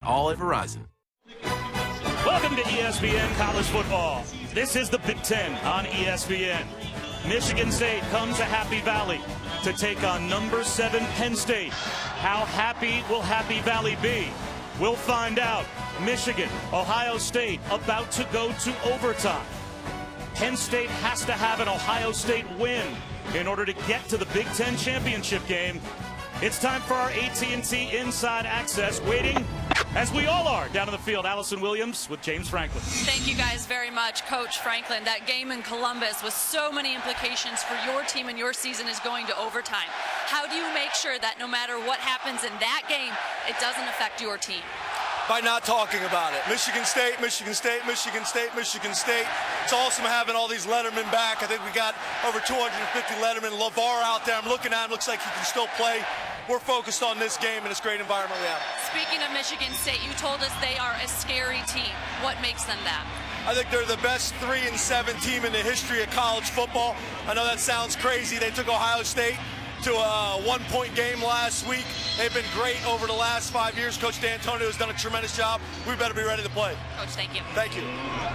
all at Verizon. Welcome to ESPN College Football. This is the Big Ten on ESPN. Michigan State comes to Happy Valley to take on number 7 Penn State. How happy will Happy Valley be? We'll find out. Michigan, Ohio State about to go to overtime. Penn State has to have an Ohio State win in order to get to the Big Ten championship game. It's time for our AT&T Inside Access, waiting, as we all are, down in the field. Allison Williams with James Franklin. Thank you guys very much, Coach Franklin. That game in Columbus with so many implications for your team and your season is going to overtime. How do you make sure that no matter what happens in that game, it doesn't affect your team? By not talking about it. Michigan State, Michigan State, Michigan State, Michigan State. It's awesome having all these Lettermen back. I think we got over 250 Lettermen. LeVar out there. I'm looking at him. Looks like he can still play. We're focused on this game and this great environment we have. Speaking of Michigan State, you told us they are a scary team. What makes them that? I think they're the best 3-7 team in the history of college football. I know that sounds crazy. They took Ohio State to a one-point game last week. They've been great over the last 5 years. Coach D'Antonio has done a tremendous job. We better be ready to play. Coach, thank you. Thank you.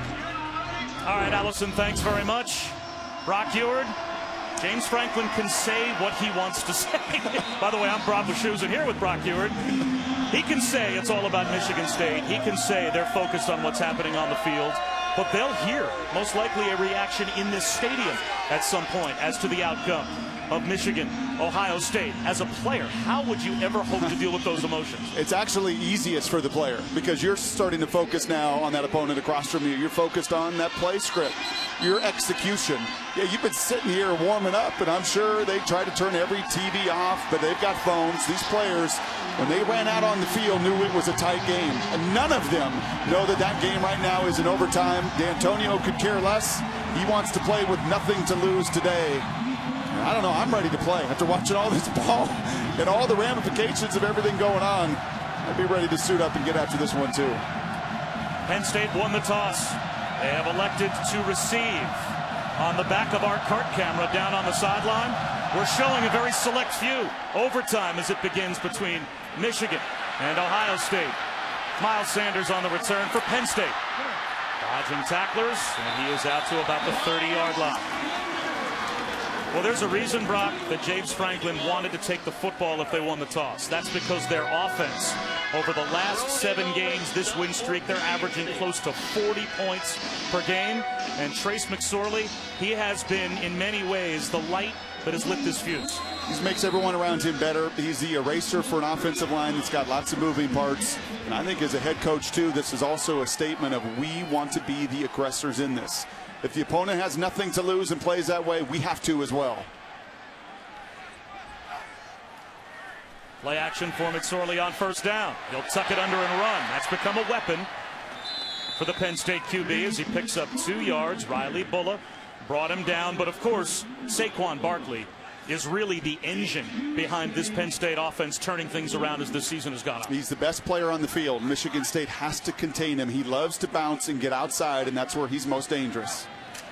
All right, Allison, thanks very much. Brock Eward, James Franklin can say what he wants to say. By the way, I'm Brock Shoes, and here with Brock Eward. He can say it's all about Michigan State. He can say they're focused on what's happening on the field. But they'll hear, most likely, a reaction in this stadium at some point as to the outcome of Michigan, Ohio State. As a player, how would you ever hope to deal with those emotions? It's actually easiest for the player because you're starting to focus now on that opponent across from you. You're focused on that play script, your execution. Yeah, you've been sitting here warming up, and I'm sure they tried to turn every TV off, but they've got phones. These players, when they ran out on the field, knew it was a tight game. And none of them know that that game right now is in overtime. D'Antonio could care less. He wants to play with nothing to lose today. I don't know, I'm ready to play. After watching all this ball and all the ramifications of everything going on, I'd be ready to suit up and get after this one too. Penn State won the toss. They have elected to receive. On the back of our cart camera down on the sideline, we're showing a very select few. Overtime as it begins between Michigan and Ohio State. Miles Sanders on the return for Penn State. Dodging tacklers, and he is out to about the 30-yard line. Well, there's a reason, Brock, that James Franklin wanted to take the football if they won the toss. That's because their offense, over the last 7 games, this win streak, they're averaging close to 40 points per game. And Trace McSorley, he has been, in many ways, the light that has lit this fuse. He makes everyone around him better. He's the eraser for an offensive line that's got lots of moving parts. And I think as a head coach, too, this is also a statement of we want to be the aggressors in this. If the opponent has nothing to lose and plays that way, we have to as well. Play action for McSorley on first down. He'll tuck it under and run. That's become a weapon for the Penn State QB as he picks up 2 yards. Riley Bulla brought him down. But, of course, Saquon Barkley is really the engine behind this Penn State offense, turning things around as the season has gone on. He's the best player on the field. Michigan State has to contain him. He loves to bounce and get outside, and that's where he's most dangerous.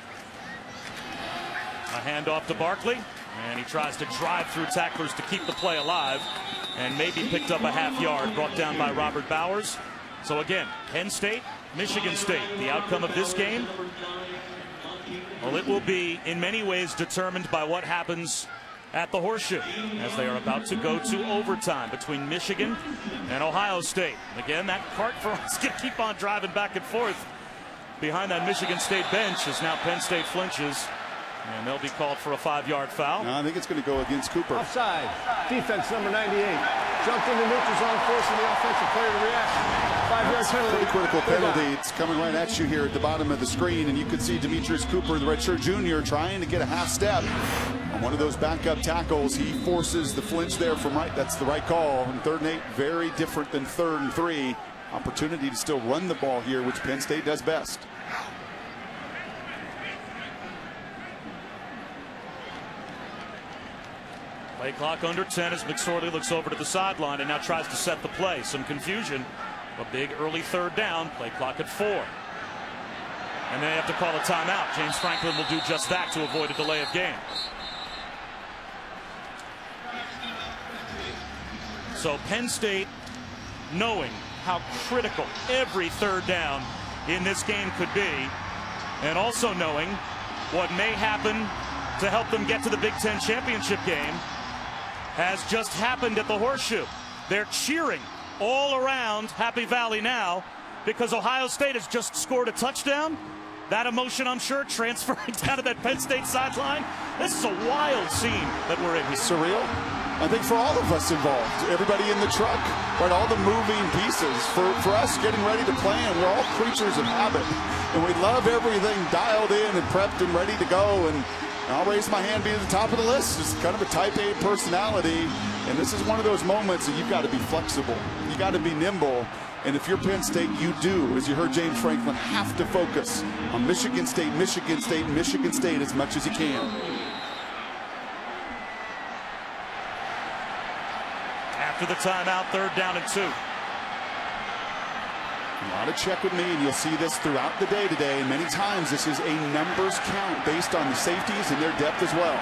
A handoff to Barkley, and he tries to drive through tacklers to keep the play alive, and maybe picked up a half yard, brought down by Robert Bowers. So again, Penn State, Michigan State, the outcome of this game, well, it will be in many ways determined by what happens at the Horseshoe as they are about to go to overtime between Michigan and Ohio State. Again, that cart for us is going to keep on driving back and forth behind that Michigan State bench as now Penn State flinches, and they'll be called for a 5-yard foul. No, I think it's going to go against Cooper. Offside. Defense number 98. Jumped into neutral zone, forcing the offensive player to react. 5-yard penalty. Pretty critical penalty. It's coming right at you here at the bottom of the screen, and you can see Demetrius Cooper, the redshirt junior, trying to get a half step on one of those backup tackles. He forces the flinch there from right. That's the right call. And 3rd and 8, very different than 3rd and 3. Opportunity to still run the ball here, which Penn State does best. Play clock under 10 as McSorley looks over to the sideline and now tries to set the play. Some confusion. A big early 3rd down. Play clock at 4. And they have to call a timeout. James Franklin will do just that to avoid a delay of game. So Penn State, knowing how critical every third down in this game could be, and also knowing what may happen to help them get to the Big Ten championship game has just happened at the Horseshoe. They're cheering all around Happy Valley now because Ohio State has just scored a touchdown. That emotion, I'm sure, transferring down to that Penn State sideline. This is a wild scene that we're in. It's surreal. I think for all of us involved, everybody in the truck, right, all the moving pieces, for us getting ready to plan, we're all creatures of habit. And we love everything dialed in and prepped and ready to go. And I'll raise my hand, be at the top of the list. Just kind of a type A personality. And this is one of those moments that you've got to be flexible. You got to be nimble. And if you're Penn State, you do, as you heard James Franklin, have to focus on Michigan State, Michigan State, Michigan State as much as you can. After the timeout, 3rd down and 2. A lot of check with me, and you'll see this throughout the day today. And many times this is a numbers count based on the safeties and their depth as well.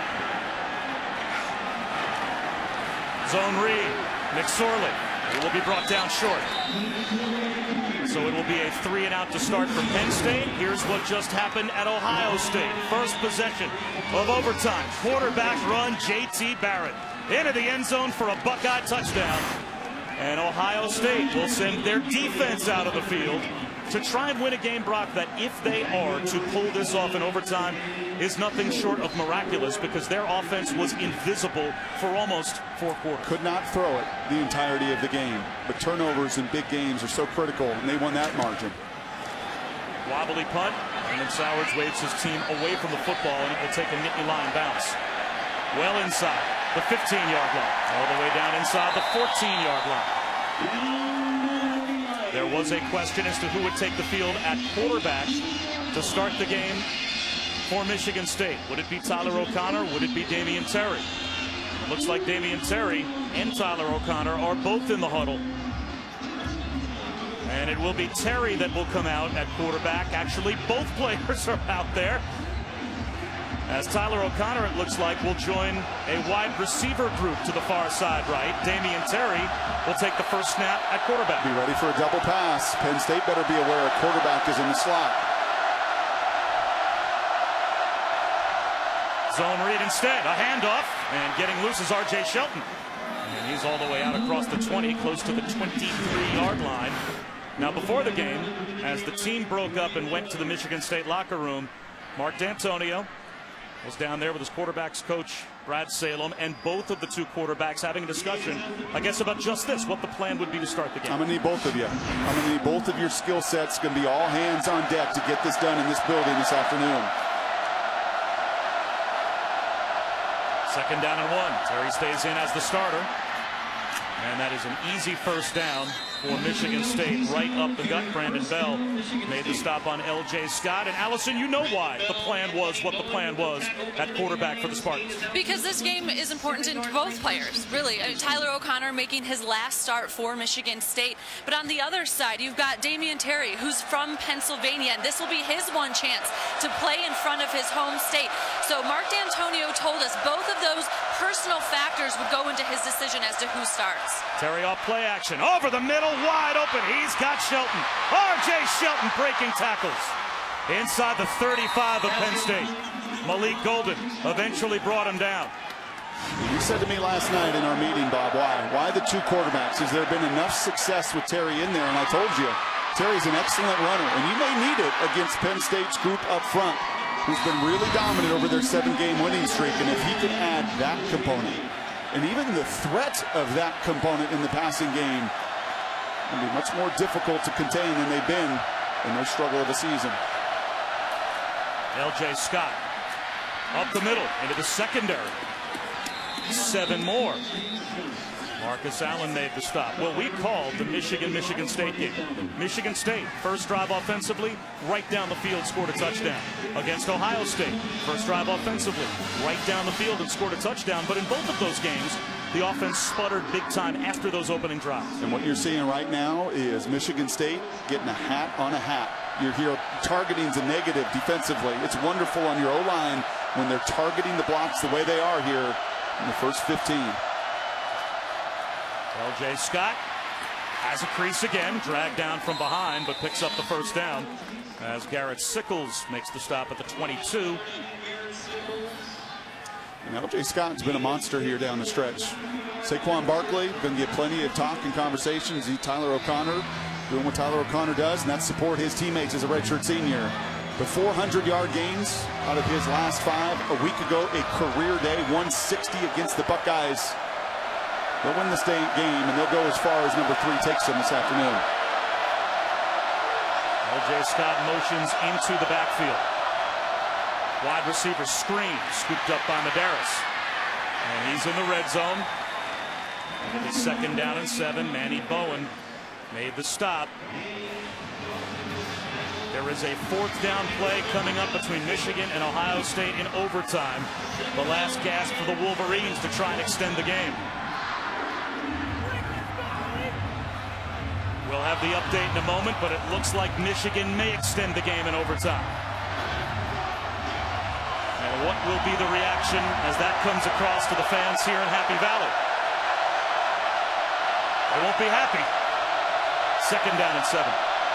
Zone read. McSorley. It will be brought down short. So it will be a 3-and-out to start for Penn State. Here's what just happened at Ohio State. First possession of overtime. Quarterback run, J.T. Barrett into the end zone for a Buckeye touchdown. And Ohio State will send their defense out of the field to try and win a game, Brock, that if they are to pull this off in overtime is nothing short of miraculous, because their offense was invisible for almost 4 quarters. Could not throw it the entirety of the game. But turnovers in big games are so critical, and they won that margin. Wobbly punt, and then Sowers waves his team away from the football, and it will take a Nittany line bounce. Well inside the 15-yard line, all the way down inside the 14-yard line. There was a question as to who would take the field at quarterback to start the game for Michigan State. Would it be Tyler O'Connor? Would it be Damian Terry? It looks like Damian Terry and Tyler O'Connor are both in the huddle. And it will be Terry that will come out at quarterback. Actually, both players are out there, as Tyler O'Connor, it looks like, will join a wide receiver group to the far side right. Damian Terry will take the first snap at quarterback. Be ready for a double pass. Penn State better be aware a quarterback is in the slot. Zone read instead. A handoff, and getting loose is R.J. Shelton. And he's all the way out across the 20, close to the 23-yard line. Now, before the game, as the team broke up and went to the Michigan State locker room, Mark D'Antonio was down there with his quarterback's coach, Brad Salem, and both of the two quarterbacks having a discussion, I guess, about just this, what the plan would be to start the game. I'm going to need both of you. I'm going to need both of your skill sets. Going to be all hands on deck to get this done in this building this afternoon. 2nd down and 1. Terry stays in as the starter. And that is an easy first down for Michigan State. Right up the gut. Brandon Bell made the stop on L.J. Scott. And Allison, you know why the plan was what the plan was at quarterback for the Spartans. Because this game is important to both players, really. Tyler O'Connor making his last start for Michigan State. But on the other side, you've got Damian Terry, who's from Pennsylvania. And this will be his one chance to play in front of his home state. So Mark D'Antonio told us both of those personal factors would go into his decision as to who starts. Terry off play action. Over the middle, wide open. He's got Shelton. R.J. Shelton breaking tackles. Inside the 35 of Penn State. Malik Golden eventually brought him down. You said to me last night in our meeting, Bob, why the two quarterbacks? Has there been enough success with Terry in there? And I told you, Terry's an excellent runner, and you may need it against Penn State's group up front, who's been really dominant over their 7-game winning streak. And if he can add that component, and even the threat of that component in the passing game, will be much more difficult to contain than they've been in their struggle of the season. L.J. Scott up the middle into the secondary. 7 more. Marcus Allen made the stop. Well, we called the Michigan State game. Michigan State, first drive offensively, right down the field, scored a touchdown. Against Ohio State, first drive offensively, right down the field and scored a touchdown. But in both of those games, the offense sputtered big time after those opening drives. And what you're seeing right now is Michigan State getting a hat on a hat. You're here targeting the negative defensively. It's wonderful on your O-line when they're targeting the blocks the way they are here in the first 15. L.J. Scott Has a crease again, dragged down from behind, but picks up the first down as Garrett Sickles makes the stop at the 22. And LJ Scott's been a monster here down the stretch. Saquon Barkley going to get plenty of talk and conversations. Tyler O'Connor doing what Tyler O'Connor does, and that's support his teammates as a redshirt senior. But 400-yard gains out of his last 5. A week ago, a career day, 160 against the Buckeyes. They'll win this game, and they'll go as far as number 3 takes them this afternoon. LJ Scott motions into the backfield. Wide receiver screen, scooped up by Medeiros. And he's in the red zone. And it's 2nd down and 7. Manny Bowen made the stop. There is a 4th down play coming up between Michigan and Ohio State in overtime. The last gasp for the Wolverines to try and extend the game. We'll have the update in a moment, but it looks like Michigan may extend the game in overtime. And what will be the reaction as that comes across to the fans here in Happy Valley? They won't be happy. 2nd down and 7.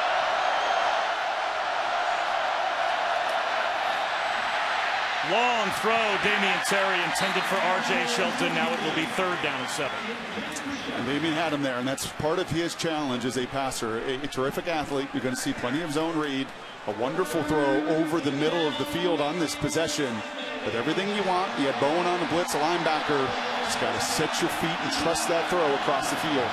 Long throw, Damian Terry intended for R.J. Shelton. Now it will be 3rd down and 7. And Damian had him there, and that's part of his challenge as a passer. A terrific athlete. You're going to see plenty of zone read. A wonderful throw over the middle of the field on this possession. With everything you want, you had Bowen on the blitz, a linebacker. Just got to set your feet and trust that throw across the field.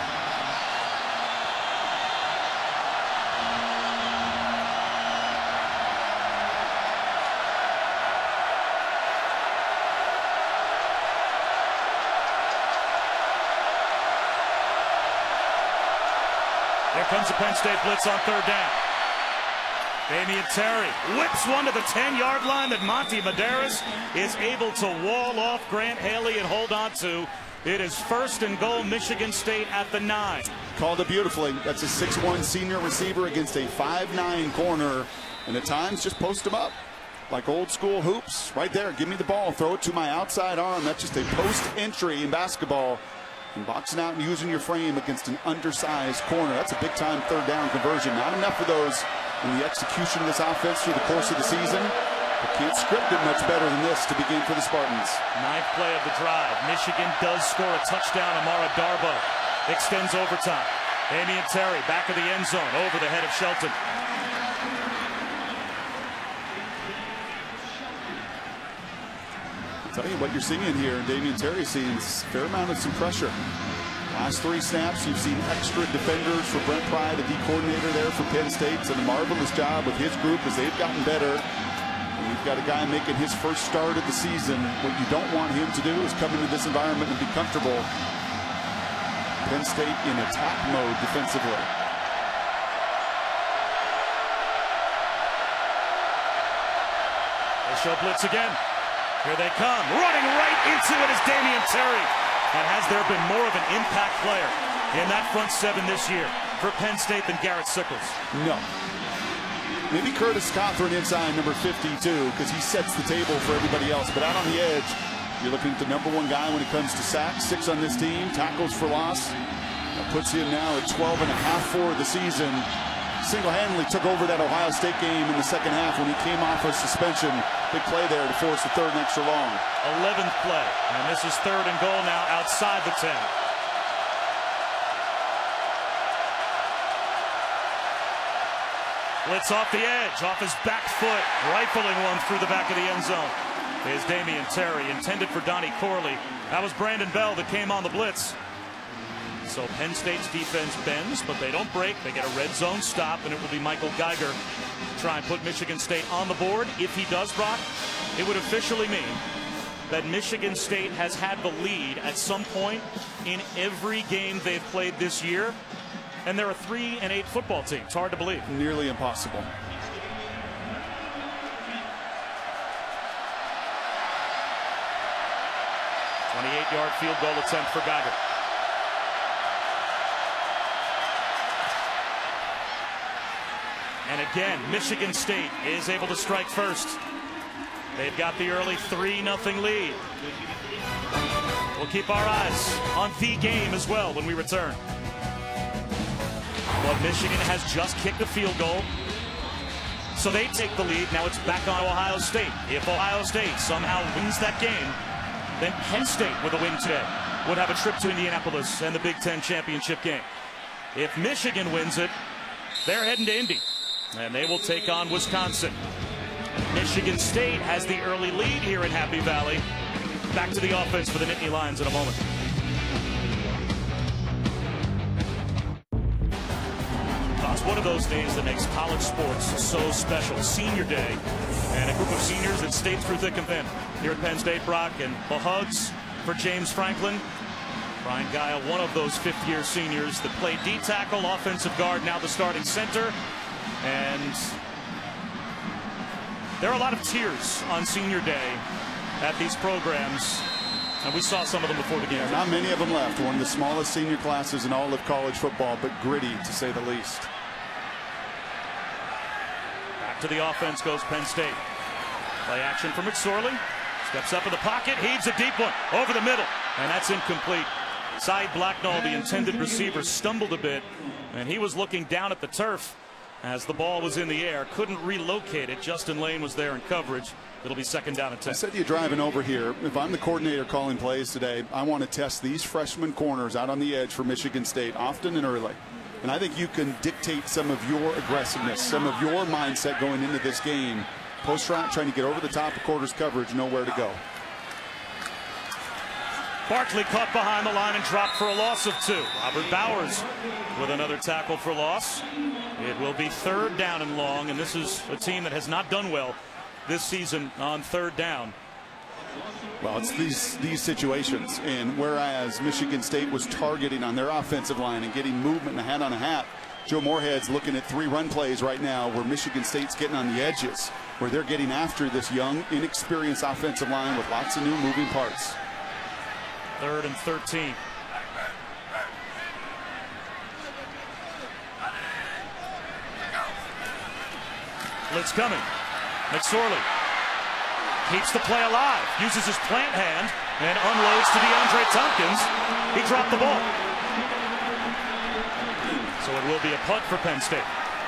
Here comes the Penn State blitz on 3rd down. Damian Terry whips one to the 10-yard line that Monty Medeiros is able to wall off Grant Haley and hold on to. It is 1st and goal, Michigan State at the 9. Called it beautifully. That's a 6'1 senior receiver against a 5'9 corner. And at times, just post him up. Like old school hoops. Right there, give me the ball. Throw it to my outside arm. That's just a post entry in basketball. And boxing out and using your frame against an undersized corner. That's a big-time 3rd down conversion. Not enough of those in the execution of this offense through the course of the season. But can't script it much better than this to begin for the Spartans. 9th play of the drive. Michigan does score a touchdown. Amara Darboh extends overtime. Damian Terry back of the end zone over the head of Shelton. I'll tell you what you're seeing here, and Damian Terry seeing a fair amount of some pressure. Last 3 snaps, you've seen extra defenders for Brent Pry, the D coordinator there for Penn State. He's done a marvelous job with his group as they've gotten better. And you've got a guy making his first start of the season. What you don't want him to do is come into this environment and be comfortable. Penn State in attack mode defensively. They show blitz again. Here they come. Running right into it is Damian Terry. And has there been more of an impact player in that front 7 this year for Penn State than Garrett Sickles? No. Maybe Curtis Cothran inside number 52 because he sets the table for everybody else. But out on the edge, you're looking at the #1 guy when it comes to sacks. 6 on this team. Tackles for loss. That puts him now at 12.5 for the season. Single-handedly took over that Ohio State game in the 2nd half when he came off a suspension. Big play there to force the 3rd and extra long. 11th play, and this is 3rd and goal now outside the 10. Blitz off the edge, off his back foot, rifling one through the back of the end zone. Is Damian Terry, intended for Donnie Corley. That was Brandon Bell that came on the blitz. So Penn State's defense bends, but they don't break. They get a red zone stop, and it will be Michael Geiger try and put Michigan State on the board. If he does, Brock, it would officially mean that Michigan State has had the lead at some point in every game they've played this year. And they're a 3-8 football team. It's hard to believe. Nearly impossible. A 28-yard field goal attempt for Geiger. And again, Michigan State is able to strike first. They've got the early 3-0 lead. We'll keep our eyes on the game as well when we return. But Michigan has just kicked a field goal. So they take the lead. Now it's back on Ohio State. If Ohio State somehow wins that game, then Penn State, with a win today, would have a trip to Indianapolis and the Big Ten championship game. If Michigan wins it, they're heading to Indy, and they will take on Wisconsin. Michigan State has the early lead here in Happy Valley. Back to the offense for the Nittany Lions in a moment. It's one of those days that makes college sports so special. Senior Day, and a group of seniors that stayed through thick and thin here at Penn State. Brock, and the hugs for James Franklin. Brian Guile, one of those fifth-year seniors that played D-tackle, offensive guard, now the starting center. And there are a lot of tears on Senior Day at these programs, and we saw some of them before the game. Not many of them left. One of the smallest senior classes in all of college football, but gritty, to say the least. Back to the offense goes Penn State. Play action for McSorley. Steps up in the pocket, heaves a deep one over the middle, and that's incomplete. Cy Blacknall, the intended receiver, stumbled a bit, and he was looking down at the turf as the ball was in the air. Couldn't relocate it. Justin Lane was there in coverage. It'll be second down and 10. I said to you driving over here, if I'm the coordinator calling plays today, I want to test these freshman corners out on the edge for Michigan State often and early. And I think you can dictate some of your aggressiveness, some of your mindset going into this game. Post route, trying to get over the top of quarters coverage, nowhere to go. Barkley caught behind the line and dropped for a loss of 2. Robert Bowers with another tackle for loss. It will be third down and long, and this is a team that has not done well this season on third down. Well, it's these situations, and whereas Michigan State was targeting on their offensive line and getting movement and a hat on a hat, Joe Moorhead's looking at 3 run plays right now where Michigan State's getting on the edges, where they're getting after this young, inexperienced offensive line with lots of new moving parts. 3rd and 13. Blitz coming. McSorley keeps the play alive, uses his plant hand, and unloads to DeAndre Tompkins. He dropped the ball. So it will be a punt for Penn State.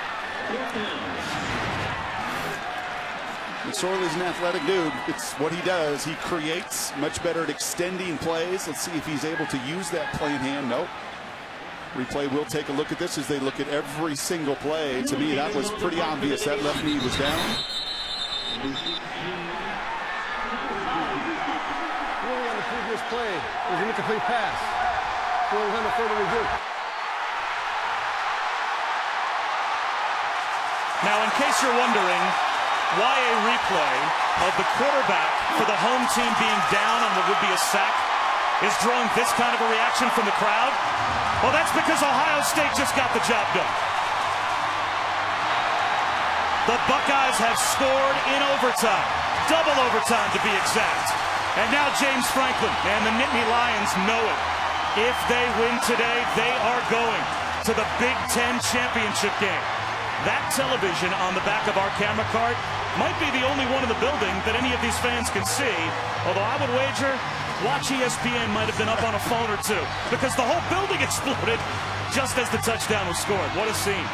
McSorley's an athletic dude. It's what he does. He creates, much better at extending plays. Let's see if he's able to use that plant hand. Nope. Replay will take a look at this as they look at every single play. To me, that was pretty obvious. That left knee was down. Ruling on the previous play was an incomplete pass. Ruling on the further review. Now, in case you're wondering why a replay of the quarterback for the home team being down on what would be a sack is drawing this kind of a reaction from the crowd, well, that's because Ohio State just got the job done. The Buckeyes have scored in overtime, double overtime to be exact. And now James Franklin and the Nittany Lions know it. If they win today, they are going to the Big Ten championship game. That television on the back of our camera cart might be the only one in the building that any of these fans can see, although I would wager Watch ESPN might have been up on a phone or two, because the whole building exploded just as the touchdown was scored. What a scene.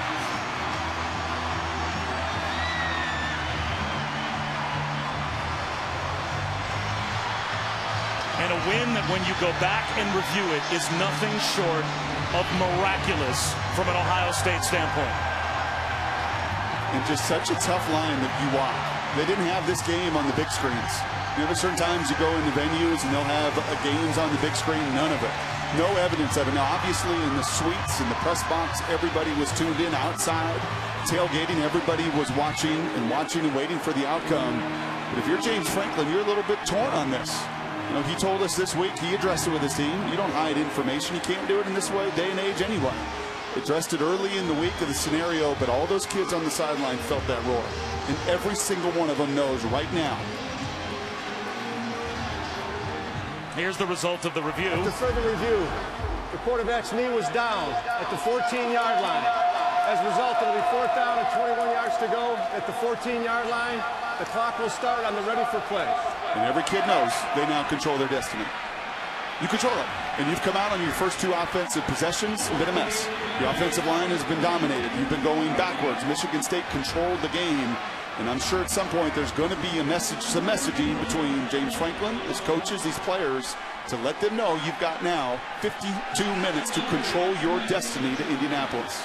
And a win that, when you go back and review it, is nothing short of miraculous from an Ohio State standpoint. And just such a tough line that you walk. They didn't have this game on the big screens. You know, certain times you go into venues and they'll have games on the big screen, none of it. No evidence of it. Now, obviously, in the suites, in the press box, everybody was tuned in outside. Tailgating, everybody was watching and waiting for the outcome. But if you're James Franklin, you're a little bit torn on this. You know, he told us this week, he addressed it with his team. You don't hide information. You can't do it in this way, day and age anyway. Addressed it early in the week of the scenario, but all those kids on the sideline felt that roar. And every single one of them knows right now. Here's the result of the review. After further review, the quarterback's knee was down at the 14-yard line. As a result, it'll be 4th down and 21 yards to go at the 14-yard line. The clock will start on the ready for play. And every kid knows they now control their destiny. You control it. And you've come out on your first 2 offensive possessions and been a mess. The offensive line has been dominated. You've been going backwards. Michigan State controlled the game. And I'm sure at some point there's going to be some messaging between James Franklin, his coaches, these players, to let them know you've got now 52 minutes to control your destiny to Indianapolis.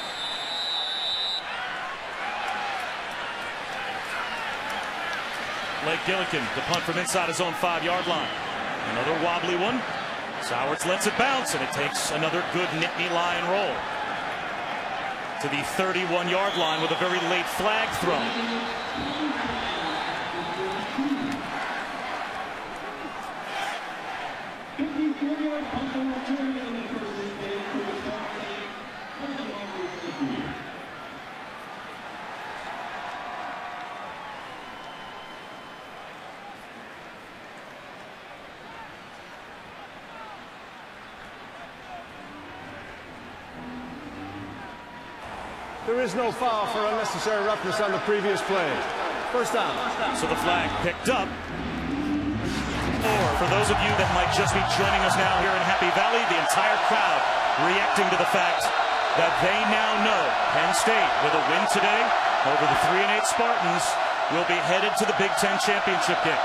Blake Gillikin, the punt from inside his own 5-yard line. Another wobbly one. Sowards lets it bounce, and it takes another good Nittany line roll to the 31-yard line with a very late flag thrown. There is no foul for unnecessary roughness on the previous play. First down. So the flag picked up. Or for those of you that might just be joining us now here in Happy Valley, the entire crowd reacting to the fact that they now know Penn State, with a win today over the 3-8 Spartans, will be headed to the Big Ten championship game.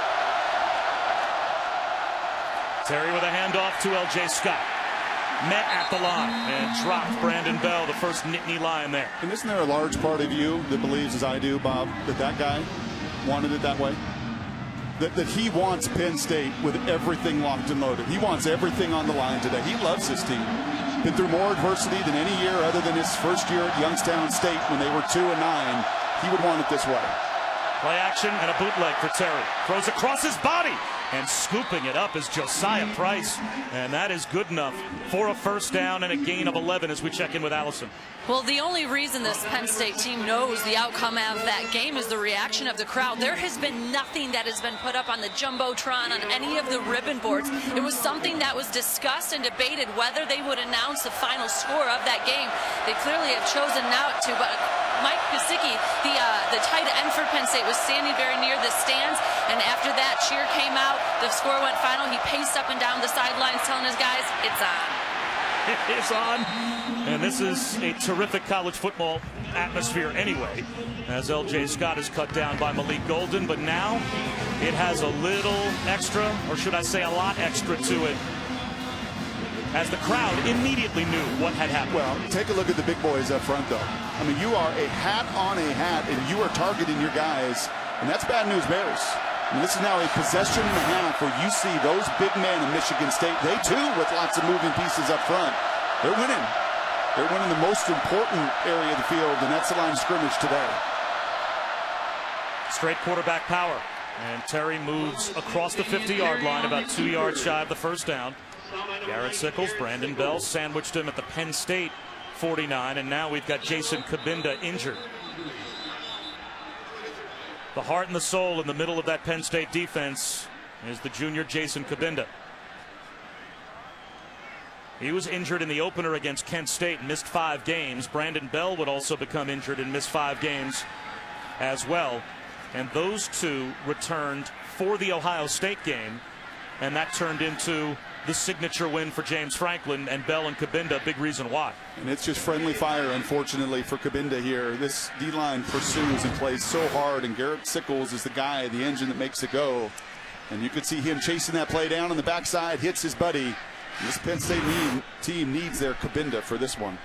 Terry with a handoff to L.J. Scott. Met at the line and dropped Brandon Bell, the first Nittany line there. And isn't there a large part of you that believes, as I do, Bob, that guy wanted it that way? That he wants Penn State with everything locked and loaded. He wants everything on the line today. He loves his team. Been through more adversity than any year other than his first year at Youngstown State when they were 2-9. He would want it this way. Play action and a bootleg for Terry. Throws across his body. And scooping it up is Josiah Price. And that is good enough for a first down and a gain of 11 as we check in with Allison. Well, the only reason this Penn State team knows the outcome of that game is the reaction of the crowd. There has been nothing that has been put up on the Jumbotron, on any of the ribbon boards. It was something that was discussed and debated whether they would announce the final score of that game. They clearly have chosen not to, but Mike Gesicki, the tight end for Penn State, was standing very near the stands, and after that cheer came out, the score went final. He paced up and down the sidelines telling his guys, it's on. It is on. And this is a terrific college football atmosphere anyway, as L.J. Scott is cut down by Malik Golden, but now it has a little extra, or should I say a lot extra to it, as the crowd immediately knew what had happened. Well, take a look at the big boys up front, though. I mean, you are a hat on a hat, and you are targeting your guys, and that's bad news bears. And this is now a possession and a half where you see those big men in Michigan State. They, too, with lots of moving pieces up front. They're winning. They're winning the most important area of the field, and that's the line of scrimmage today. Straight quarterback power. And Terry moves across the 50-yard line, about 2 yards shy of the first down. Garrett Sickles, Brandon Bell sandwiched him at the Penn State 49, and now we've got Jason Kabinda injured. The heart and the soul in the middle of that Penn State defense is the junior Jason Kabinda. He was injured in the opener against Kent State and missed 5 games. Brandon Bell would also become injured and miss 5 games as well. And those two returned for the Ohio State game, and that turned into the signature win for James Franklin, and Bell and Kabinda, a big reason why. And it's just friendly fire, unfortunately, for Kabinda here. This D-line pursues and plays so hard, and Garrett Sickles is the guy, the engine that makes it go. And you could see him chasing that play down on the backside, hits his buddy. This Penn State team needs their Kabinda for this one.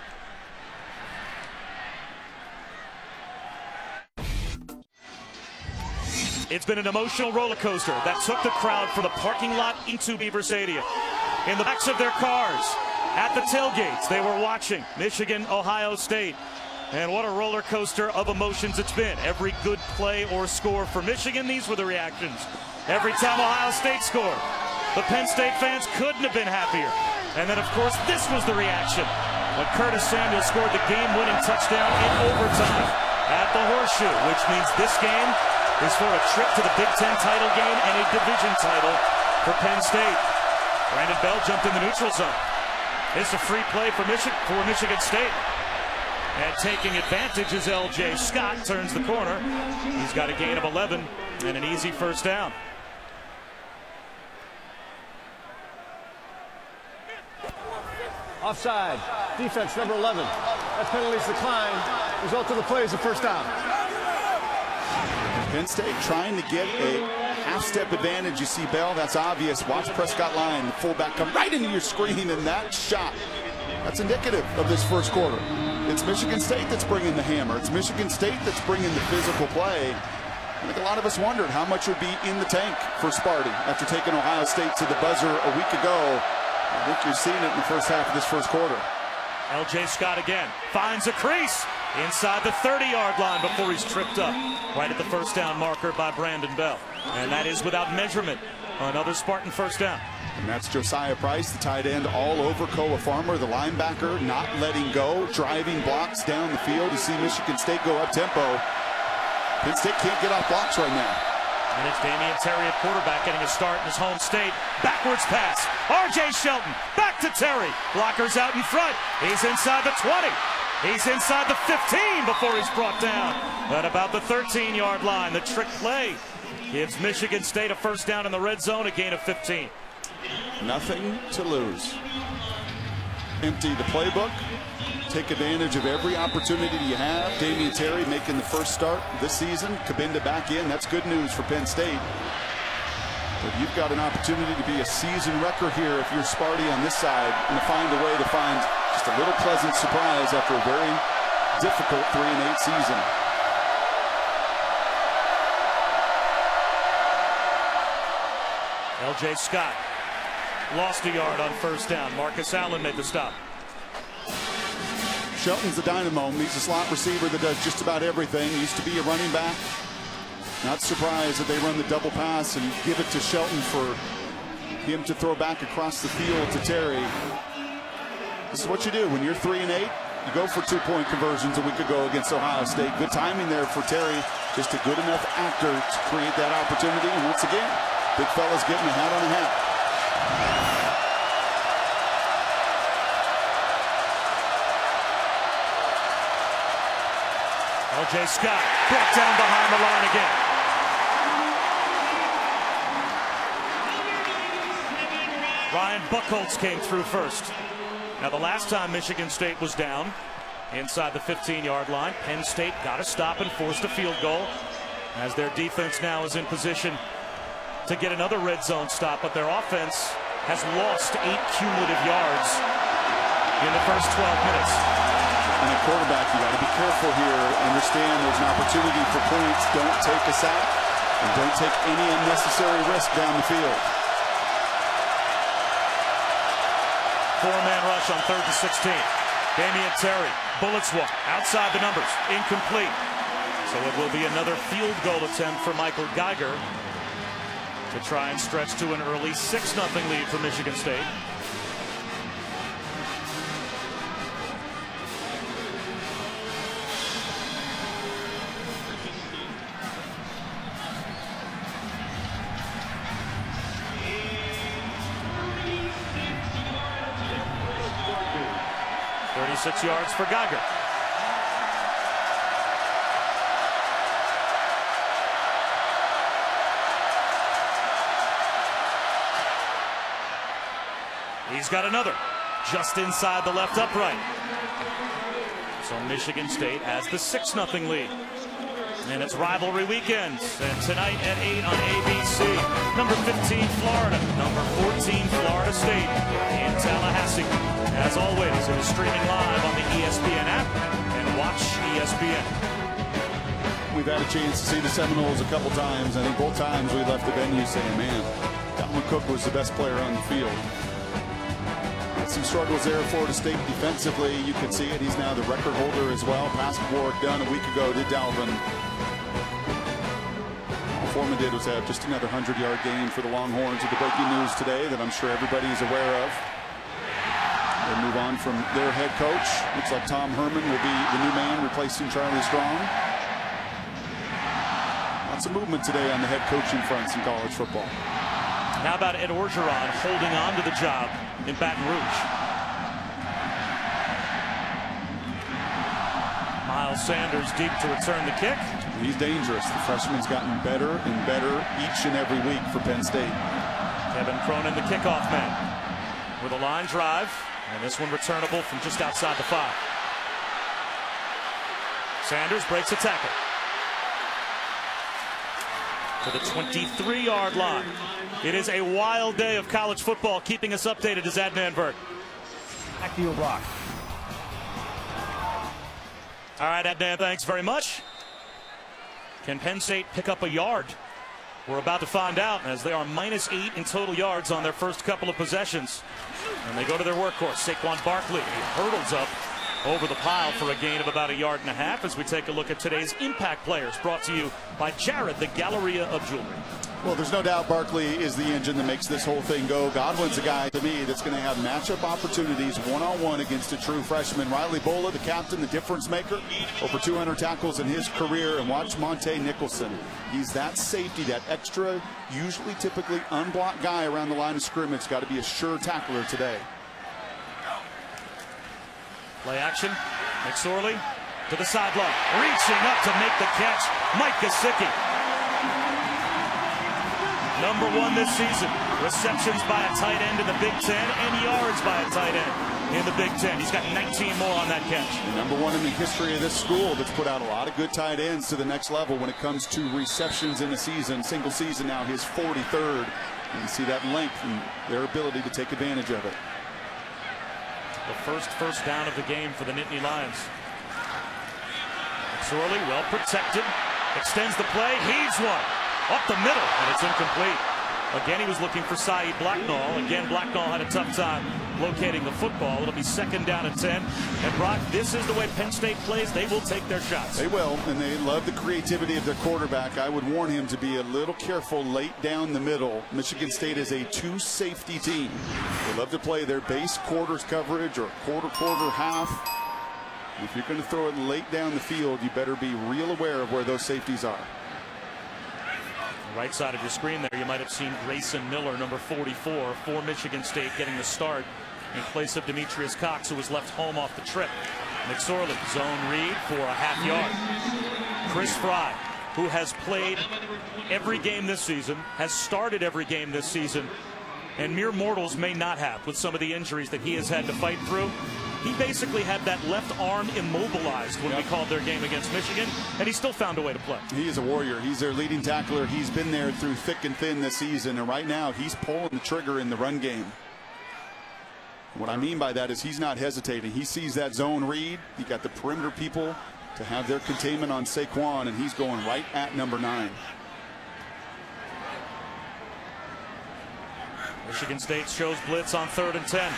It's been an emotional roller coaster that took the crowd from the parking lot into Beaver Stadium. In the backs of their cars, at the tailgates, they were watching Michigan, Ohio State. And what a roller coaster of emotions it's been. Every good play or score for Michigan, these were the reactions. Every time Ohio State scored, the Penn State fans couldn't have been happier. And then, of course, this was the reaction when Curtis Samuel scored the game-winning touchdown in overtime at the Horseshoe, which means this game is for a trip to the Big Ten title game and a division title for Penn State. Brandon Bell jumped in the neutral zone. It's a free play for Michigan State. And taking advantage as L.J. Scott turns the corner. He's got a gain of 11 and an easy first down. Offside. Defense number 11. That penalty's declined. Result of the play is a first down. Penn State trying to get a half-step advantage. You see Bell, that's obvious. Watch Prescott Lyon, the fullback, come right into your screen, and that shot, that's indicative of this first quarter. It's Michigan State that's bringing the hammer. It's Michigan State that's bringing the physical play. I think a lot of us wondered how much would be in the tank for Sparty after taking Ohio State to the buzzer a week ago. I think you're seeing it in the first half of this first quarter. L.J. Scott again finds a crease inside the 30-yard line before he's tripped up right at the first down marker by Brandon Bell. And that is without measurement. Another Spartan first down. And that's Josiah Price, the tight end, all over Koa Farmer, the linebacker, not letting go, driving blocks down the field. You see Michigan State go up-tempo. Penn State can't get off blocks right now. And it's Damian Terry at quarterback getting a start in his home state. Backwards pass. R.J. Shelton back to Terry. Blockers out in front. He's inside the 20. He's inside the 15 before he's brought down at about the 13-yard line. The trick play gives Michigan State a first down in the red zone, a gain of 15. Nothing to lose. Empty the playbook. Take advantage of every opportunity you have. Damian Terry making the first start this season. Kabinda back in. That's good news for Penn State. But you've got an opportunity to be a season wrecker here if you're Sparty on this side and to find a way to find just a little pleasant surprise after a very difficult 3-8 season. L.J. Scott lost a yard on first down. Marcus Allen made the stop. Shelton's a dynamo. He's a slot receiver that does just about everything. He used to be a running back. Not surprised that they run the double pass and give it to Shelton for him to throw back across the field to Terry. This is what you do when you're 3-8. You go for 2-point conversions a week ago against Ohio State. Good timing there for Terry. Just a good enough actor to create that opportunity. And once again, big fella's getting a hat on a hat. L.J. Scott brought down behind the line again. Ryan Buchholz came through first. Now, the last time Michigan State was down inside the 15-yard line, Penn State got a stop and forced a field goal as their defense now is in position to get another red zone stop, but their offense has lost 8 cumulative yards in the first 12 minutes. And a quarterback, you got to be careful here. Understand there's an opportunity for points. Don't take a sack and don't take any unnecessary risk down the field. 4-man rush on 3rd and 16. Damian Terry, bullet swap, outside the numbers, incomplete. So it will be another field goal attempt for Michael Geiger to try and stretch to an early 6-0 lead for Michigan State. Six yards for Geiger. He's got another just inside the left upright. So Michigan State has the 6-0 lead. And it's rivalry weekend. And tonight at 8 on ABC, number 15 Florida, number 14 Florida State in Tallahassee. As always, it is streaming live on the ESPN app and watch ESPN. We've had a chance to see the Seminoles a couple times. I think both times we left the venue saying, man, Dalvin Cook was the best player on the field. Had some struggles there at Florida State defensively. You can see it. He's now the record holder as well. Past work done a week ago did Dalvin. All Foreman did was have just another 100-yard game for the Longhorns with the breaking news today that I'm sure everybody is aware of. They move on from their head coach. Looks like Tom Herman will be the new man replacing Charlie Strong. Lots of movement today on the head coaching fronts in college football. How about Ed Orgeron holding on to the job in Baton Rouge? Miles Sanders deep to return the kick. He's dangerous. The freshman's gotten better and better each and every week for Penn State. Kevin Cronin, the kickoff man, with a line drive. And this one returnable from just outside the 5. Sanders breaks a tackle to the 23-yard line. It is a wild day of college football. Keeping us updated is Adnan Berg. Back to you, Brock. All right, Adnan, thanks very much. Can Penn State pick up a yard? We're about to find out, as they are -8 in total yards on their first couple of possessions. And they go to their workhorse, Saquon Barkley. He hurdles up over the pile for a gain of about 1.5 yards as we take a look at today's impact players, brought to you by Jared, the Galleria of Jewelry. Well, there's no doubt Barkley is the engine that makes this whole thing go. Godwin's a guy, to me, that's going to have matchup opportunities one-on-one against a true freshman. Riley Bola, the captain, the difference maker, over 200 tackles in his career. And watch Monte Nicholson. He's that safety, that extra, usually typically unblocked guy around the line of scrimmage. Got to be a sure tackler today. Play action. McSorley to the sideline. Reaching up to make the catch. Mike Gesicki. #1 this season. Receptions by a tight end in the Big Ten and yards by a tight end in the Big Ten. He's got 19 more on that catch. And #1 in the history of this school that's put out a lot of good tight ends to the next level when it comes to receptions in a season. Single season now, his 43rd. And you see that length and their ability to take advantage of it. The first down of the game for the Nittany Lions. McSorley, well protected, extends the play, heaves one up the middle, and it's incomplete. Again, he was looking for Saeed Blacknall. Again, Blacknall had a tough time locating the football. It'll be 2nd down and 10. And Brock, this is the way Penn State plays. They will take their shots. They will, and they love the creativity of their quarterback. I would warn him to be a little careful late down the middle. Michigan State is a 2-safety team. They love to play their base quarters coverage or quarter, half. If you're going to throw it late down the field, you better be real aware of where those safeties are. Right side of your screen there, you might have seen Grayson Miller, number 44, for Michigan State, getting the start in place of Demetrius Cox, who was left home off the trip. McSorley, zone read for a half yard. Chris Fry, who has played every game this season, has started every game this season, and mere mortals may not have with some of the injuries that he has had to fight through. He basically had that left arm immobilized when we called their game against Michigan, and he still found a way to play. He is a warrior. He's their leading tackler. He's been there through thick and thin this season, and right now he's pulling the trigger in the run game. What I mean by that is he's not hesitating. He sees that zone read. He got the perimeter people to have their containment on Saquon, and he's going right at number 9. Michigan State shows blitz on 3rd and 10.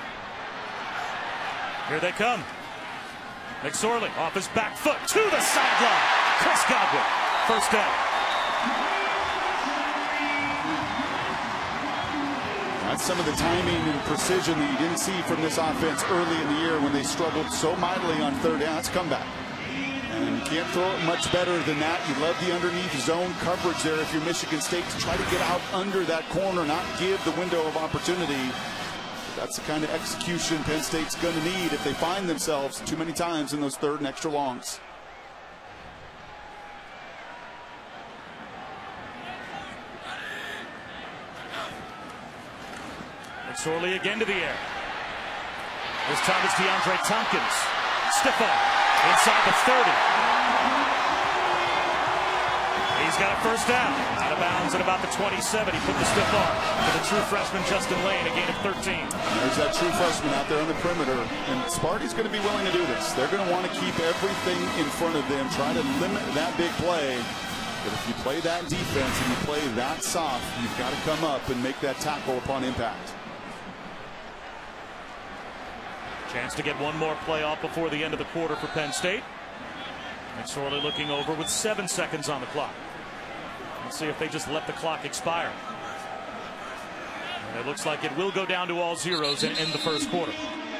Here they come. McSorley off his back foot to the sideline. Chris Godwin, 1st down. That's some of the timing and precision that you didn't see from this offense early in the year when they struggled so mightily on 3rd down. It's comeback. And you can't throw it much better than that. You love the underneath zone coverage there if you're Michigan State, to try to get out under that corner, not give the window of opportunity. That's the kind of execution Penn State's going to need if they find themselves too many times in those 3rd and extra longs. McSorley again to the air. This time it's DeAndre Tompkins. Stiff arm inside the 30. He's got a 1st down. Out of bounds at about the 27. He put the stiff arm to the true freshman Justin Lane, a gain of 13. There's that true freshman out there on the perimeter, and Sparty's going to be willing to do this. They're going to want to keep everything in front of them, try to limit that big play. But if you play that defense and you play that soft, you've got to come up and make that tackle upon impact. Chance to get one more play off before the end of the quarter for Penn State. McSorley looking over with 7 seconds on the clock. Let's see if they just let the clock expire. And it looks like it will go down to all zeros and end the 1st quarter.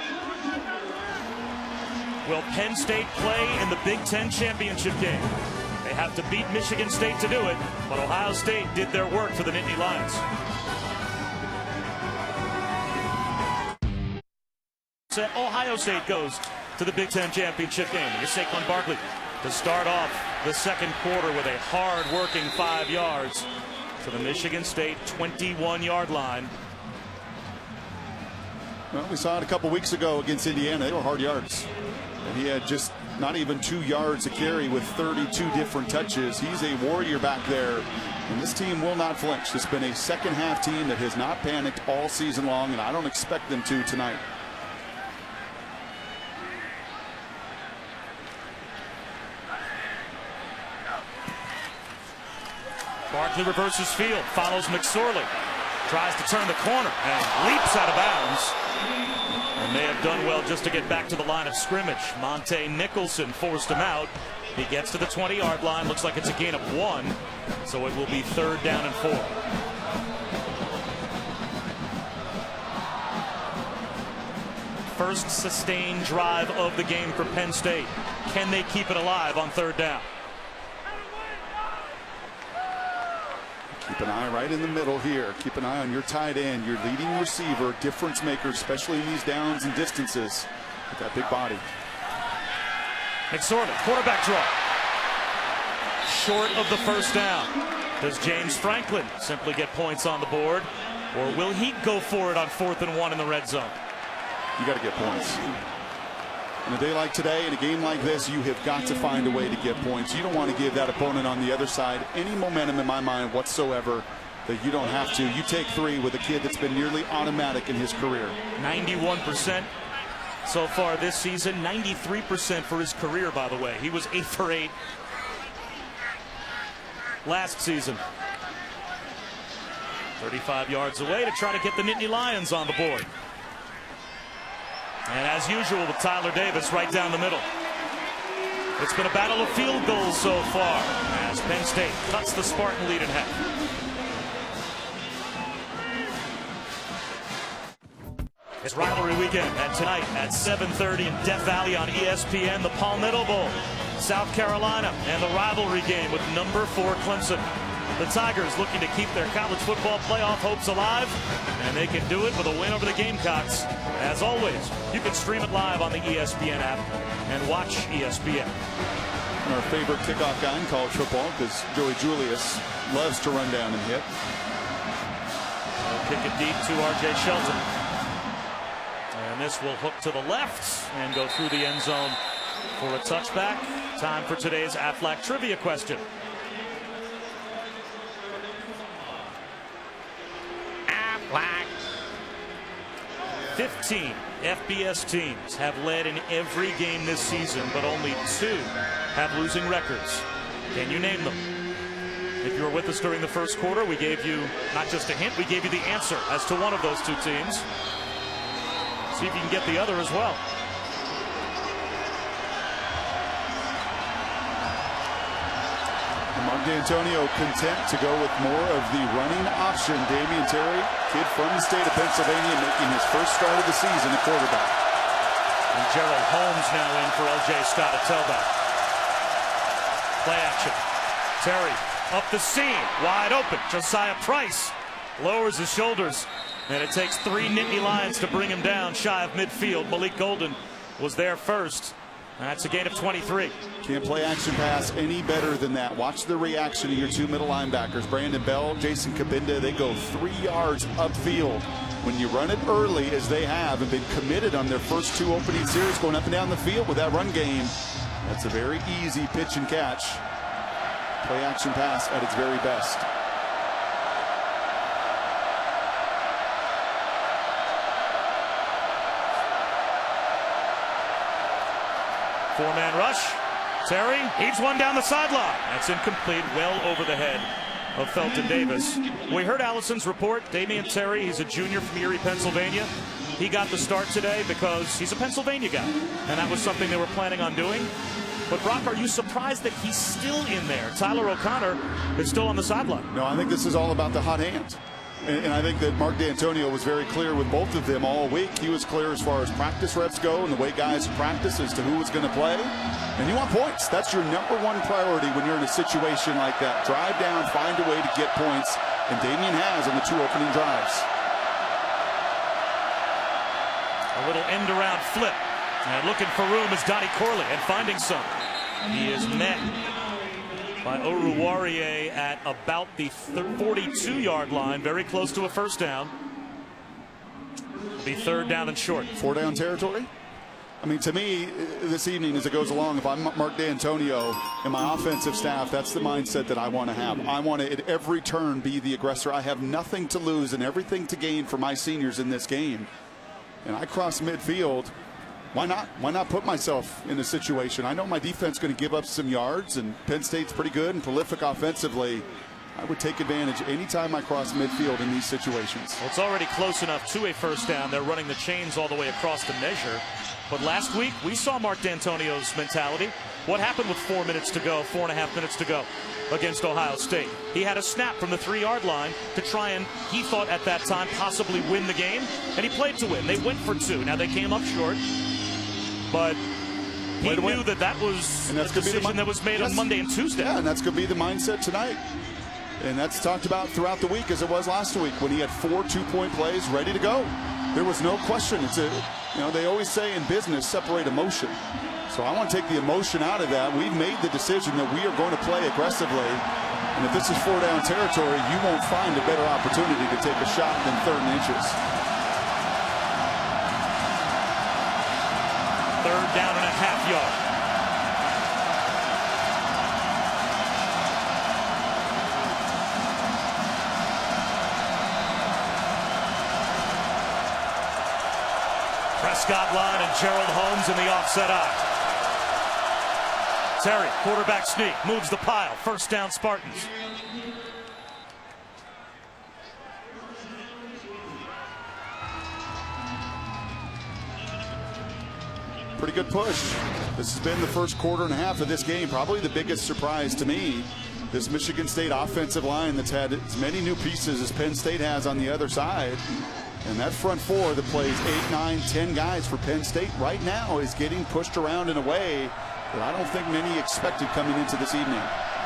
Will Penn State play in the Big Ten championship game? They have to beat Michigan State to do it, but Ohio State did their work for the Nittany Lions. Ohio State goes to the Big Ten championship game. Here's Saquon Barkley to start off the 2nd quarter with a hard-working 5 yards to the Michigan State 21-yard line. Well, we saw it a couple weeks ago against Indiana. They were hard yards. And he had just not even 2 yards to carry with 32 different touches. He's a warrior back there. And this team will not flinch. It's been a second half team that has not panicked all season long, and I don't expect them to tonight. Barkley reverses field, follows McSorley, tries to turn the corner and leaps out of bounds. And they have done well just to get back to the line of scrimmage. Monte Nicholson forced him out. He gets to the 20-yard line. Looks like it's a gain of 1. So it will be 3rd down and 4. First sustained drive of the game for Penn State. Can they keep it alive on 3rd down? Keep an eye right in the middle here. Keep an eye on your tight end, your leading receiver, difference maker, especially in these downs and distances with that big body. McSorley, quarterback draw. Short of the 1st down. Does James Franklin simply get points on the board, or will he go for it on 4th and 1 in the red zone? You got to get points. In a day like today, in a game like this, you have got to find a way to get points. You don't want to give that opponent on the other side any momentum in my mind whatsoever that you don't have to. You take 3 with a kid that's been nearly automatic in his career. 91% so far this season, 93% for his career, by the way. He was 8 for 8 last season. 35 yards away to try to get the Nittany Lions on the board. And as usual with Tyler Davis right down the middle. It's been a battle of field goals so far as Penn State cuts the Spartan lead in half. It's rivalry weekend, and tonight at 7:30 in Death Valley on ESPN, the Palmetto Bowl, South Carolina, and the rivalry game with number 4 Clemson. The Tigers looking to keep their college football playoff hopes alive, and they can do it with a win over the Gamecocks. As always, you can stream it live on the ESPN app and watch ESPN. And our favorite kickoff guy in college football, because Joey Julius loves to run down and hit. They'll kick it deep to R.J. Shelton. And this will hook to the left and go through the end zone for a touchback. Time for today's Aflac trivia question. 15 FBS teams have led in every game this season, but only 2 have losing records. Can you name them? If you were with us during the first quarter, we gave you not just a hint, we gave you the answer as to one of those 2 teams. See if you can get the other as well. Mark D'Antonio content to go with more of the running option. Damian Terry, kid from the state of Pennsylvania, making his first start of the season at quarterback. And Gerald Holmes now in for L.J. Scott at tailback. Play action. Terry up the seam, wide open. Josiah Price lowers his shoulders, and it takes 3 Nittany Lions to bring him down shy of midfield. Malik Golden was there first. That's a gain of 23. Can't play action pass any better than that. Watch the reaction of your 2 middle linebackers. Brandon Bell, Jason Kabinda, they go 3 yards upfield. When you run it early, as they have, and been committed on their first 2 opening series, going up and down the field with that run game, that's a very easy pitch and catch. Play action pass at its very best. Four-man rush. Terry heaves one down the sideline. That's incomplete, well over the head of Felton Davis. We heard Allison's report. Damian Terry, he's a junior from Erie, Pennsylvania. He got the start today because he's a Pennsylvania guy, and that was something they were planning on doing. But Brock, are you surprised that he's still in there? Tyler O'Connor is still on the sideline. No, I think this is all about the hot hand. And I think that Mark D'Antonio was very clear with both of them all week. He was clear as far as practice reps go and the way guys practice as to who was going to play. And you want points. That's your #1 priority when you're in a situation like that. Drive down, find a way to get points. And Damian has on the 2 opening drives. A little end around flip. And looking for room is Donnie Corley, and finding some. He is met by Oruwariye at about the 42-yard line, very close to a first down. It'll be 3rd down and short. 4 down territory? I mean, to me, this evening as it goes along, if I'm Mark D'Antonio and my offensive staff, that's the mindset that I want to have. I want to, at every turn, be the aggressor. I have nothing to lose and everything to gain for my seniors in this game. And I cross midfield. Why not? Why not put myself in a situation? I know my defense is going to give up some yards, and Penn State's pretty good and prolific offensively. I would take advantage anytime I cross midfield in these situations. Well, it's already close enough to a 1st down. They're running the chains all the way across the measure. But last week, we saw Mark D'Antonio's mentality. What happened with 4 minutes to go, 4.5 minutes to go against Ohio State? He had a snap from the 3-yard line to try and, he thought at that time, possibly win the game. And he played to win. They went for 2. Now, they came up short. But he knew that that was a decision that was made on Monday and Tuesday. Yeah, and that's going to be the mindset tonight. And that's talked about throughout the week as it was last week when he had 4 2-point plays ready to go. There was no question. It's a, you know, they always say in business, separate emotion. So I want to take the emotion out of that. We've made the decision that we are going to play aggressively. And if this is 4 down territory, you won't find a better opportunity to take a shot than 3rd and inches. 3rd down and a half yard. Prescott line and Gerald Holmes in the offset eye. Terry, quarterback sneak, moves the pile. 1st down Spartans. Pretty good push. This has been the first 1/4.5 of this game. Probably the biggest surprise to me. This Michigan State offensive line that's had as many new pieces as Penn State has on the other side. And that front 4 that plays 8, 9, 10 guys for Penn State right now is getting pushed around in a way that I don't think many expected coming into this evening.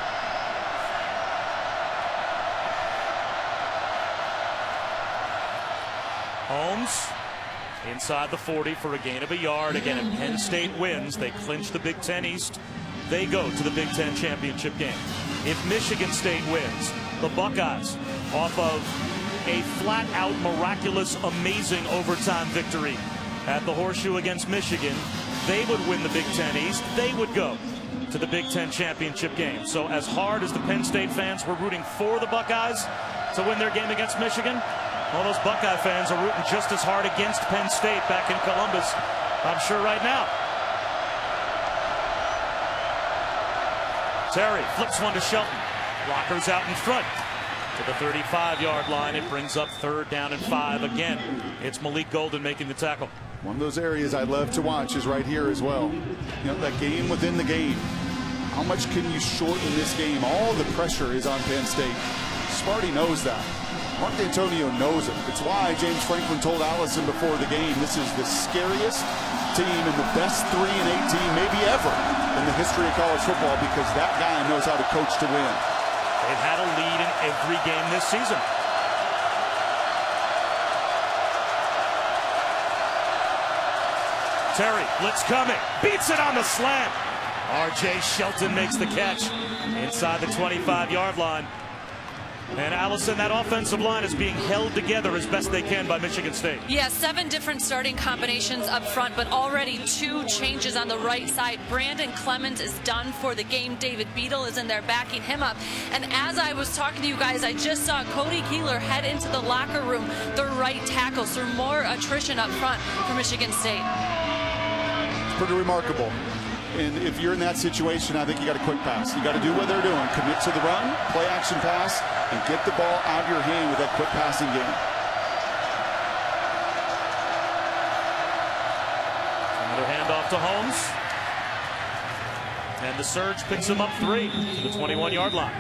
Holmes inside the 40 for a gain of a yard. Again, if Penn State wins, they clinch the Big Ten East. They go to the Big Ten championship game. If Michigan State wins, the Buckeyes, off of a flat-out, miraculous, amazing overtime victory at the Horseshoe against Michigan, they would win the Big Ten East. They would go to the Big Ten championship game. So as hard as the Penn State fans were rooting for the Buckeyes to win their game against Michigan, all those Buckeye fans are rooting just as hard against Penn State back in Columbus, I'm sure, right now. Terry flips one to Shelton. Blockers out in front to the 35-yard line. It brings up 3rd down and 5 again. It's Malik Golden making the tackle. One of those areas I love to watch is right here as well. You know, that game within the game. How much can you shorten this game? All the pressure is on Penn State. Sparty knows that. Mark D'Antonio knows it. It's why James Franklin told Allison before the game, this is the scariest team and the best 3-8 team maybe ever in the history of college football, because that guy knows how to coach to win. They've had a lead in every game this season. Terry, blitz coming, beats it on the slant. R.J. Shelton makes the catch inside the 25-yard line. And Allison, that offensive line is being held together as best they can by Michigan State. Yeah, 7 different starting combinations up front, but already 2 changes on the right side. Brandon Clemens is done for the game. David Beadle is in there backing him up. And as I was talking to you guys, I just saw Cody Keeler head into the locker room, the right tackle. So more attrition up front for Michigan State. It's pretty remarkable. And if you're in that situation, I think you got a quick pass. You got to do what they're doing. Commit to the run, play action pass, and get the ball out of your hand with that quick passing game. Another handoff to Holmes. And the surge picks him up 3 to the 21-yard line.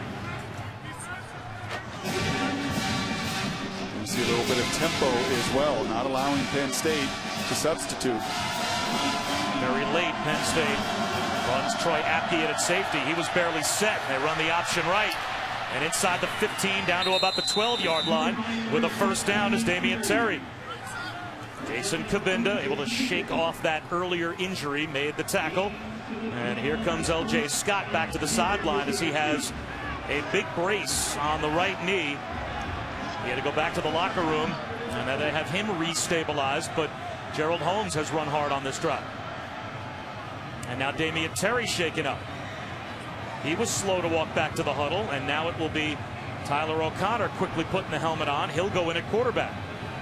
You see a little bit of tempo as well, not allowing Penn State to substitute. Very late, Penn State runs Troy Apke in at safety. He was barely set. They run the option right. And inside the 15 down to about the 12-yard line with a 1st down is Damian Terry. Jason Kabinda able to shake off that earlier injury, made the tackle. And here comes L.J. Scott back to the sideline as he has a big brace on the right knee. He had to go back to the locker room And now they have him restabilized, but Gerald Holmes has run hard on this drive. And now Nittany shaken up. He was slow to walk back to the huddle, and now it will be Tyler O'Connor quickly putting the helmet on. He'll go in at quarterback.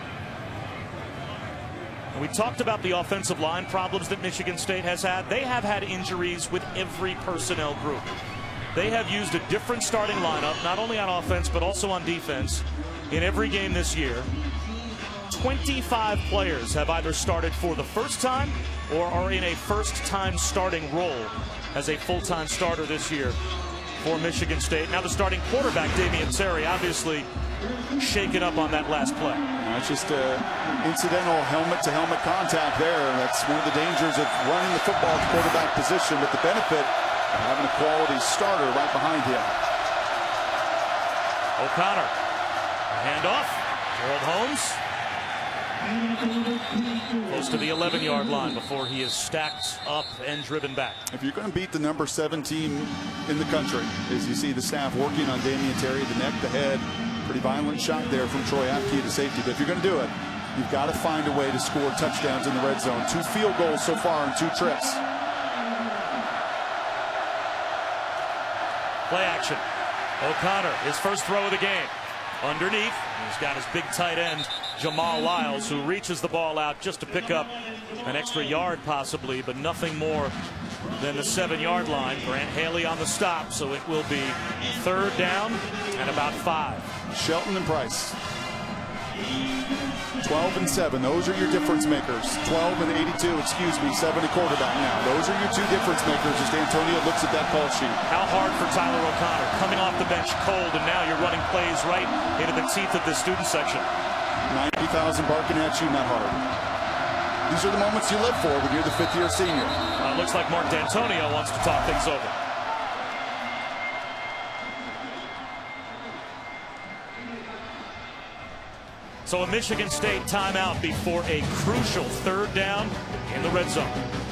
And we talked about the offensive line problems that Michigan State has had. They have had injuries with every personnel group. They have used a different starting lineup, not only on offense, but also on defense, in every game this year. 25 players have either started for the first time or are in a first-time starting role as a full-time starter this year for Michigan State. Now the starting quarterback, Nittany, obviously shaken up on that last play. It's just incidental helmet-to-helmet contact there. That's one of the dangers of running the football at the quarterback position, with the benefit of having a quality starter right behind him. O'Connor, handoff, Gerald Holmes. Close to the 11-yard line before he is stacked up and driven back. If you're going to beat the number 7 team in the country, as you see the staff working on Nittany, the neck, the head, pretty violent shot there from Troy Apke to safety. But if you're going to do it, you've got to find a way to score touchdowns in the red zone. 2 field goals so far in 2 trips. Play action. O'Connor, his first throw of the game. Underneath, he's got his big tight end, Jamal Lyles, who reaches the ball out just to pick up an extra yard possibly, but nothing more than the 7-yard line. Grant Haley on the stop, so it will be 3rd down and about 5. Shelton and Price. 12 and 7, those are your difference makers. 12 and 82, 7 at quarterback now. Those are your 2 difference makers as D'Antonio looks at that call sheet. How hard for Tyler O'Connor, coming off the bench cold, and now you're running plays right into the teeth of the student section. 90,000 barking at you, not hard. These are the moments you live for when you're the 5th-year senior. Looks like Mark D'Antonio wants to talk things over. So a Michigan State timeout before a crucial 3rd down in the red zone.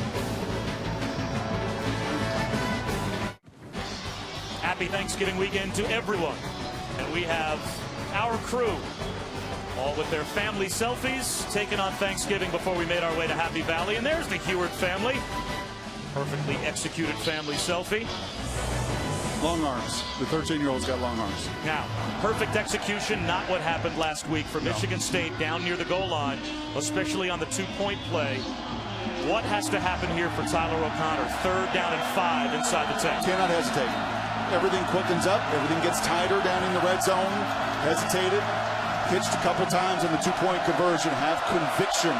Happy Thanksgiving weekend to everyone. And we have our crew, all with their family selfies, taken on Thanksgiving before we made our way to Happy Valley. And there's the Heward family. Perfectly executed family selfie. Long arms. The 13-year-old's got long arms. Now, perfect execution, not what happened last week for Michigan State down near the goal line, especially on the 2-point play. What has to happen here for Tyler O'Connor? 3rd down and 5 inside the 10. Cannot hesitate. Everything quickens up. Everything gets tighter down in the red zone. Hesitated. Pitched a couple times on the 2-point conversion. Have conviction.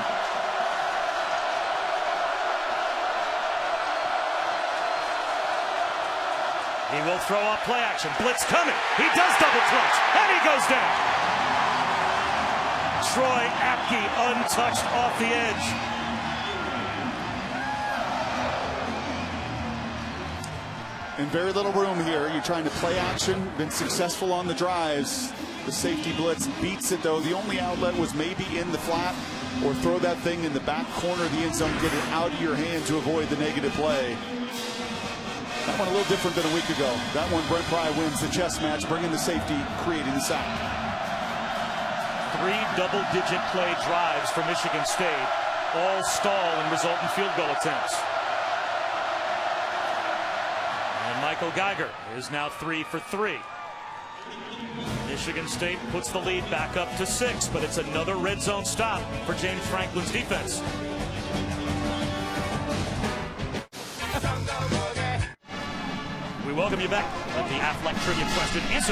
He will throw up play action. Blitz coming. He does double clutch. And he goes down. Troy Apke untouched off the edge. And very little room here. You're trying to play action. Been successful on the drives. The safety blitz beats it, though. The only outlet was maybe in the flat or throw that thing in the back corner of the end zone, get it out of your hand to avoid the negative play. That one a little different than a week ago. That one, Brent Pry wins the chess match, bringing the safety, creating the sack. 3 double-digit play drives for Michigan State, all stall and result in field goal attempts. And Michael Geiger is now 3 for 3. Michigan State puts the lead back up to 6, but it's another red zone stop for James Franklin's defense. We welcome you back with the Affleck Trivia Question Answer.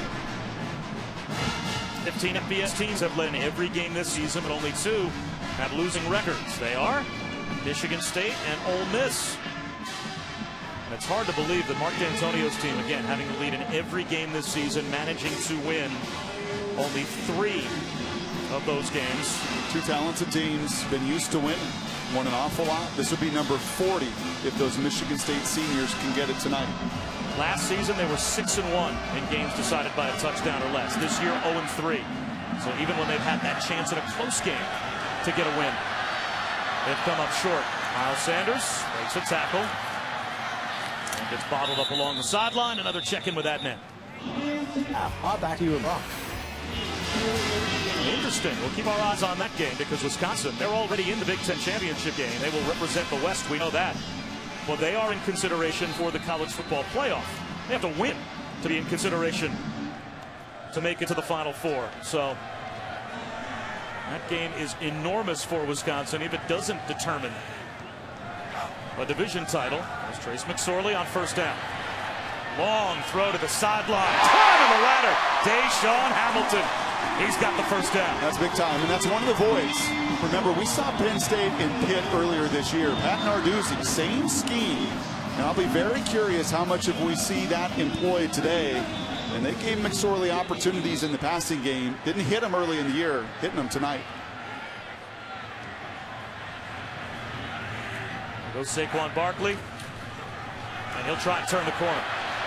15 FBS teams have led in every game this season, but only 2 have losing records. They are Michigan State and Ole Miss. And it's hard to believe that Mark D'Antonio's team, again, having the lead in every game this season, managing to win only 3 of those games. 2 talented teams, been used to win, won an awful lot. This would be number 40 if those Michigan State seniors can get it tonight. Last season, they were 6-1 in games decided by a touchdown or less. This year, 0-3. So even when they've had that chance in a close game to get a win, they've come up short. Miles Sanders breaks a tackle and gets bottled up along the sideline. Another check-in with that man. Back to you, Rock. Interesting. We'll keep our eyes on that game because Wisconsin, they're already in the Big Ten championship game. They will represent the West. We know that. Well, they are in consideration for the college football playoff. They have to win to be in consideration to make it to the Final Four. So that game is enormous for Wisconsin if it doesn't determine a division title. There's Trace McSorley on first down. Long throw to the sideline. Time on the ladder. Deshaun Hamilton. He's got the first down. That's big time, and that's one of the voids. Remember, we saw Penn State in Pitt earlier this year. Pat Narduzzi, same scheme. And I'll be very curious how much of we see that employed today. And they gave McSorley opportunities in the passing game. Didn't hit him early in the year, hitting him tonight. There goes Saquon Barkley. And he'll try and turn the corner.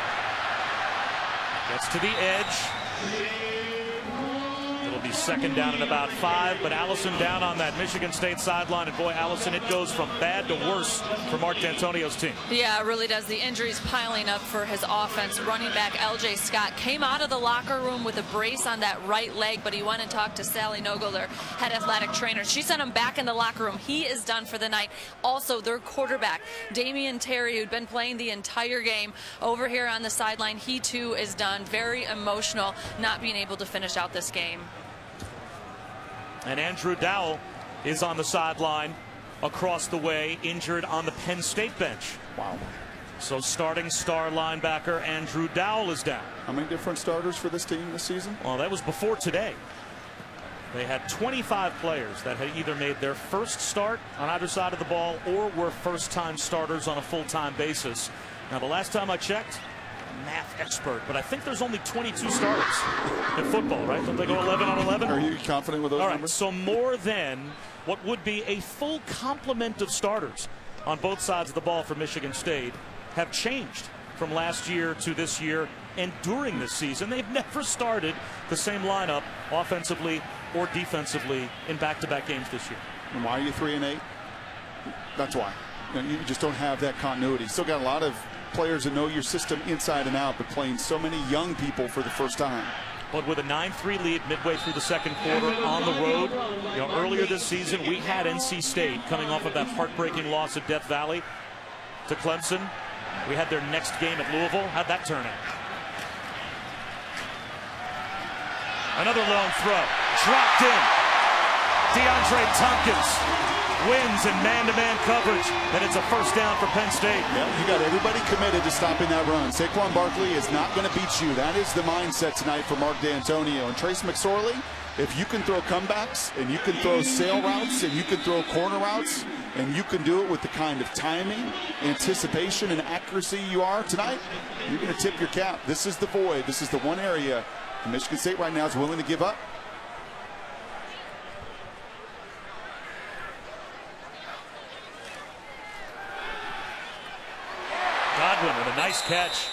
Gets to the edge. It'll be second down and about 5, but Allison down on that Michigan State sideline. And boy, Allison, it goes from bad to worse for Mark D'Antonio's team. Yeah, it really does. The injuries piling up for his offense. Running back LJ Scott came out of the locker room with a brace on that right leg, but he went and talked to Sally Nogel, their head athletic trainer. She sent him back in the locker room. He is done for the night. Also, their quarterback, Damian Terry, who'd been playing the entire game over here on the sideline, he too is done. Very emotional not being able to finish out this game. And Andrew Dowell is on the sideline across the way, injured on the Penn State bench. Wow. So starting star linebacker Andrew Dowell is down. How many different starters for this team this season? Well, that was before today. They had 25 players that had either made their first start on either side of the ball or were first-time starters on a full-time basis. Now, the last time I checked, math expert, but I think there's only 22 starters in football, right? Don't they go 11 on 11? Are you confident with those numbers? All right, so more than what would be a full complement of starters on both sides of the ball for Michigan State have changed from last year to this year, and during this season, they've never started the same lineup offensively or defensively in back-to-back games this year. And why are you 3-8? That's why. You just don't have that continuity. Still got a lot of players that know your system inside and out, but playing so many young people for the first time. But with a 9-3 lead midway through the second quarter on the road, earlier this season we had NC State coming off of that heartbreaking loss at Death Valley to Clemson. We had their next game at Louisville. How'd that turn out? Another long throw, dropped in. DeAndre Tompkins wins in man-to-man coverage, and it's a first down for Penn State. Yeah, you got everybody committed to stopping that run. Saquon Barkley is not going to beat you. That is the mindset tonight for Mark D'Antonio. And Trace McSorley, if you can throw comebacks, and you can throw sail routes, and you can throw corner routes, and you can do it with the kind of timing, anticipation, and accuracy you are tonight, you're going to tip your cap. This is the void. This is the one area Michigan State right now is willing to give up. Godwin with a nice catch.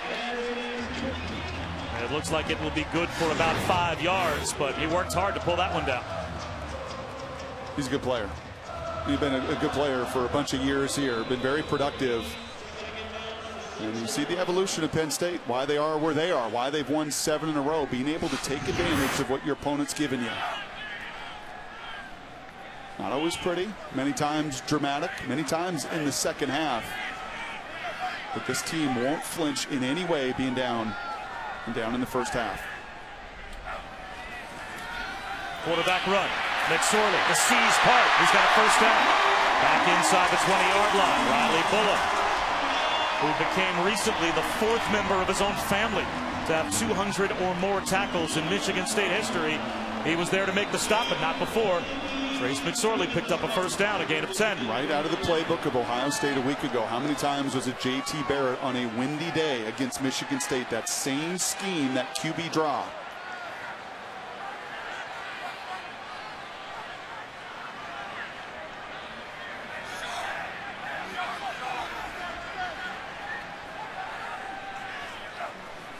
And it looks like it will be good for about 5 yards, but he worked hard to pull that one down. He's a good player. He's been a good player for a bunch of years here. Been very productive. And you see the evolution of Penn State, why they are where they are, why they've won 7 in a row, being able to take advantage of what your opponent's given you. Not always pretty, many times dramatic, many times in the second half. But this team won't flinch in any way being down and down in the first half. Quarterback run. McSorley, the C's part. He's got a first down. Back inside the 20-yard line. Riley Bullock, who became recently the 4th member of his own family to have 200 or more tackles in Michigan State history. He was there to make the stop, but not before. Trace McSorley picked up a first down, a gain of 10. Right out of the playbook of Ohio State a week ago. How many times was it J.T. Barrett on a windy day against Michigan State? That same scheme, that QB draw.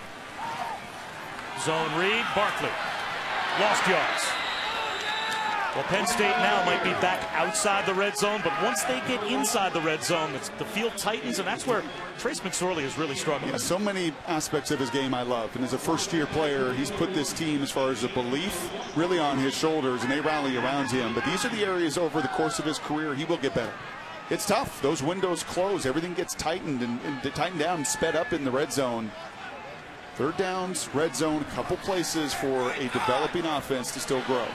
Zone read, Barkley. Lost yards. Well, Penn State now might be back outside the red zone, but once they get inside the red zone, the field tightens, and that's where Trace McSorley is really struggling. Yeah, so many aspects of his game I love, and as a first-year player, he's put this team, as far as the belief, really on his shoulders, and they rally around him. But these are the areas over the course of his career he will get better. It's tough. Those windows close. Everything gets tightened and tightened down and sped up in the red zone. Third downs, red zone, a couple places for a developing offense to still grow.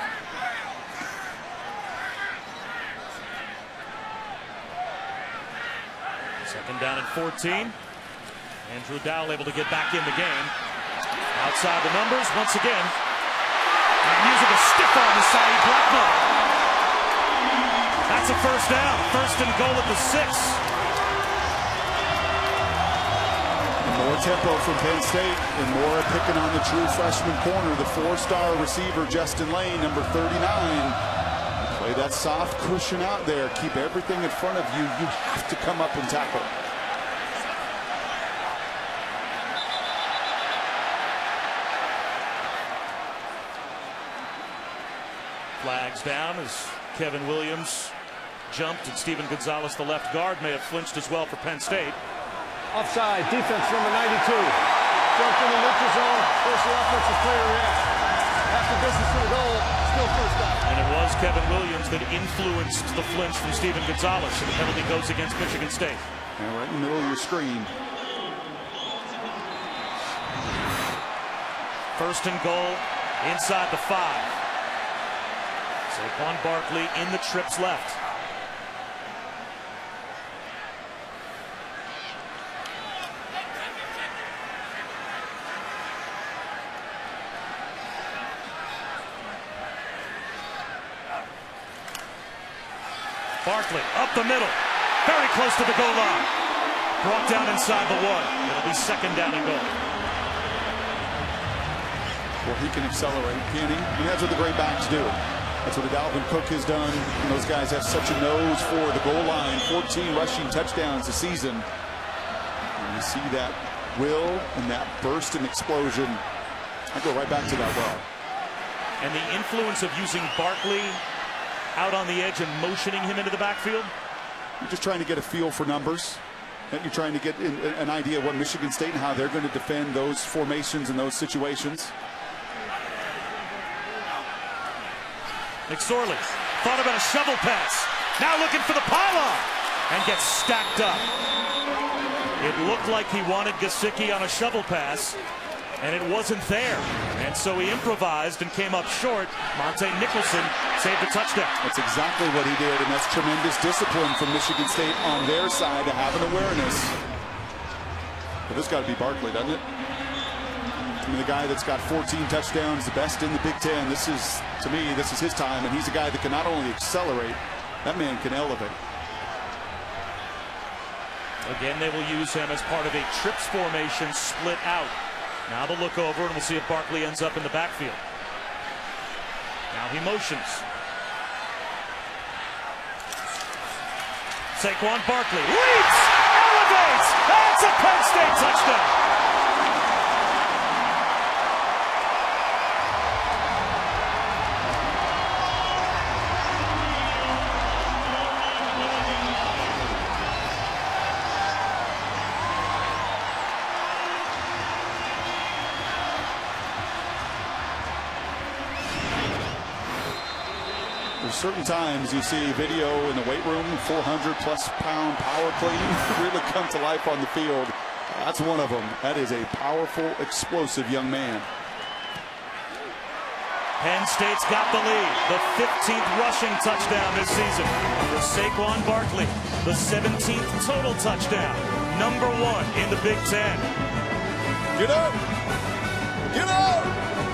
Second down and 14. Andrew Dowell able to get back in the game. Outside the numbers once again. And using a stiff arm to Saeed Blackmon. That's a first down. First and goal at the 6. More tempo from Penn State and more picking on the true freshman corner, the 4-star receiver Justin Lane, number 39. Play that soft cushion out there. Keep everything in front of you. You have to come up and tackle. Flags down as Kevin Williams jumped, and Steven Gonzalez, the left guard, may have flinched as well for Penn State. Offside, defense number 92. Jumped in the neutral zone, forced the offensive player to react. After distance to the goal, still first down. And it was Kevin Williams that influenced the flinch from Steven Gonzalez, and the penalty goes against Michigan State. And right in the middle of your screen. First and goal inside the 5. Saquon Barkley in the trips left. Barkley up the middle, very close to the goal line. Brought down inside the 1. It'll be second down and goal. Well, he can accelerate, can he? And that's what the great backs do. That's what Dalvin Cook has done. And those guys have such a nose for the goal line. 14 rushing touchdowns a season. And you see that will and that burst and explosion. I go right back to that well. And the influence of using Barkley out on the edge and motioning him into the backfield? You're just trying to get a feel for numbers. And you're trying to get an idea of what Michigan State and how they're going to defend those formations and those situations. McSorley thought about a shovel pass. Now looking for the pylon and gets stacked up. It looked like he wanted Gesicki on a shovel pass, and it wasn't there. And so he improvised and came up short. Monte Nicholson saved a touchdown. That's exactly what he did, and that's tremendous discipline from Michigan State on their side to have an awareness. But this got to be Barkley, doesn't it? I mean, the guy that's got 14 touchdowns, the best in the Big Ten. This is, to me, this is his time, and he's a guy that can not only accelerate, that man can elevate. Again, they will use him as part of a trips formation split out. Now the look over, and we'll see if Barkley ends up in the backfield. Now he motions. Saquon Barkley leaps, elevates. That's a Penn State touchdown. There's certain times you see video in the weight room, 400+ pound power clean really come to life on the field. That's one of them. That is a powerful, explosive young man. Penn State's got the lead. The 15th rushing touchdown this season for Saquon Barkley. The 17th total touchdown. #1 in the Big Ten. Get up! Get up!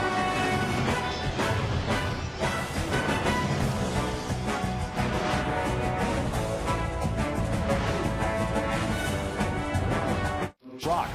Rock.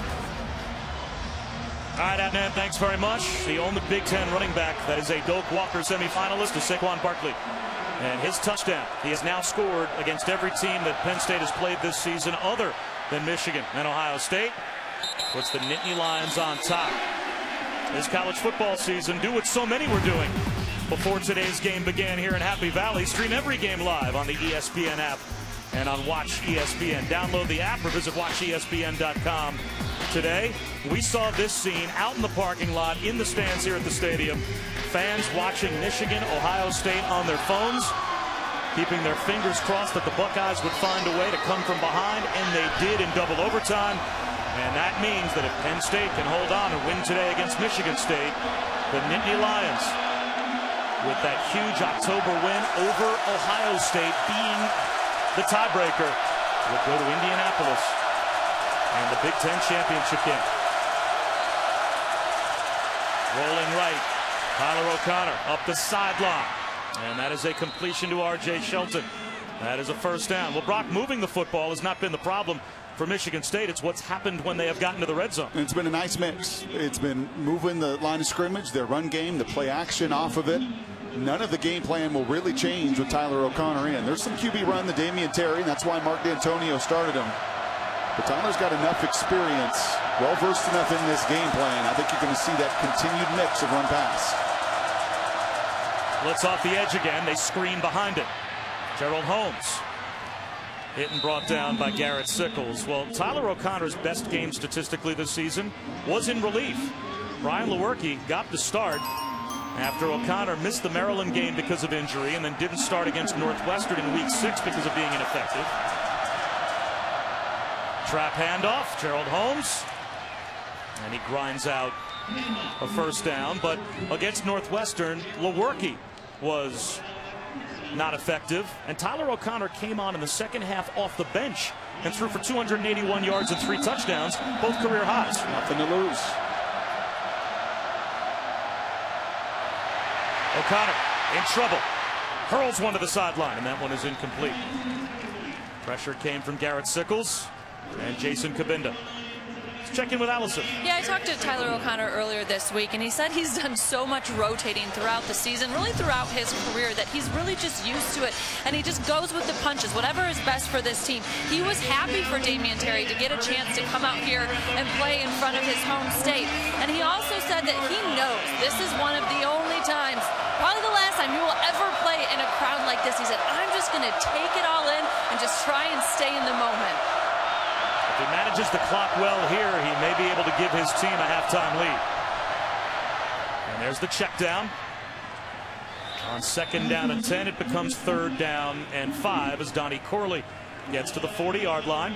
All right, Adnan, thanks very much. The only Big Ten running back that is a Doak Walker semifinalist is Saquon Barkley. And his touchdown, he has now scored against every team that Penn State has played this season other than Michigan and Ohio State. Puts the Nittany Lions on top. This college football season, do what so many were doing. before today's game began here in Happy Valley. Stream every game live on the ESPN app and on Watch ESPN. Download the app or visit watchespn.com today. We saw this scene out in the parking lot, in the stands here at the stadium. Fans watching Michigan, Ohio State on their phones, keeping their fingers crossed that the Buckeyes would find a way to come from behind, and they did in double overtime. And that means that if Penn State can hold on and win today against Michigan State, the Nittany Lions, with that huge October win over Ohio State being the tiebreaker, will go to Indianapolis and the Big Ten championship game. Rolling right, Tyler O'Connor up the sideline, and that is a completion to R.J. Shelton. That is a first down. Well, Brock, moving the football has not been the problem for Michigan State. It's what's happened when they have gotten to the red zone. It's been a nice mix. It's been moving the line of scrimmage, their run game, the play action off of it. None of the game plan will really change with Tyler O'Connor in. There's some QB run to Damian Terry, and that's why Mark D'Antonio started him. But Tyler's got enough experience, well-versed enough in this game plan. I think you're going to see that continued mix of run-pass. Blitz off the edge again. They screen behind it. Gerald Holmes hit and brought down by Garrett Sickles. Well, Tyler O'Connor's best game statistically this season was in relief. Brian Lewerke got the start after O'Connor missed the Maryland game because of injury and then didn't start against Northwestern in week 6 because of being ineffective. Trap handoff, Gerald Holmes, and he grinds out a first down. But against Northwestern, Lewerke was not effective, and Tyler O'Connor came on in the second half off the bench and threw for 281 yards and 3 touchdowns, both career highs. Nothing to lose. O'Connor in trouble, hurls one to the sideline, and that one is incomplete. Pressure came from Garrett Sickles and Jason Kabinda. Let's check in with Allison. Yeah, I talked to Tyler O'Connor earlier this week, and he said he's done so much rotating throughout the season, really throughout his career, that he's really just used to it, and he just goes with the punches, whatever is best for this team. He was happy for Damian Terry to get a chance to come out here and play in front of his home state, and he also said that he knows this is one of the only times, probably the last time, you will ever play in a crowd like this. He said, I'm just going to take it all in and just try and stay in the moment. If he manages the clock well here, he may be able to give his team a halftime lead. And there's the check down. On second down and 10, it becomes third down and 5 as Donnie Corley gets to the 40-yard line.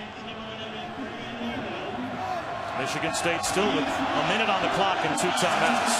Michigan State still with a minute on the clock and 2 timeouts.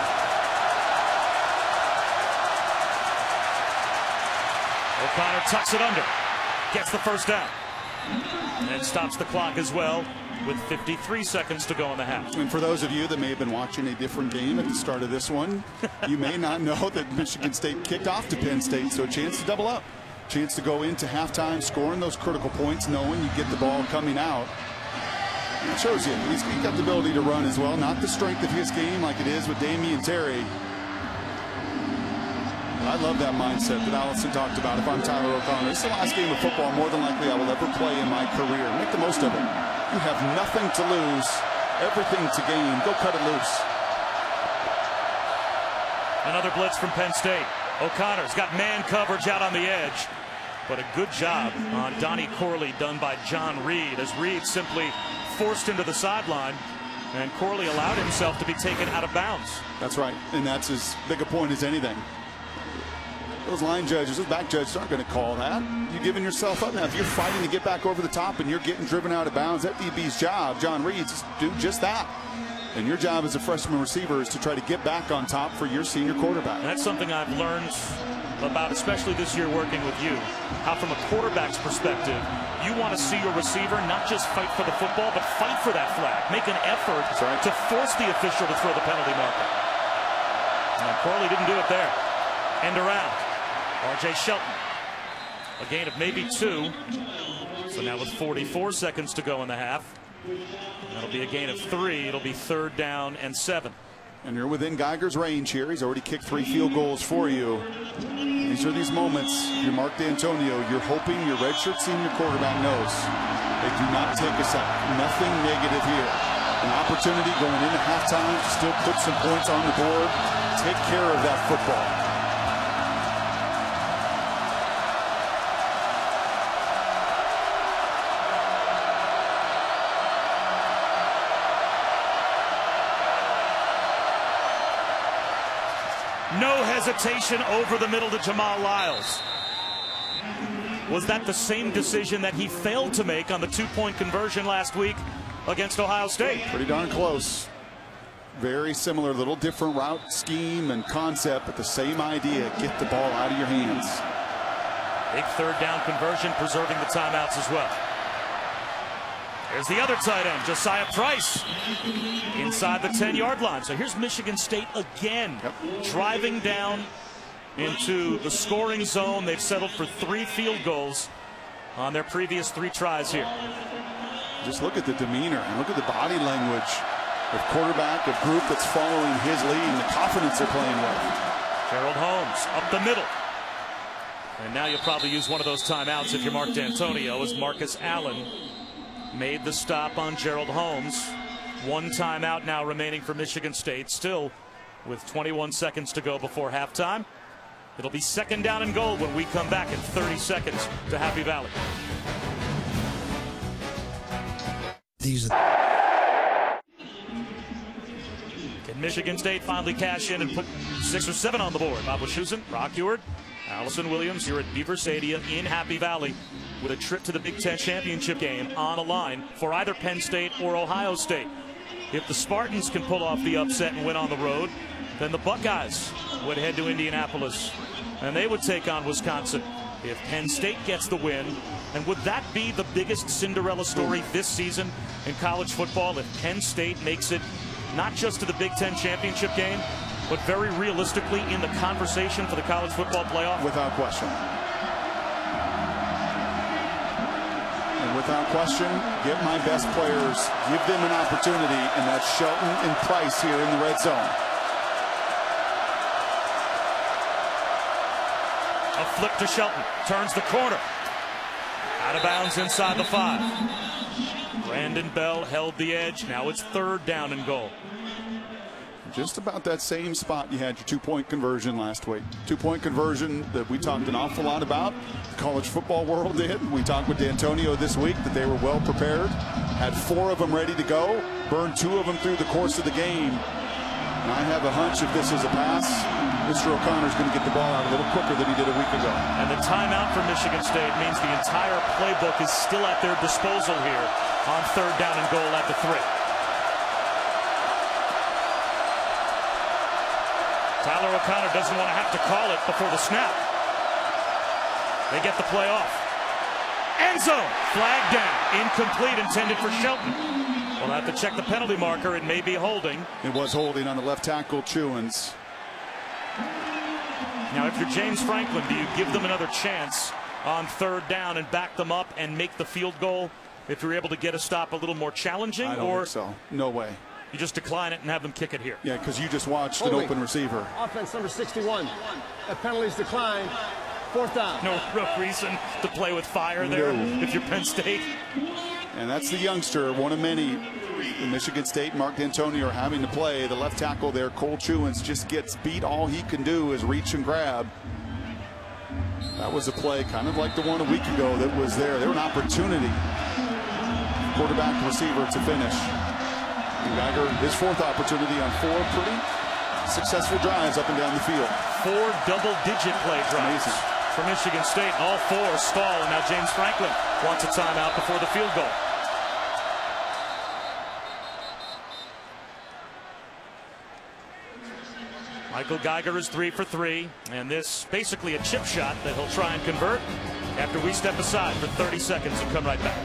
O'Connor tucks it under, gets the first down, and stops the clock as well with 53 seconds to go in the half. And for those of you that may have been watching a different game at the start of this one, you may not know that Michigan State kicked off to Penn State, so a chance to double up. Chance to go into halftime, scoring those critical points, knowing you get the ball coming out. And it shows you, he's got the ability to run as well, not the strength of his game like it is with Damian Terry. I love that mindset that Allison talked about. If I'm Tyler O'Connor, this is the last game of football more than likely I will ever play in my career. Make the most of it. You have nothing to lose, everything to gain. Go cut it loose. Another blitz from Penn State. O'Connor's got man coverage out on the edge, but a good job on Donnie Corley done by John Reed, as Reed simply forced into the sideline, and Corley allowed himself to be taken out of bounds. That's right, and that's as big a point as anything. Those line judges, those back judges aren't going to call that. You're giving yourself up now. If you're fighting to get back over the top and you're getting driven out of bounds, that DB's job, John Reed's, do just that. And your job as a freshman receiver is to try to get back on top for your senior quarterback. And that's something I've learned about, especially this year working with you, how from a quarterback's perspective, you want to see your receiver not just fight for the football, but fight for that flag. Make an effort to force the official to throw the penalty marker. And Corley didn't do it there. End around. R.J. Shelton, a gain of maybe 2. So now with 44 seconds to go in the half, that'll be a gain of 3. It'll be third down and 7. And you're within Geiger's range here. He's already kicked 3 field goals for you. These are these moments. You're Mark D'Antonio. You're hoping your redshirt senior quarterback knows they do not take a sack. Nothing negative here. An opportunity going into halftime to still put some points on the board. Take care of that football. No hesitation over the middle to Jamal Lyles. Was that the same decision that he failed to make on the two-point conversion last week against Ohio State? Pretty darn close. Very similar, little different route scheme and concept, but the same idea. Get the ball out of your hands. Big third down conversion, preserving the timeouts as well. There's the other tight end, Josiah Price, inside the 10-yard line. So here's Michigan State again, driving down into the scoring zone. They've settled for 3 field goals on their previous 3 tries here. Just look at the demeanor and look at the body language of quarterback, of group that's following his lead and the confidence they're playing with. Gerald Holmes up the middle. And now you'll probably use one of those timeouts if you're Mark D'Antonio, as Marcus Allen made the stop on Gerald Holmes. 1 timeout now remaining for Michigan State, still with 21 seconds to go before halftime. It'll be 2nd down and goal when we come back in 30 seconds to Happy Valley. Can Michigan State finally cash in and put 6 or 7 on the board? Bob Wischusen, Brock Ewart, Allison Williams here at Beaver Stadium in Happy Valley with a trip to the Big Ten championship game on a line for either Penn State or Ohio State. If the Spartans can pull off the upset and win on the road, then the Buckeyes would head to Indianapolis and they would take on Wisconsin if Penn State gets the win. And would that be the biggest Cinderella story this season in college football if Penn State makes it not just to the Big Ten championship game, but very realistically in the conversation for the college football playoff? Without question. And without question, get my best players, give them an opportunity, and that's Shelton and Price here in the red zone. A flip to Shelton, turns the corner. Out of bounds inside the 5. Brandon Bell held the edge. Now it's 3rd down and goal. Just about that same spot you had your 2-point conversion last week. 2-point conversion that we talked an awful lot about. The college football world did. We talked with D'Antonio this week that they were well prepared. Had 4 of them ready to go. Burned 2 of them through the course of the game. And I have a hunch if this is a pass, Mr. O'Connor's going to get the ball out a little quicker than he did a week ago. And the timeout for Michigan State means the entire playbook is still at their disposal here on 3rd down and goal at the 3. Tyler O'Connor doesn't want to have to call it before the snap. They get the play off. End zone, flag down, incomplete, intended for Shelton. We'll have to check the penalty marker. It may be holding. It was holding on the left tackle, Chewins. Now, if you're James Franklin, do you give them another chance on 3rd down and back them up and make the field goal if you're able to get a stop a little more challenging? I don't think so. No way. You just decline it and have them kick it here? Yeah, because you just watched an open receiver. Offense number 61. That penalty's declined. 4th down. No real reason to play with fire there if you're Penn State. And that's the youngster, one of many. Michigan State, Mark D'Antonio are having to play. The left tackle there, Cole Chewins, just gets beat. All he can do is reach and grab. That was a play kind of like the one a week ago that was there. There was an opportunity, quarterback receiver, to finish. And Geiger, his 4th opportunity on 4 pretty successful drives up and down the field. 4 double-digit play drives for Michigan State. All 4 stall, and now James Franklin wants a timeout before the field goal. Michael Geiger is 3 for 3, and this basically a chip shot that he'll try and convert after we step aside for 30 seconds and come right back.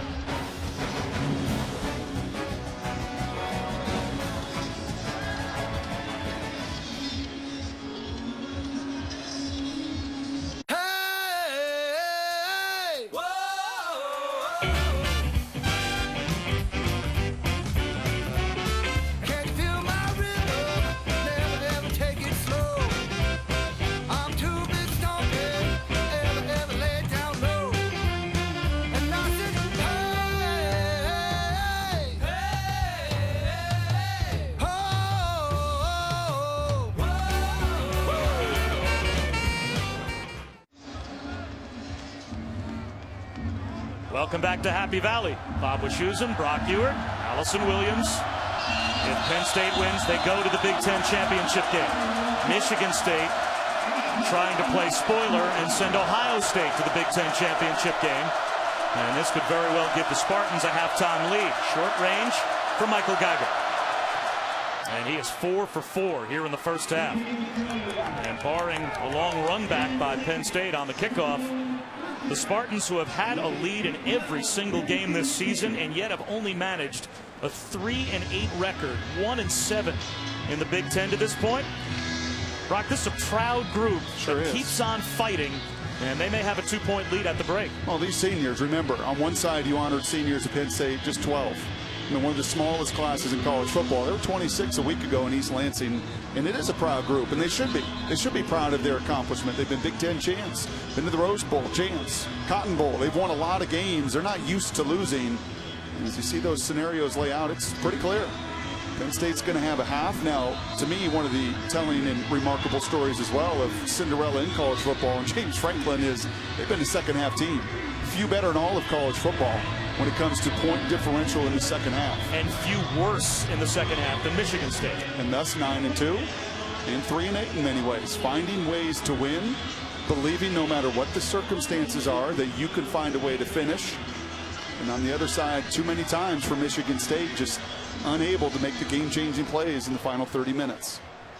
Welcome back to Happy Valley. Bob Wischusen, Brock Ewart, Allison Williams, If Penn State wins, they go to the Big Ten championship game. Michigan State trying to play spoiler and send Ohio State to the Big Ten championship game. And this could very well give the Spartans a halftime lead. Short range for Michael Geiger. And he is 4 for 4 here in the first half. And barring a long run back by Penn State on the kickoff, the Spartans, who have had a lead in every single game this season and yet have only managed a 3-8 record, 1-7 in the Big Ten to this point. Brock, this is a proud group that keeps on fighting, and they may have a 2-point lead at the break. Well, these seniors, remember, on one side you honored seniors at Penn State, just 12. I mean, one of the smallest classes in college football. They were 26 a week ago in East Lansing, and it is a proud group, and they should be. They should be proud of their accomplishment. They've been Big Ten champs, been to the Rose Bowl champs, Cotton Bowl. They've won a lot of games. They're not used to losing. And as you see those scenarios lay out, it's pretty clear. Penn State's going to have a half. Now, to me, one of the telling and remarkable stories as well of Cinderella in college football and James Franklin is they've been a second-half team. Few better in all of college football when it comes to point differential in the second half. And few worse in the second half than Michigan State. And thus 9-2 and 3-8 in many ways. Finding ways to win, believing no matter what the circumstances are that you can find a way to finish. And on the other side, too many times for Michigan State, just unable to make the game-changing plays in the final 30 minutes.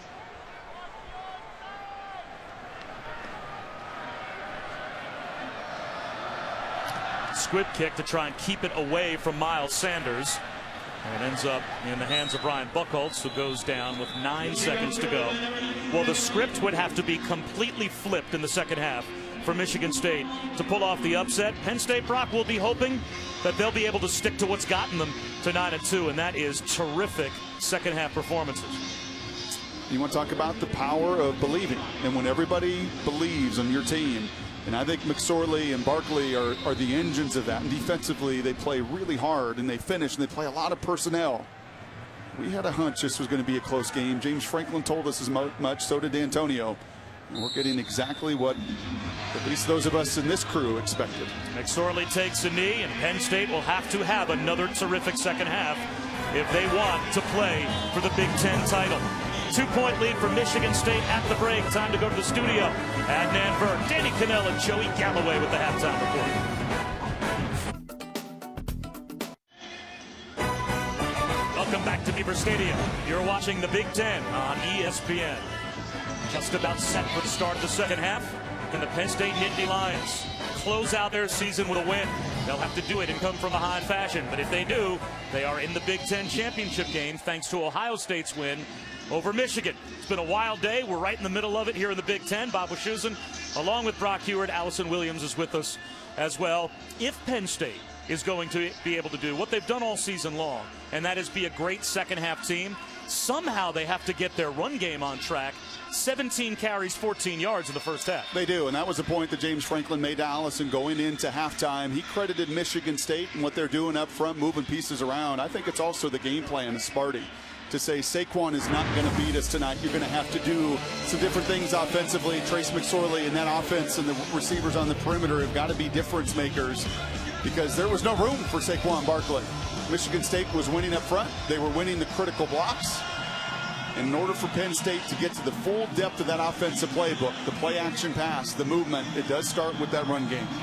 Squib kick to try and keep it away from Miles Sanders. And it ends up in the hands of Ryan Buchholz, who goes down with 9 seconds to go. Well, the script would have to be completely flipped in the second half for Michigan State to pull off the upset. Penn State, Brock, will be hoping that they'll be able to stick to what's gotten them to 9-2, and that is terrific second half performances. You want to talk about the power of believing, and when everybody believes on your team, and I think McSorley and Barkley are the engines of that, and defensively they play really hard and they finish and they play a lot of personnel. We had a hunch this was going to be a close game. James Franklin told us as much, so did D'Antonio. And we're getting exactly what at least those of us in this crew expected. McSorley takes a knee, and Penn State will have to have another terrific second half if they want to play for the Big Ten title. 2-point lead for Michigan State at the break. Time to go to the studio. Adnan Burke, Danny Cannell, and Joey Galloway with the halftime report. Welcome back to Beaver Stadium. You're watching the Big Ten on ESPN. Just about set for the start of the second half. Can the Penn State Nittany Lions close out their season with a win? They'll have to do it and come from behind fashion. But if they do, they are in the Big Ten championship game thanks to Ohio State's win over Michigan. It's been a wild day. We're right in the middle of it here in the Big Ten. Bob Wischusen, along with Brock Heward, Allison Williams is with us as well. If Penn State is going to be able to do what they've done all season long, and that is be a great second half team, somehow they have to get their run game on track. 17 carries, 14 yards in the first half. They do, and that was the point that James Franklin made to Allison going into halftime. He credited Michigan State and what they're doing up front, moving pieces around. I think it's also the game plan of Sparty to say Saquon is not going to beat us tonight. You're going to have to do some different things offensively. Trace McSorley and that offense and the receivers on the perimeter have got to be difference makers because there was no room for Saquon Barkley. Michigan State was winning up front. They were winning the critical blocks. And in order for Penn State to get to the full depth of that offensive playbook, the play action pass, the movement, it does start with that run game.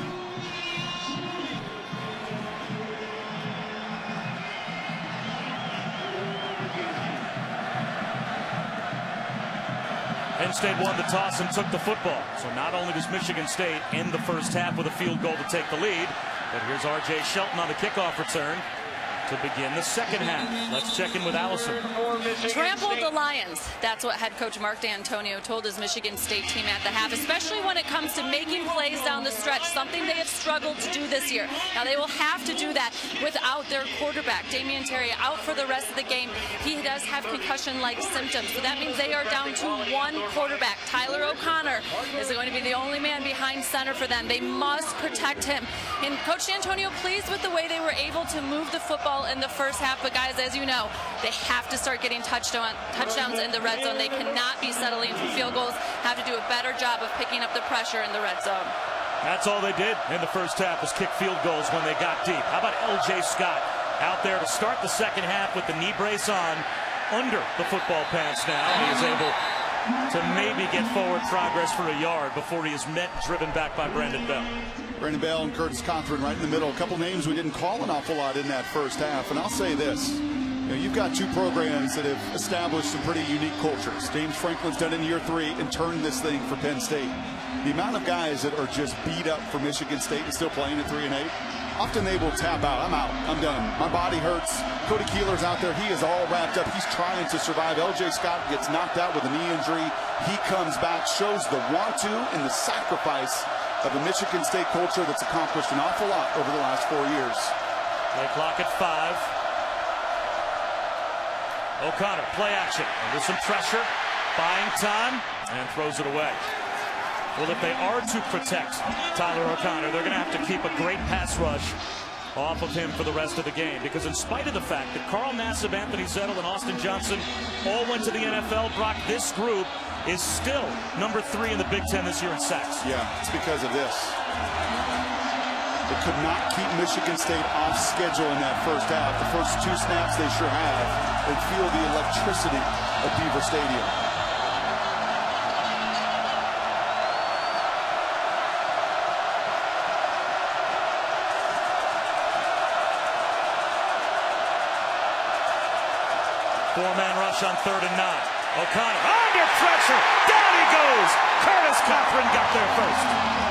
Penn State won the toss and took the football. So not only does Michigan State end the first half with a field goal to take the lead, but here's R.J. Shelton on the kickoff return to begin the second half. Let's check in with Allison. Trampled the Lions. That's what head coach Mark D'Antonio told his Michigan State team at the half, especially when it comes to making plays down the stretch, something they have struggled to do this year. Now they will have to do that without their quarterback, Damian Terry, out for the rest of the game. He does have concussion-like symptoms, so that means they are down to one quarterback. Tyler O'Connor is going to be the only man behind center for them. They must protect him. And Coach D'Antonio pleased with the way they were able to move the football in the first half, but guys, as you know, they have to start getting touchdowns in the red zone. They cannot be settling for field goals, have to do a better job of picking up the pressure in the red zone. That's all they did in the first half was kick field goals when they got deep. How about L.J. Scott out there to start the second half with the knee brace on under the football pants now. He is able to maybe get forward progress for a yard before he is driven back by Brandon Bell. Brandon Bell and Curtis Cothran right in the middle. A couple names we didn't call an awful lot in that first half. And I'll say this. You've got two programs that have established some pretty unique cultures. James Franklin's done in year 3 and turned this thing for Penn State. The amount of guys that are just beat up for Michigan State and still playing at 3-8, often they will tap out. I'm out. I'm done. My body hurts. Cody Keeler's out there. He is all wrapped up. He's trying to survive. LJ Scott gets knocked out with a knee injury. He comes back, shows the want to and the sacrifice of a Michigan State culture that's accomplished an awful lot over the last 4 years. Play clock at 5. O'Connor, play action, under some pressure, buying time, and throws it away. Well, if they are to protect Tyler O'Connor, they're going to have to keep a great pass rush off of him for the rest of the game, because in spite of the fact that Carl Nassib, Anthony Zettel, and Austin Johnson all went to the NFL, Brock, this group is still number 3 in the Big Ten this year in sacks. Yeah, it's because of this. They could not keep Michigan State off schedule in that first half. The first 2 snaps they sure have. They feel the electricity of Beaver Stadium. Four-man rush on 3rd and 9. O'Connor under pressure. Down he goes. Curtis Cothran got there first.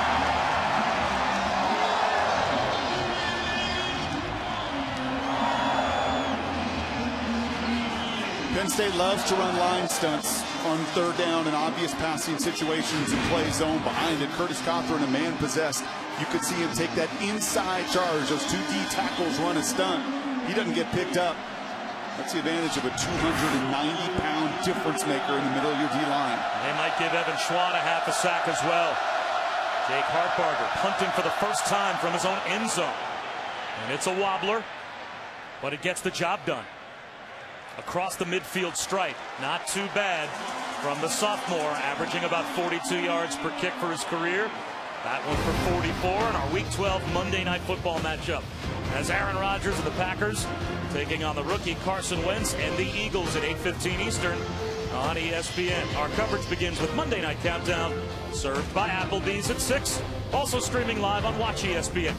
Penn State loves to run line stunts on 3rd down and obvious passing situations and play zone behind it. Curtis Cothran, a man possessed. You could see him take that inside charge. Those 2 D tackles run a stunt. He doesn't get picked up. That's the advantage of a 290-pound difference maker in the middle of your D-line. They might give Evan Schwan a half a sack as well. Jake Hartbarger punting for the first time from his own end zone. And it's a wobbler, but it gets the job done. Across the midfield stripe, not too bad from the sophomore, averaging about 42 yards per kick for his career. That one for 44 in our Week 12 Monday Night Football matchup, as Aaron Rodgers of the Packers taking on the rookie Carson Wentz and the Eagles at 8:15 Eastern on ESPN. Our coverage begins with Monday Night Countdown, served by Applebee's at 6, also streaming live on Watch ESPN.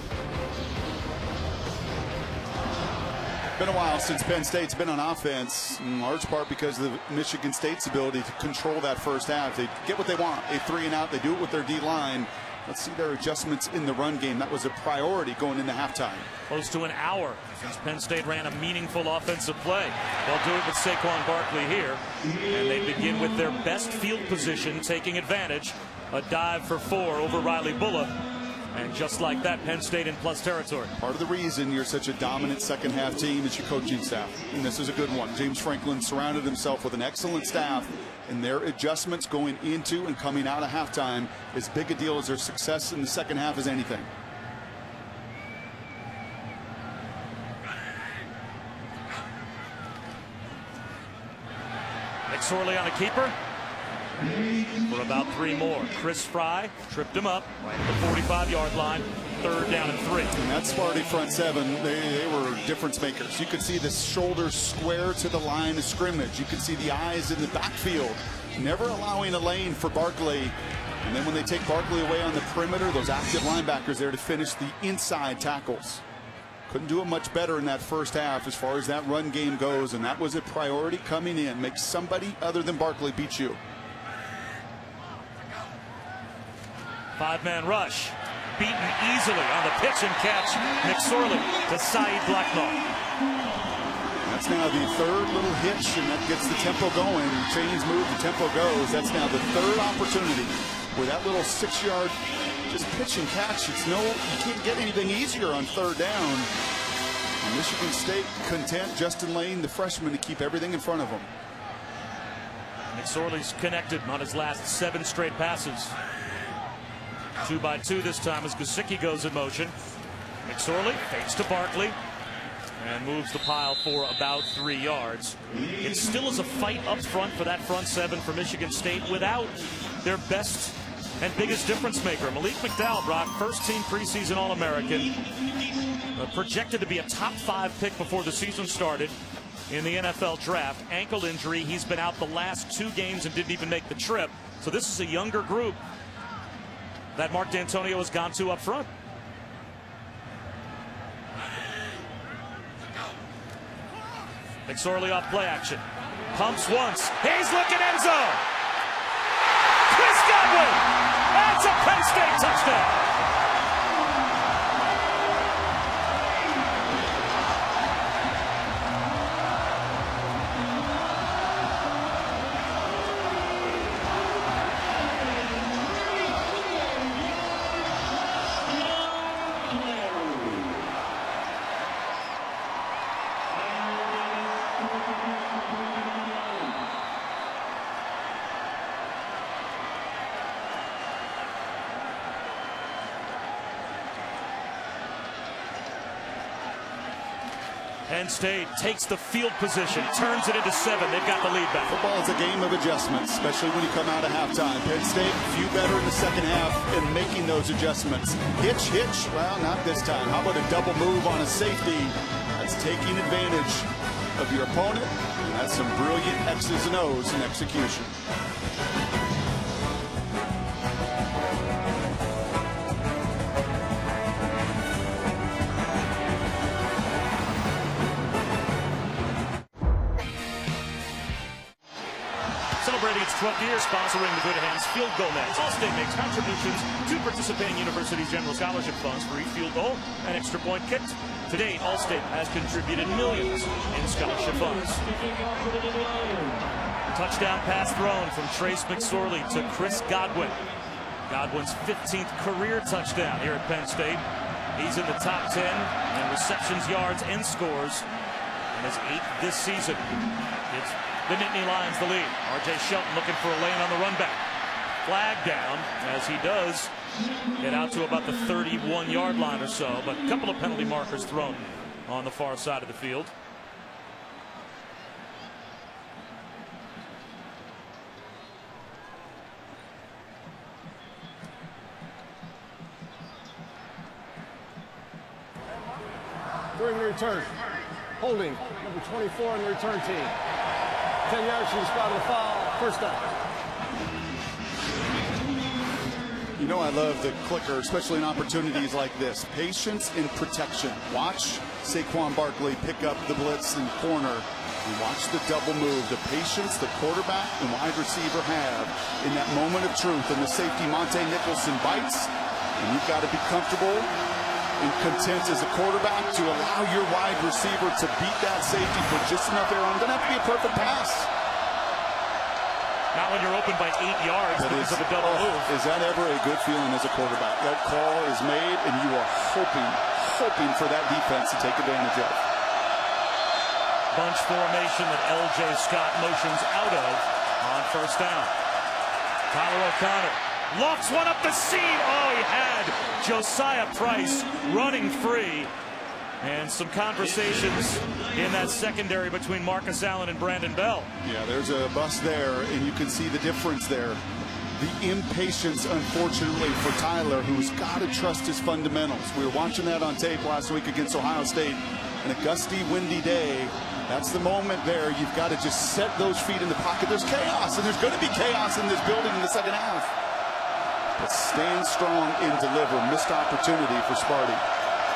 Been a while since Penn State's been on offense, in large part because of Michigan State's ability to control that first half. They get what they want, a 3 and out. They do it with their D-line. Let's see their adjustments in the run game. That was a priority going into halftime. Close to an hour since Penn State ran a meaningful offensive play. They'll do it with Saquon Barkley here, and they begin with their best field position, taking advantage. A dive for 4 over Riley Bullough. And just like that, Penn State in plus territory. Part of the reason you're such a dominant second half team is your coaching staff. And this is a good one. James Franklin surrounded himself with an excellent staff. And their adjustments going into and coming out of halftime, as big a deal as their success in the second half as anything. McSorley on a keeper for about 3 more. Chris Fry tripped him up right at the 45-yard line. 3rd down and 3. And that Sparty front 7, they were difference makers. You could see the shoulders square to the line of scrimmage. You could see the eyes in the backfield, never allowing a lane for Barkley. And then when they take Barkley away on the perimeter, those active linebackers there to finish the inside tackles. Couldn't do it much better in that first half as far as that run game goes, and that was a priority coming in. Make somebody other than Barkley beat you. 5-man rush. Beaten easily on the pitch and catch. McSorley to Saeed Blackmore. That's now the 3rd little hitch, and that gets the tempo going. Chains move, the tempo goes. That's now the 3rd opportunity where that little 6-yard just pitch and catch. It's you can't get anything easier on 3rd down. And Michigan State content Justin Lane, the freshman, to keep everything in front of him. McSorley's connected on his last 7 straight passes. 2 by 2 this time as Gesicki goes in motion. McSorley fakes to Barkley and moves the pile for about 3 yards. It still is a fight up front for that front 7 for Michigan State without their best and biggest difference maker. Malik McDowell, Brock, first-team preseason All-American, projected to be a top 5 pick before the season started. in the NFL draft. Ankle injury. He's been out the last 2 games and didn't even make the trip. So this is a younger group that Mark D'Antonio has gone to up front. McSorley off play action. Pumps once. He's looking end zone. Chris Godwin. That's a Penn State touchdown. Penn State takes the field position, turns it into 7. They've got the lead back. Football is a game of adjustments, especially when you come out of halftime. Penn State, a few better in the second half in making those adjustments. Hitch. Well, not this time. How about a double move on a safety? That's taking advantage of your opponent. And that's some brilliant X's and O's in execution. Celebrating its 12th year, sponsoring the Good Hands Field Goal Nets. Allstate makes contributions to participating universities' general scholarship funds for each field goal and extra point kicked. To date, Allstate has contributed millions in scholarship funds. Touchdown pass thrown from Trace McSorley to Chris Godwin. Godwin's 15th career touchdown here at Penn State. He's in the top 10 in receptions, yards, and scores. And his 8th this season. It's the Nittany Lions the lead. R.J. Shelton looking for a lane on the run back. Flag down as he does get out to about the 31-yard line or so, but a couple of penalty markers thrown on the far side of the field. During the return, holding number 24 on the return team. 10 yards from the spot of the foul, first down. You know I love the clicker, especially in opportunities like this. Patience and protection. Watch Saquon Barkley pick up the blitz in corner. And watch the double move. The patience the quarterback and wide receiver have in that moment of truth. And the safety, Monte Nicholson, bites. And you've got to be comfortable and content as a quarterback to allow your wide receiver to beat that safety for just enough air. It doesn't have to be a perfect pass. Not when you're open by 8 yards because of a double move. Is that ever a good feeling as a quarterback? That call is made and you are hoping for that defense to take advantage of. Bunch formation that L.J. Scott motions out of on first down. Tyler O'Connor lofts one up the seam. Oh, he had Josiah Price running free. And some conversations in that secondary between Marcus Allen and Brandon Bell. Yeah, there's a bust there, and you can see the difference there. The impatience, unfortunately, for Tyler, who's got to trust his fundamentals. We were watching that on tape last week against Ohio State. And a gusty, windy day, that's the moment there. You've got to just set those feet in the pocket. There's chaos, and there's going to be chaos in this building in the second half. But stand strong and deliver. Missed opportunity for Sparty.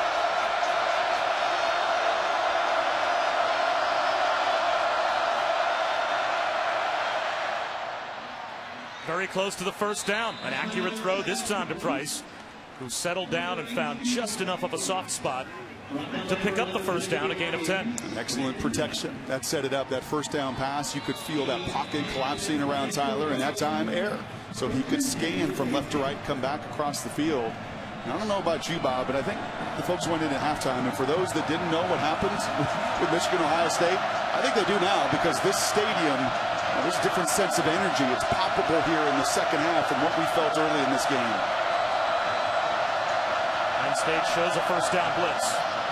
Very close to the first down. An accurate throw this time to Price, who settled down and found just enough of a soft spot to pick up the first down, a gain of 10. Excellent protection. That set it up. That first down pass, you could feel that pocket collapsing around Tyler, and that time air. So he could scan from left to right, come back across the field. And I don't know about you, Bob, but I think the folks went in at halftime, and for those that didn't know what happened with Michigan, Ohio State, I think they do now, because this stadium, there's a different sense of energy. It's palpable here in the second half and what we felt early in this game. Penn State shows a first down blitz.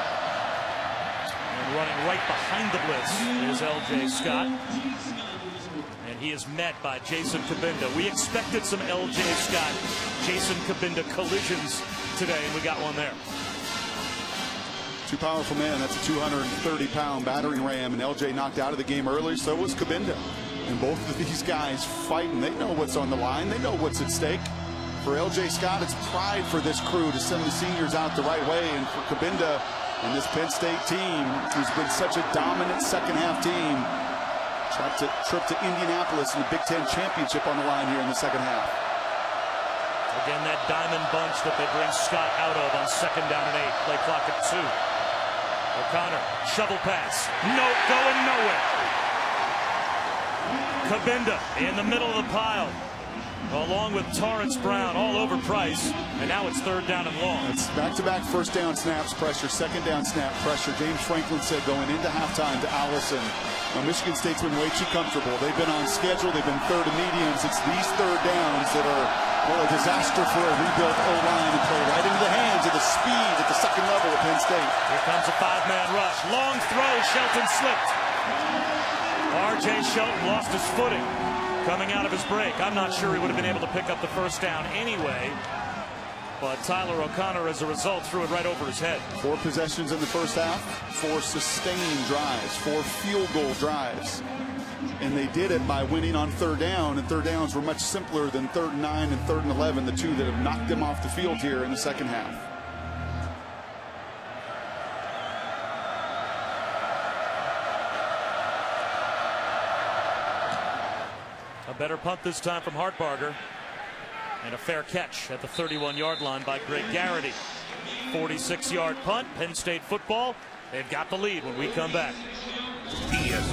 And running right behind the blitz is L.J. Scott. And he is met by Jason Cabinda. We expected some L.J. Scott, Jason Cabinda collisions today, and we got one there. Two powerful men. That's a 230-pound battering ram, and LJ knocked out of the game early. So was Kabinda. And both of these guys fighting. They know what's on the line. They know what's at stake. For LJ Scott, it's pride for this crew to send the seniors out the right way. And for Kabinda and this Penn State team, who's been such a dominant second-half team, trip to Indianapolis in the Big Ten championship on the line here in the second half. Again, that diamond bunch that they bring Scott out of on 2nd down and 8. Play clock at 2. O'Connor, shovel pass. No, going nowhere. Kabinda in the middle of the pile, along with Torrance Brown, all over Price, and now it's 3rd down and long. It's back-to-back 1st down snaps pressure, 2nd down snap pressure. James Franklin said going into halftime to Allison, now Michigan State's been way too comfortable. They've been on schedule. They've been 3rd and mediums. It's these 3rd downs that are, well, a disaster for a rebuilt O-line and play right into the hands of the speed at the 2nd level of Penn State. Here comes a 5-man rush. Long throw. Shelton slipped. R.J. Shelton lost his footing coming out of his break. I'm not sure he would have been able to pick up the 1st down anyway. But Tyler O'Connor, as a result, threw it right over his head. 4 possessions in the first half, 4 sustained drives, 4 field goal drives. And they did it by winning on 3rd down, and 3rd downs were much simpler than 3rd and 9 and 3rd and 11, the two that have knocked them off the field here in the second half. A better punt this time from Hartbarger. And a fair catch at the 31-yard line by Greg Garrity. 46-yard punt, Penn State football. They've got the lead when we come back. Diaz.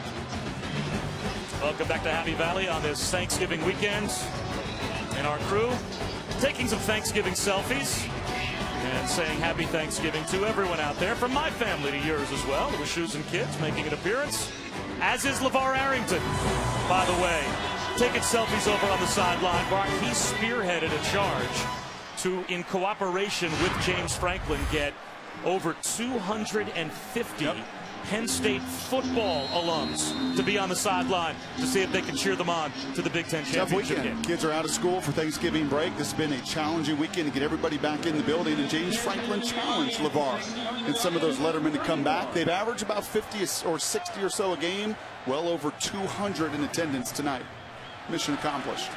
Welcome back to Happy Valley on this Thanksgiving weekend. And our crew taking some Thanksgiving selfies and saying happy Thanksgiving to everyone out there, from my family to yours as well. The Shoes and Kids making an appearance, as is LeVar Arrington, by the way. Taking selfies over on the sideline. He spearheaded a charge to, in cooperation with James Franklin, get over 250 Penn State football alums to be on the sideline to see if they can cheer them on to the Big Ten championship game. Kids are out of school for Thanksgiving break. This has been a challenging weekend to get everybody back in the building, and James Franklin challenged LeVar and some of those lettermen to come back. They've averaged about 50 or 60 or so a game, well over 200 in attendance tonight. Mission accomplished.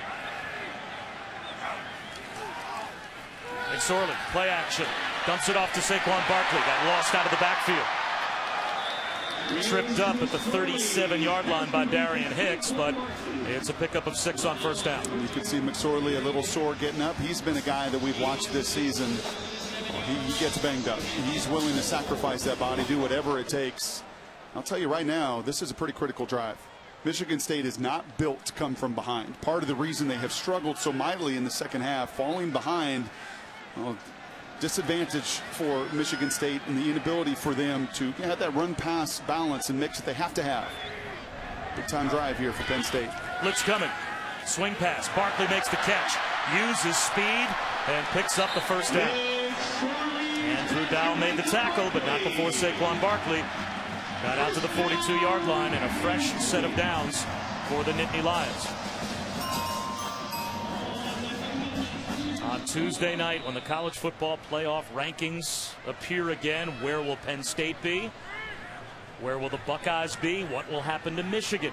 McSorley, play action. Dumps it off to Saquon Barkley. Got lost out of the backfield. Tripped up at the 37-yard line by Darian Hicks, but it's a pickup of 6 on 1st down. You can see McSorley a little sore getting up. He's been a guy that we've watched this season. Well, he gets banged up. He's willing to sacrifice that body, do whatever it takes. I'll tell you right now, this is a pretty critical drive. Michigan State is not built to come from behind. Part of the reason they have struggled so mightily in the second half, falling behind, well, disadvantage for Michigan State and the inability for them to have that run-pass balance and mix that they have to have. Big-time drive here for Penn State. Blitz coming. Swing pass. Barkley makes the catch. Uses speed and picks up the 1st down. Andrew Dow made the tackle, but not before Saquon Barkley got out to the 42-yard line, and a fresh set of downs for the Nittany Lions. On Tuesday night, when the college football playoff rankings appear again, where will Penn State be? Where will the Buckeyes be? What will happen to Michigan?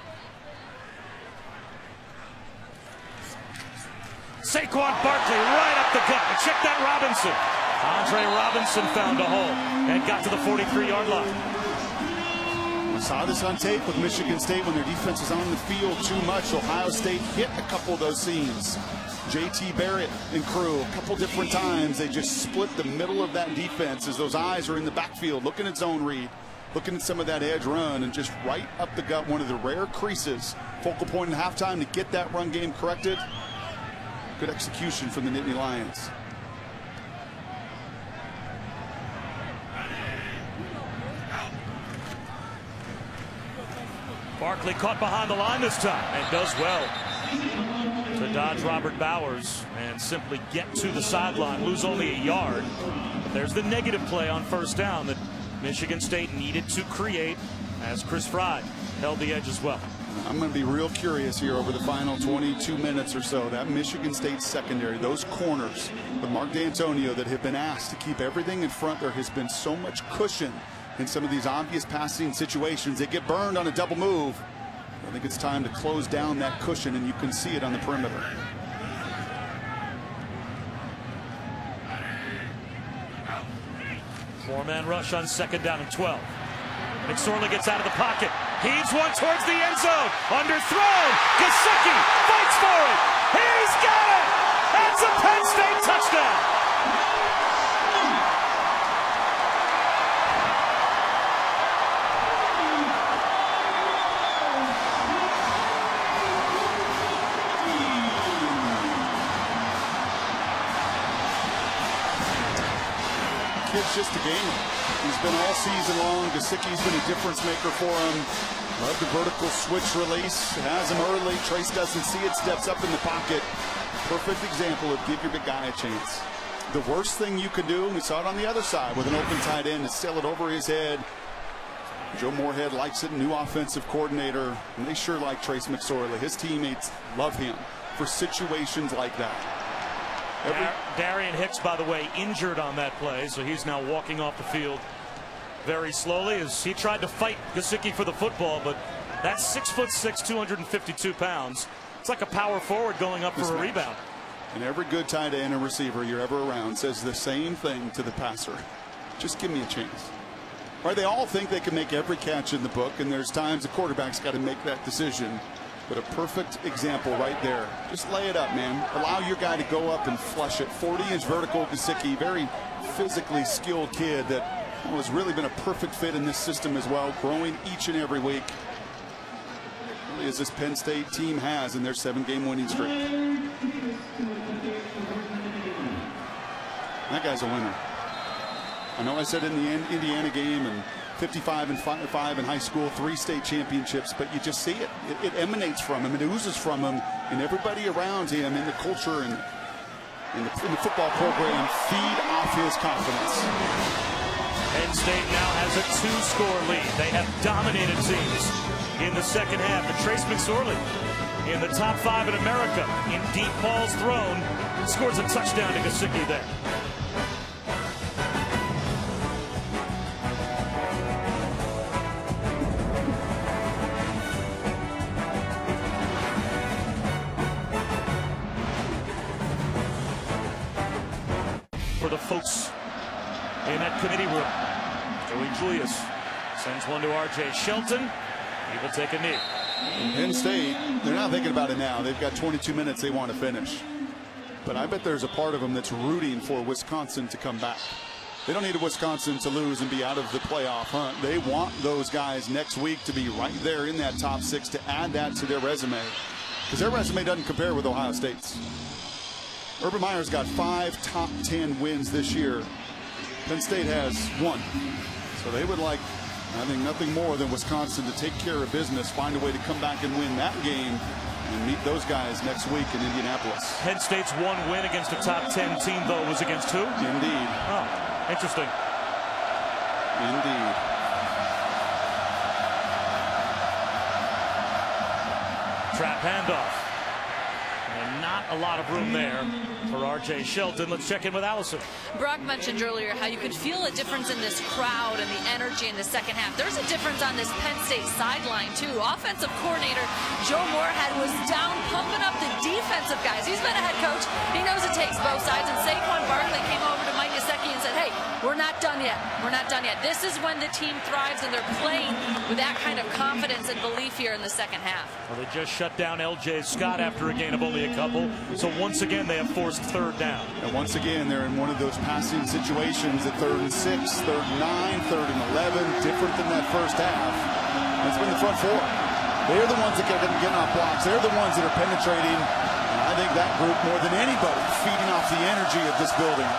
Saquon Barkley right up the gut. And check that Robinson. Andre Robinson found a hole and got to the 43-yard line. We saw this on tape with Michigan State when their defense is on the field too much. Ohio State hit a couple of those seams. J.T. Barrett and crew, a couple different times, they just split the middle of that defense as those eyes are in the backfield, looking at zone read, looking at some of that edge run, and just right up the gut, one of the rare creases. Focal point at halftime to get that run game corrected. Good execution from the Nittany Lions. Barkley caught behind the line this time and does well to dodge Robert Bowers and simply get to the sideline, lose only a yard. But there's the negative play on 1st down that Michigan State needed to create as Chris Fry held the edge as well. I'm going to be real curious here over the final 22 minutes or so. That Michigan State secondary, those corners with Mark D'Antonio that have been asked to keep everything in front. There has been so much cushion in some of these obvious passing situations. They get burned on a double move. I think it's time to close down that cushion, and you can see it on the perimeter. Four-man rush on 2nd down and 12. McSorley gets out of the pocket. Heaves one towards the end zone. Underthrown. Gesicki fights for it. He's got it. That's a Penn State touchdown. Kid's just a gamer. He's been all season long. Gesicki's been a difference maker for him. Love the vertical switch release. Has him early. Trace doesn't see it. Steps up in the pocket. Perfect example of give your big guy a chance. The worst thing you can do, and we saw it on the other side with an open tight end, is sail it over his head. Joe Moorhead likes it. New offensive coordinator. And they sure like Trace McSorley. His teammates love him for situations like that. Darian Hicks, by the way, injured on that play, so he's now walking off the field very slowly as he tried to fight Gesicki for the football, but that's 6'6", 252 pounds. It's like a power forward going up for a rebound. And every good tight end and receiver you're ever around says the same thing to the passer. Just give me a chance. Right? They all think they can make every catch in the book, and there's times the quarterback's got to make that decision. But a perfect example right there. Just lay it up, man. Allow your guy to go up and flush it. 40-inch vertical Gesicki, very physically skilled kid that has really been a perfect fit in this system as well, growing each and every week. Really, as this Penn State team has in their 7-game winning streak. That guy's a winner. I know I said in the Indiana game and 55 and 5 in high school, 3 state championships, but you just see it. It emanates from him. It oozes from him, and everybody around him in the culture and in the football program feed off his confidence. Penn State now has a 2-score lead. They have dominated teams in the second half. And Trace McSorley, in the top 5 in America in deep balls thrown, scores a touchdown to Gesicki there. For the folks in that committee room, Joey Julius sends one to R.J. Shelton. He will take a knee. Penn State, they're not thinking about it now. They've got 22 minutes they want to finish. But I bet there's a part of them that's rooting for Wisconsin to come back. They don't need Wisconsin to lose and be out of the playoff hunt. They want those guys next week to be right there in that top 6 to add that to their resume. Because their resume doesn't compare with Ohio State's. Urban Meyer's got 5 top 10 wins this year. Penn State has 1. So they would like, I think, nothing more than Wisconsin to take care of business, find a way to come back and win that game and meet those guys next week in Indianapolis. Penn State's 1 win against a top 10 team, though, was against who? Indeed. Oh, interesting. Indeed. Trap handoff. And not a lot of room there for R.J. Shelton. Let's check in with Allison. Brock mentioned earlier how you could feel a difference in this crowd and the energy in the second half. There's a difference on this Penn State sideline, too. Offensive coordinator Joe Moorhead was down pumping up the defensive guys. He's been a head coach. He knows it takes both sides. And Saquon Barkley came over to Mike Gesicki and said, hey, we're not done yet. We're not done yet. This is when the team thrives, and they're playing with that kind of confidence and belief here in the second half. Well, they just shut down L.J. Scott after a gain of only a couple. So once again, they have forced 3rd down. And once again, they're in one of those passing situations at 3rd and 6, 3rd and 9, 3rd and 11, different than that first half. It's been the front 4. They're the ones that get off blocks. They're the ones that are penetrating. And I think that group, more than anybody, feeding off the energy of this building.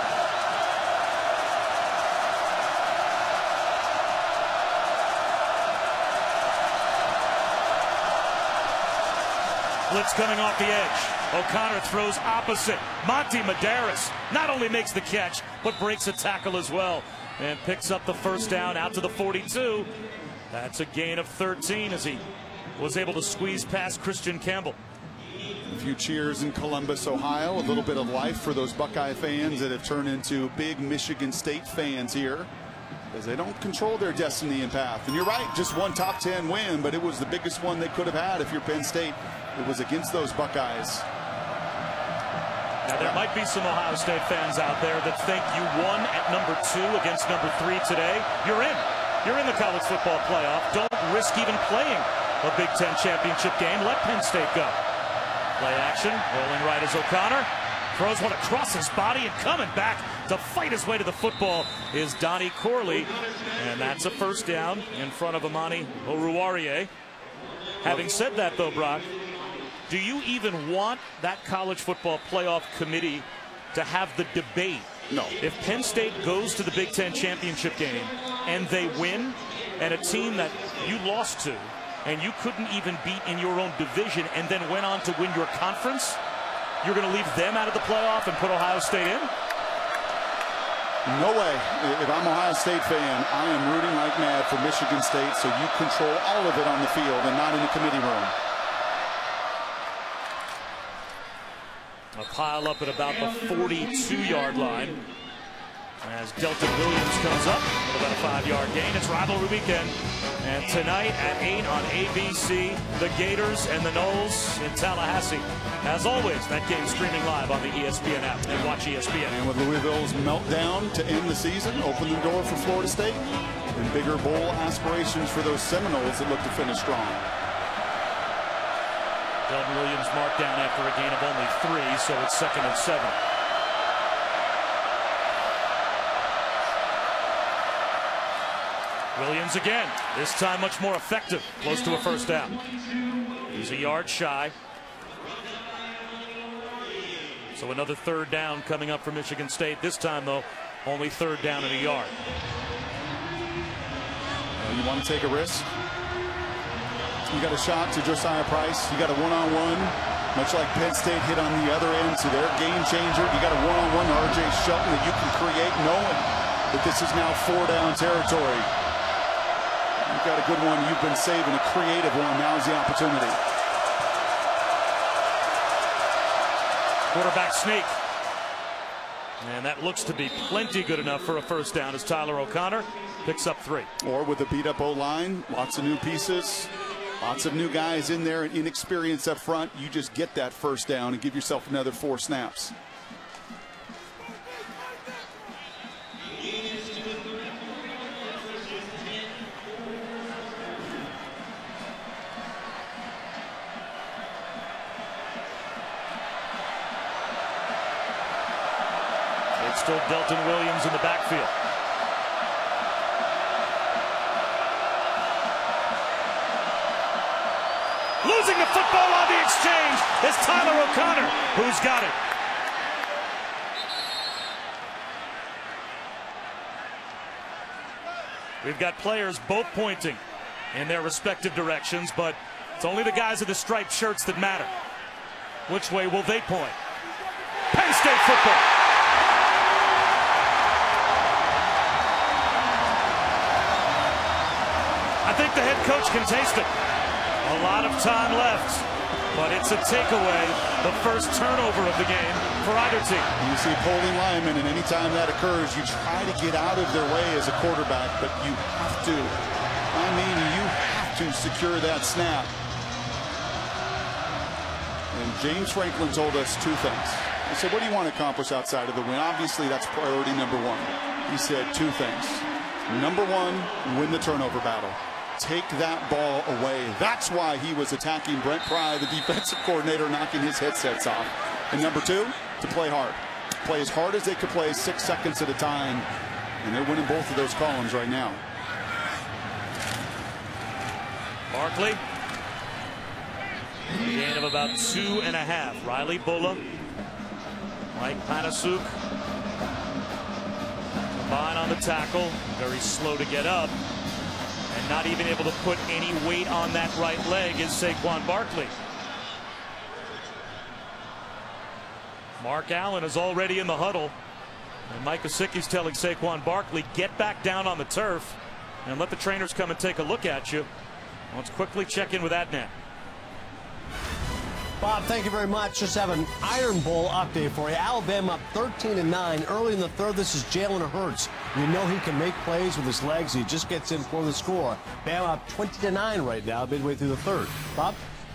Blitz coming off the edge. O'Connor throws opposite. Monty Medeiros not only makes the catch, but breaks a tackle as well. And picks up the first down out to the 42. That's a gain of 13 as he was able to squeeze past Christian Campbell. A few cheers in Columbus, Ohio. A little bit of life for those Buckeye fans that have turned into big Michigan State fans here, as they don't control their destiny and path. And you're right, just one top 10 win, but it was the biggest one they could have had if you're Penn State. It was against those Buckeyes. Now, there might be some Ohio State fans out there that think you won at number 2 against number 3 today. You're in. You're in the college football playoff. Don't risk even playing a Big Ten championship game. Let Penn State go. Play action. Rolling right is O'Connor. Throws one across his body, and coming back to fight his way to the football is Donnie Corley. And that's a first down in front of Amani Oruwariye. Having said that, though, Brock, do you even want that college football playoff committee to have the debate? No. If Penn State goes to the Big Ten championship game and they win, and a team that you lost to and you couldn't even beat in your own division and then went on to win your conference, you're going to leave them out of the playoff and put Ohio State in? No way. If I'm an Ohio State fan, I am rooting like mad for Michigan State, so you control all of it on the field and not in the committee room. A pile up at about the 42-yard line as Delton Williams comes up with about a 5-yard gain. It's rivalry weekend, and tonight at 8 on ABC, the Gators and the Noles in Tallahassee. As always, that game streaming live on the ESPN app, and watch ESPN. And with Louisville's meltdown to end the season, open the door for Florida State, and bigger bowl aspirations for those Seminoles that look to finish strong. Delton Williams marked down after a gain of only 3, so it's 2nd and 7. Williams again, this time much more effective, close to a first down. He's a yard shy. So another 3rd down coming up for Michigan State. This time, though, only 3rd down and a yard. You want to take a risk? You got a shot to Josiah Price. You got a one-on-one, much like Penn State hit on the other end to their game changer. You got a one-on-one to R.J. Shelton that you can create, knowing that this is now 4-down territory. You've got a good one. You've been saving a creative one. Now's the opportunity. Quarterback sneak. And that looks to be plenty good enough for a first down as Tyler O'Connor picks up 3. Or with a beat-up O-line, lots of new pieces. Lots of new guys in there and inexperience up front. You just get that first down and give yourself another 4 snaps. It's still Delton Williams in the backfield. Losing the football on the exchange is Tyler O'Connor, who's got it. We've got players both pointing in their respective directions, but it's only the guys in the striped shirts that matter. Which way will they point? Penn State football. I think the head coach can taste it. A lot of time left, but it's a takeaway, the first turnover of the game for either team. You see polling linemen, and anytime that occurs, you try to get out of their way as a quarterback, but you have to. I mean, you have to secure that snap. And James Franklin told us 2 things. He said, what do you want to accomplish outside of the win? Obviously, that's priority number 1. He said 2 things. Number 1, win the turnover battle. Take that ball away. That's why he was attacking Brent Pry, the defensive coordinator, knocking his headsets off. And number 2, to play hard. Play as hard as they could play, 6 seconds at a time. And they're winning both of those columns right now. Barkley. A gain of about 2.5. Riley Bulla. Mike Panasuk. Combine on the tackle. Very slow to get up. And not even able to put any weight on that right leg is Saquon Barkley. Mark Allen is already in the huddle. And Mike Gesicki's telling Saquon Barkley, get back down on the turf and let the trainers come and take a look at you. Let's quickly check in with Adnan. Bob, thank you very much. Just have an Iron Bowl update for you. Alabama up 13-9 early in the third. This is Jalen Hurts. You know he can make plays with his legs. He just gets in for the score. Bama up 20-9 right now, midway through the third. Bob?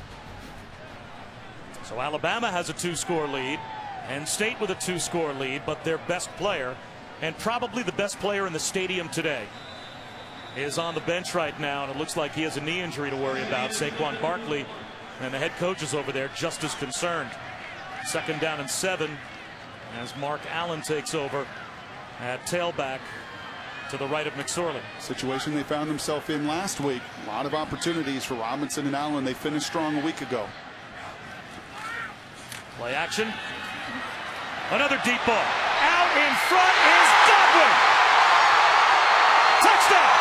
So Alabama has a 2-score lead. Penn State with a 2-score lead, but their best player, and probably the best player in the stadium today, is on the bench right now, and it looks like he has a knee injury to worry about. Saquon Barkley, and the head coach is over there just as concerned. 2nd down and 7 as Mark Allen takes over at tailback to the right of McSorley. Situation they found themselves in last week. A lot of opportunities for Robinson and Allen. They finished strong a week ago. Play action. Another deep ball. Out in front is Godwin. Touchdown.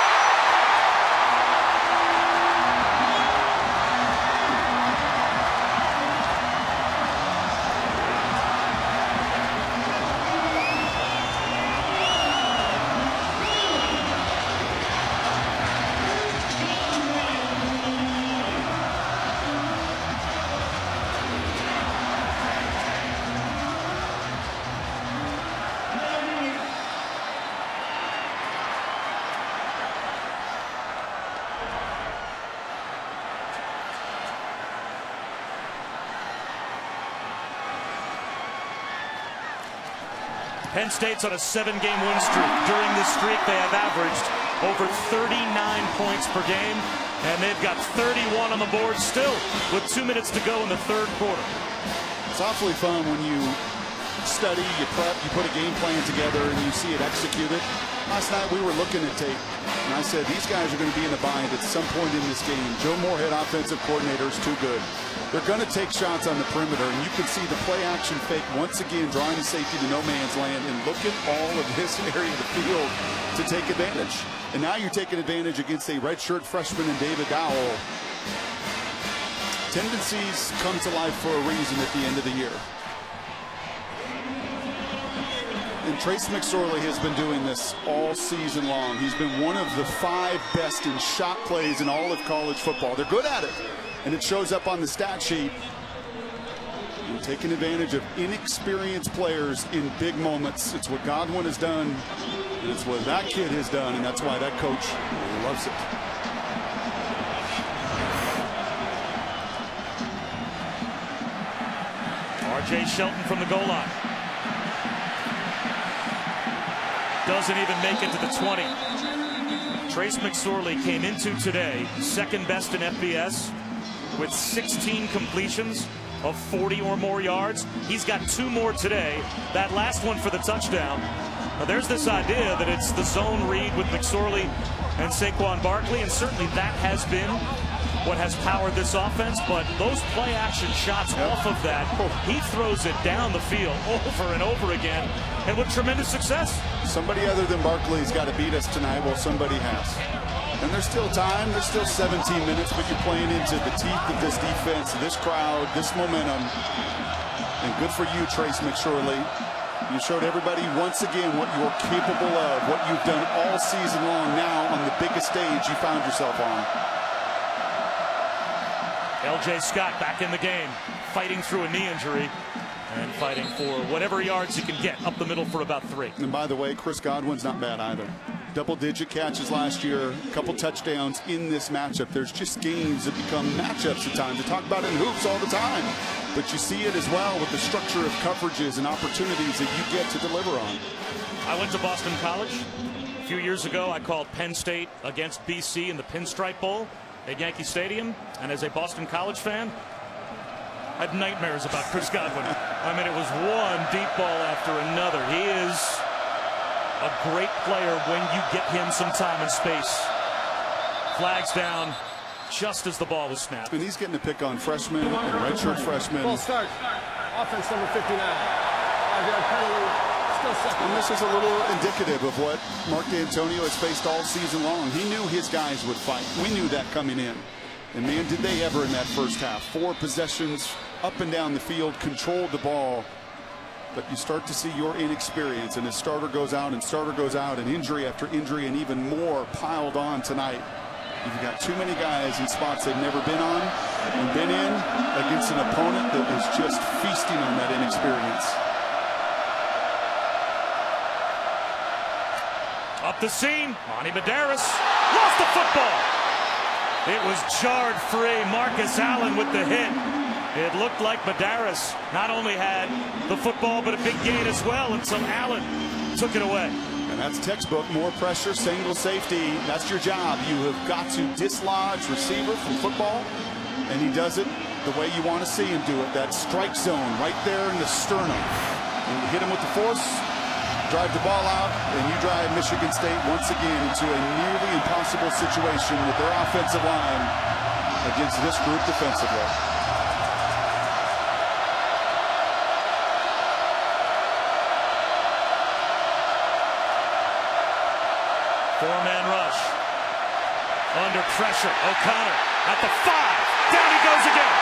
Penn State's on a 7-game win streak. During this streak, they have averaged over 39 points per game, and they've got 31 on the board still with 2 minutes to go in the third quarter. It's awfully fun when you study, you prep, you put a game plan together, and you see it executed. Last night we were looking at tape, and I said these guys are going to be in a bind at some point in this game. Joe Moorhead, offensive coordinator, is too good. They're going to take shots on the perimeter, and you can see the play-action fake once again drawing the safety to no man's land. And look at all of this area of the field to take advantage. And now you're taking advantage against a redshirt freshman in David Dowell. Tendencies come to life for a reason at the end of the year. And Trace McSorley has been doing this all season long. He's been one of the 5 best in shot plays in all of college football. They're good at it, and it shows up on the stat sheet. And taking advantage of inexperienced players in big moments. It's what Godwin has done, and it's what that kid has done, and that's why that coach loves it. R.J. Shelton from the goal line. Doesn't even make it to the 20. Trace McSorley came into today 2nd best in FBS with 16 completions of 40 or more yards. He's got 2 more today. That last one for the touchdown. Now there's this idea that it's the zone read with McSorley and Saquon Barkley, and certainly that has been what has powered this offense, but those play action shots off of that, he throws it down the field over and over again, and with tremendous success. Somebody other than Barkley's got to beat us tonight. Well, somebody has. And there's still time. There's still 17 minutes, but you're playing into the teeth of this defense, this crowd, this momentum. And good for you, Trace McSorley. You showed everybody once again what you're capable of, what you've done all season long now on the biggest stage you found yourself on. L.J. Scott back in the game, fighting through a knee injury and fighting for whatever yards he can get up the middle for about 3. And by the way, Chris Godwin's not bad either. Double-digit catches last year, a couple touchdowns in this matchup. There's just games that become matchups at times. We talk about it in hoops all the time, but you see it as well with the structure of coverages and opportunities that you get to deliver on. I went to Boston College. A few years ago, I called Penn State against BC in the Pinstripe Bowl at Yankee Stadium, and as a Boston College fan, I had nightmares about Chris Godwin. I mean, it was one deep ball after another. He is a great player when you get him some time and space. Flags down just as the ball was snapped. And he's getting a pick on freshmen and redshirt freshmen. Ball start. Offense number 59. 5-yard penalty. Still second. And this is a little indicative of what Mark D'Antonio has faced all season long. He knew his guys would fight. We knew that coming in. And man, did they ever in that first half. 4 possessions up and down the field, controlled the ball. But you start to see your inexperience, and as starter goes out and starter goes out, and injury after injury, and even more piled on tonight. You've got too many guys in spots they've never been on and been in against an opponent that is just feasting on that inexperience. Up the seam, Monty Medeiros lost the football. It was jarred free. Marcus Allen with the hit. It looked like Medeiros not only had the football, but a big gain as well until Allen took it away. And that's textbook, more pressure, single safety. That's your job. You have got to dislodge receiver from football, and he does it the way you want to see him do it. That strike zone right there in the sternum. And you hit him with the force, drive the ball out, and you drive Michigan State once again into a nearly impossible situation with their offensive line against this group defensively. Four-man rush. Under pressure. O'Connor at the 5. Down he goes again.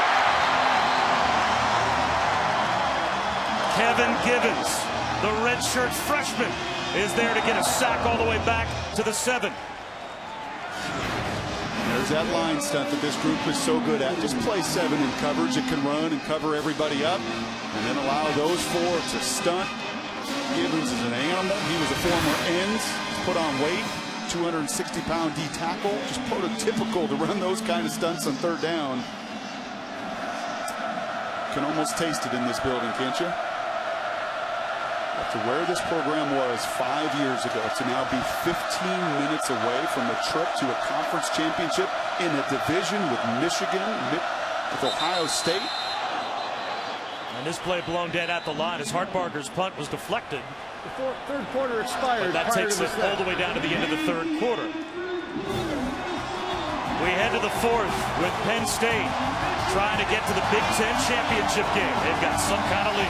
Kevin Givens, the redshirt freshman, is there to get a sack all the way back to the 7. There's that line stunt that this group is so good at. Just play 7 in coverage. It can run and cover everybody up, and then allow those 4 to stunt. Givens is an animal. He was a former end. Put on weight, 260-pound D tackle, just prototypical to run those kind of stunts on third down. Can almost taste it in this building, can't you? After where this program was 5 years ago, to now be 15 minutes away from a trip to a conference championship in a division with Michigan, with Ohio State. And this play blown dead at the line as Hartbarger's punt was deflected. The third quarter expired. But that takes it all the way down to the end of the third quarter. We head to the 4th with Penn State trying to get to the Big Ten championship game. They've got some kind of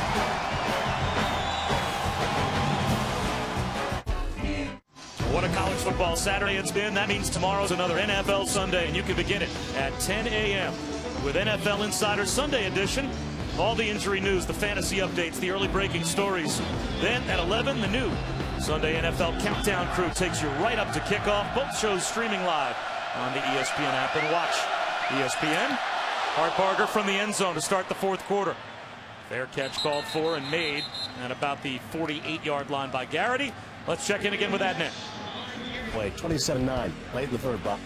lead. What a college football Saturday it's been. That means tomorrow's another NFL Sunday, and you can begin it at 10 a.m. with NFL Insider Sunday edition. All the injury news, the fantasy updates, the early breaking stories. Then at 11, the new Sunday NFL Countdown crew takes you right up to kickoff. Both shows streaming live on the ESPN app, and watch ESPN. Hartbarger from the end zone to start the 4th quarter. Fair catch called for and made at about the 48-yard line by Garrity. Let's check in again with Adnan. Play 27-9 late in the 3rd, Bob.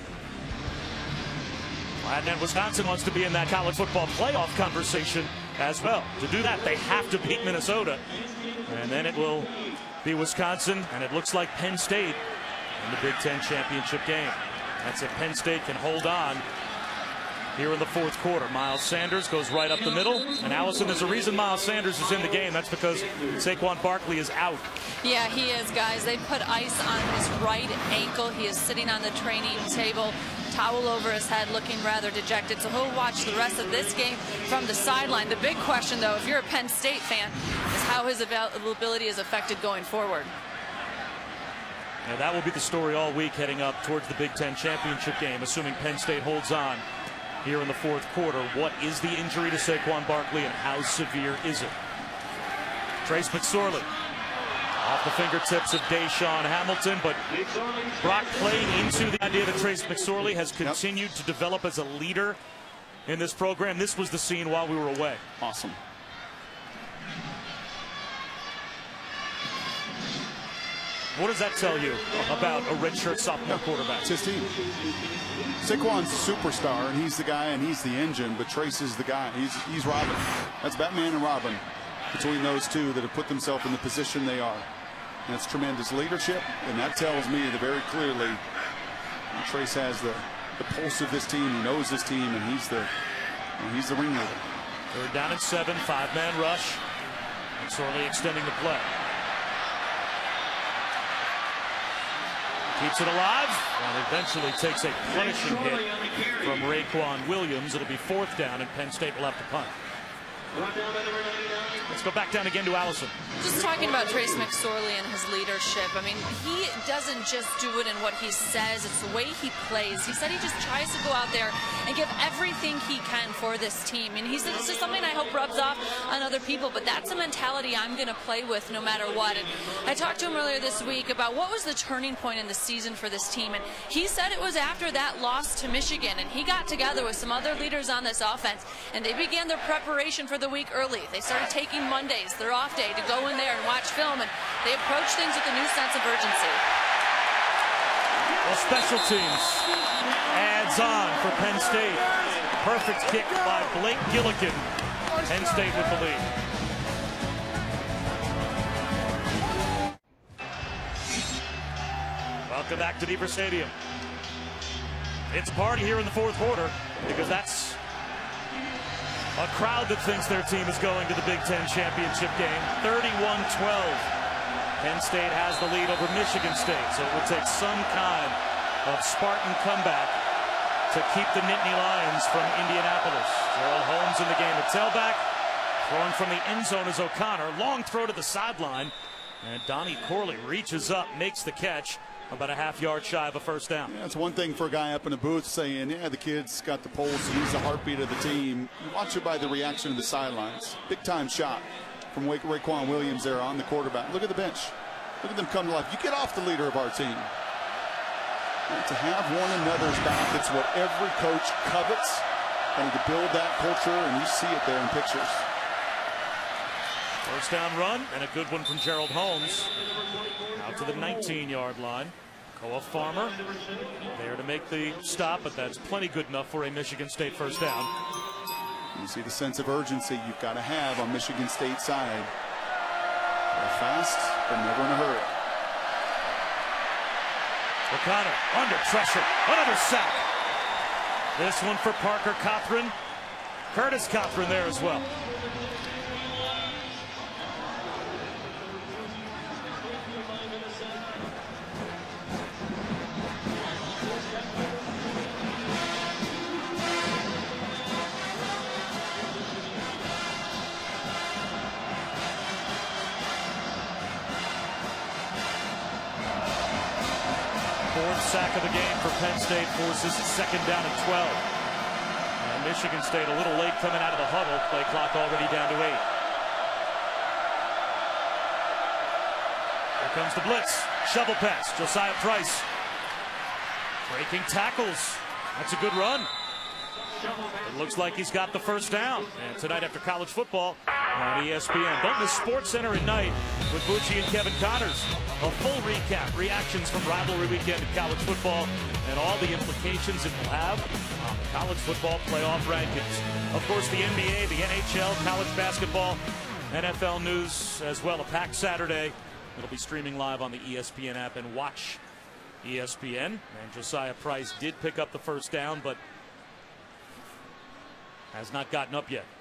Adnan, Wisconsin wants to be in that college football playoff conversation as well. To do that, they have to beat Minnesota. And then it will be Wisconsin, and it looks like Penn State in the Big Ten championship game. That's if Penn State can hold on here in the 4th quarter. Miles Sanders goes right up the middle. And Allison, there's a reason Miles Sanders is in the game. That's because Saquon Barkley is out. Yeah, he is, guys. They put ice on his right ankle. He is sitting on the training table, towel over his head, looking rather dejected. So he'll watch the rest of this game from the sideline. The big question, though, if you're a Penn State fan, is how his availability is affected going forward. And that will be the story all week heading up towards the Big Ten championship game, assuming Penn State holds on here in the 4th quarter. What is the injury to Saquon Barkley, and how severe is it? Trace McSorley off the fingertips of Deshaun Hamilton, but Brock playing into the idea that Trace McSorley has continued to develop as a leader in this program. This was the scene while we were away. Awesome. What does that tell you about a redshirt sophomore quarterback? It's his team. Saquon's a superstar, and he's the guy, and he's the engine, but Trace is the guy. He's Robin. That's Batman and Robin between those two that have put themselves in the position they are. And that's tremendous leadership, and that tells me that very clearly Trace has the pulse of this team. He knows this team, and he's the ringleader. 3rd down and 7, 5-man rush. McSorley extending the play. Keeps it alive and eventually takes a punishing hit from Raekwon Williams. It'll be 4th down, and Penn State will have to punt. Let's go back down again to Allison. Just talking about Trace McSorley and his leadership. I mean, he doesn't just do it in what he says, it's the way he plays. He said he just tries to go out there and give everything he can for this team. And he said this is something I hope rubs off on other people, but that's a mentality I'm going to play with no matter what. And I talked to him earlier this week about what was the turning point in the season for this team, and he said it was after that loss to Michigan, and he got together with some other leaders on this offense, and they began their preparation for the week early. They started taking Mondays, their off day, to go in there and watch film, and they approach things with a new sense of urgency. Well, special teams adds on for Penn State. Perfect kick by Blake Gillikin. Penn State with the lead. Welcome back to Beaver Stadium. It's a party here in the fourth quarter because that's a crowd that thinks their team is going to the Big Ten championship game. 31-12. Penn State has the lead over Michigan State, so it would take some kind of Spartan comeback to keep the Nittany Lions from Indianapolis. Gerald Holmes in the game at tailback. Throwing from the end zone is O'Connor. Long throw to the sideline. And Donnie Corley reaches up, makes the catch. About a half-yard shy of a first down. Yeah, it's one thing for a guy up in the booth saying, yeah, the kid's got the pulse, he's the heartbeat of the team. You watch it by the reaction of the sidelines. Big-time shot from Raekwon Williams there on the quarterback. Look at the bench. Look at them come to life. You get off the leader of our team. And to have one another's back, it's what every coach covets. And to build that culture, and you see it there in pictures. First down run, and a good one from Gerald Holmes. Out to the 19-yard line. Koa Farmer there to make the stop, but that's plenty good enough for a Michigan State first down. You see the sense of urgency you've got to have on Michigan State's side. They're fast, but never in a hurry. O'Connor under pressure. Another sack. This one for Parker Cothran. Curtis Cothran there as well. Fourth sack of the game for Penn State, forces second down and 12. And Michigan State a little late coming out of the huddle. Play clock already down to 8. Here comes the blitz. Shovel pass. Josiah Price breaking tackles. That's a good run. It looks like he's got the first down. And tonight after college football on ESPN. Don't miss SportsCenter at night with Bucci and Kevin Connors. A full recap, reactions from rivalry weekend in college football, and all the implications it will have on the college football playoff rankings. Of course, the NBA, the NHL, college basketball, NFL news as well. A packed Saturday. It'll be streaming live on the ESPN app and watch ESPN. And Josiah Price did pick up the first down, but has not gotten up yet.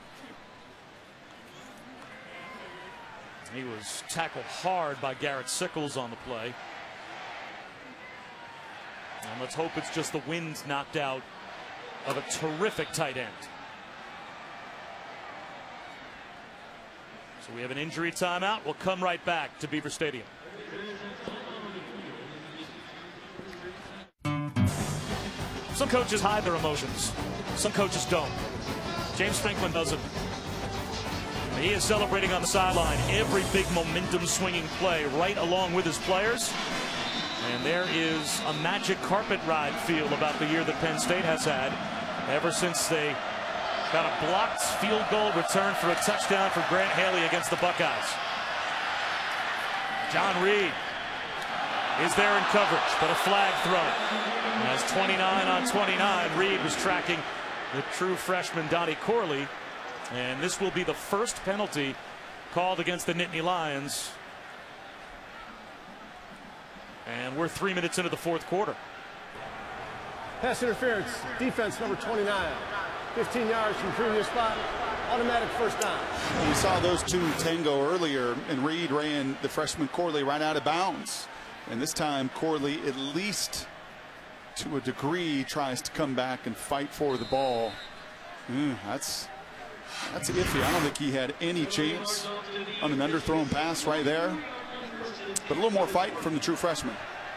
He was tackled hard by Garrett Sickles on the play. And let's hope it's just the wind knocked out of a terrific tight end. So we have an injury timeout. We'll come right back to Beaver Stadium. Some coaches hide their emotions. Some coaches don't. James Franklin doesn't. He is celebrating on the sideline every big momentum swinging play right along with his players. And there is a magic carpet ride feel about the year that Penn State has had ever since they got a blocked field goal return for a touchdown for Grant Haley against the Buckeyes. John Reed is there in coverage, but a flag thrown. As 29 on 29, Reed was tracking the true freshman Donnie Corley. And this will be the first penalty called against the Nittany Lions. And we're 3 minutes into the fourth quarter. Pass interference, defense number 29. 15 yards from previous spot, automatic first down. We saw those two tango earlier, and Reed ran the freshman Corley right out of bounds. And this time Corley, at least to a degree, tries to come back and fight for the ball. That's That's iffy. I don't think he had any chance on an underthrown pass right there. But a little more fight from the true freshman.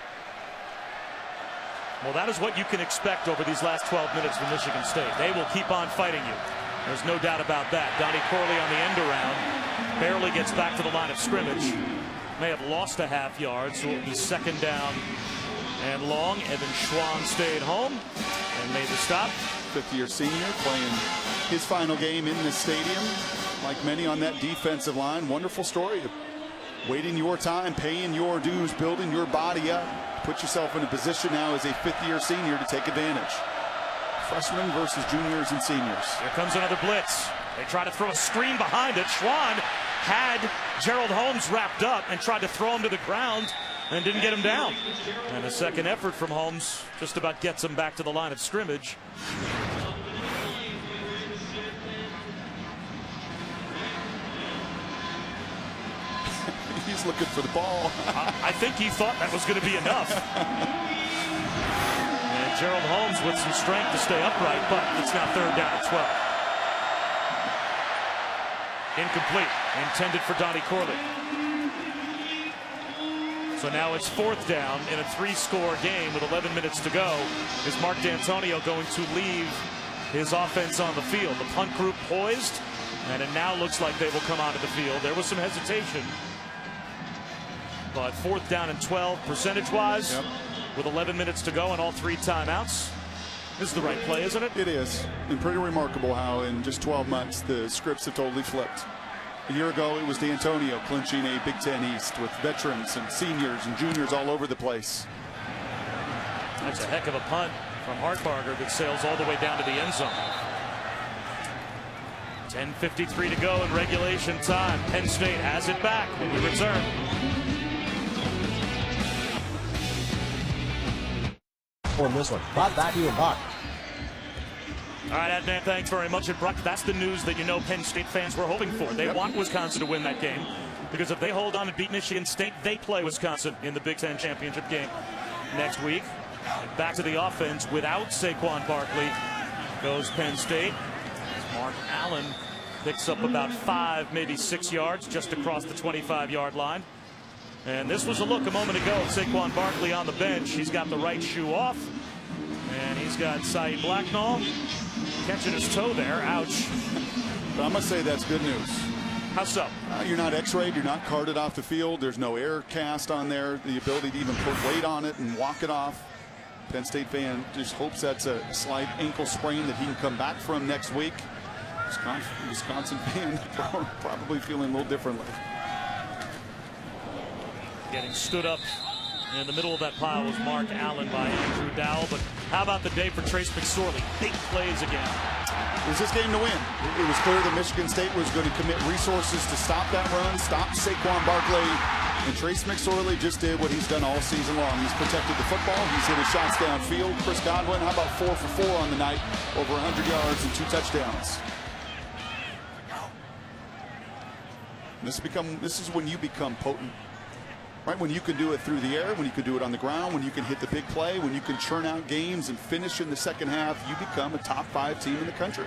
Well, that is what you can expect over these last 12 minutes from Michigan State. They will keep on fighting you. There's no doubt about that. Donnie Corley on the end around. Barely gets back to the line of scrimmage. May have lost a half yard, so it will be second down and long. Evan Schwan stayed home and made the stop. Fifth-year senior playing his final game in this stadium. Like many on that defensive line, wonderful story. Waiting your time, paying your dues, building your body up. Put yourself in a position now as a fifth-year senior to take advantage. Freshmen versus juniors and seniors. Here comes another blitz. They try to throw a screen behind it. Schwan had Gerald Holmes wrapped up and tried to throw him to the ground and didn't get him down. And a second effort from Holmes just about gets him back to the line of scrimmage. He's looking for the ball. I think he thought that was going to be enough. And Gerald Holmes with some strength to stay upright, but it's now third down at 12. Incomplete. Intended for Donnie Corley. So now it's fourth down in a 3-score game with 11 minutes to go. Is Mark D'Antonio going to leave his offense on the field? The punt group poised, and it now looks like they will come onto the field. There was some hesitation. But fourth down and 12 percentage-wise, yep, with 11 minutes to go and all 3 timeouts. This is the right play, isn't it? It is. And pretty remarkable how in just 12 months the scripts have totally flipped. A year ago it was D'Antonio clinching a Big Ten East with veterans and seniors and juniors all over the place. That's a heck of a punt from Hartbarger that sails all the way down to the end zone. 10:53 to go in regulation time. Penn State has it back when we return. On this one. Brought back to you, Buck. All right, Adnan, thanks very much. And Brock, that's the news that you know Penn State fans were hoping for. They want Wisconsin to win that game because if they hold on and beat Michigan State, they play Wisconsin in the Big Ten championship game next week. And back to the offense without Saquon Barkley goes Penn State. Mark Allen picks up about 5, maybe 6 yards just across the 25-yard line. And this was a look a moment ago of Saquon Barkley on the bench. He's got the right shoe off. And he's got Saeed Blacknall catching his toe there. Ouch. But I must say that's good news. How so? You're not x-rayed. You're not carted off the field. There's no air cast on there. The ability to even put weight on it and walk it off. Penn State fan just hopes that's a slight ankle sprain that he can come back from next week. Wisconsin fan probably feeling a little differently. Getting stood up in the middle of that pile was Mark Allen by Andrew Dowell. But how about the day for Trace McSorley? Big plays again. It was his game to win. It was clear that Michigan State was going to commit resources to stop that run, stop Saquon Barkley. And Trace McSorley just did what he's done all season long. He's protected the football. He's hit his shots downfield. Chris Godwin, how about 4 for 4 on the night? Over 100 yards and 2 touchdowns. This is when you become potent. Right, when you can do it through the air, when you can do it on the ground, when you can hit the big play, when you can churn out games and finish in the second half, you become a top 5 team in the country.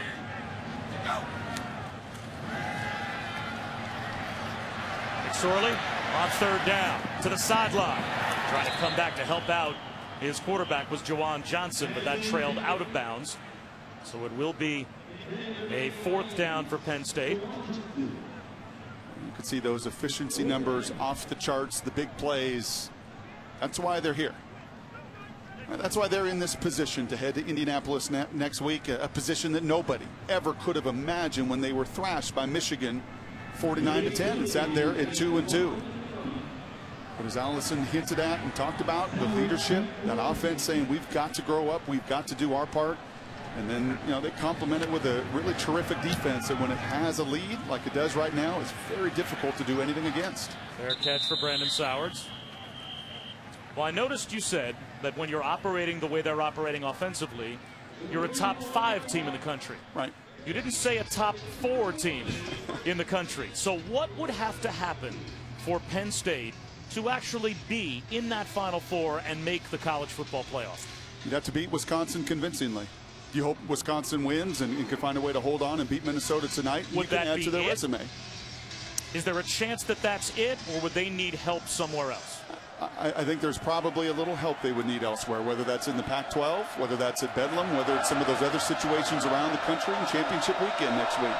McSorley on third down to the sideline. Trying to come back to help out. His quarterback was Jawan Johnson, but that trailed out of bounds. So it will be a fourth down for Penn State. You could see those efficiency numbers off the charts, the big plays. That's why they're here. That's why they're in this position to head to Indianapolis next week, a position that nobody ever could have imagined when they were thrashed by Michigan 49-10 and sat there at 2-2. But as Allison hinted at and talked about, the leadership, that offense saying we've got to grow up, we've got to do our part. And then, you know, they complement it with a really terrific defense that when it has a lead like it does right now, it's very difficult to do anything against. Fair catch for Brandon Sowards. Well, I noticed you said that when you're operating the way they're operating offensively, you're a top 5 team in the country. Right. You didn't say a top 4 team in the country. So what would have to happen for Penn State to actually be in that Final Four and make the college football playoff? You'd have to beat Wisconsin convincingly. you hope Wisconsin wins and can find a way to hold on and beat Minnesota tonight. Would you can that add be to their it? resume. Is there a chance that that's it, or would they need help somewhere else? I think there's probably a little help they would need elsewhere, whether that's in the Pac-12, whether that's at Bedlam, whether it's some of those other situations around the country in championship weekend next week.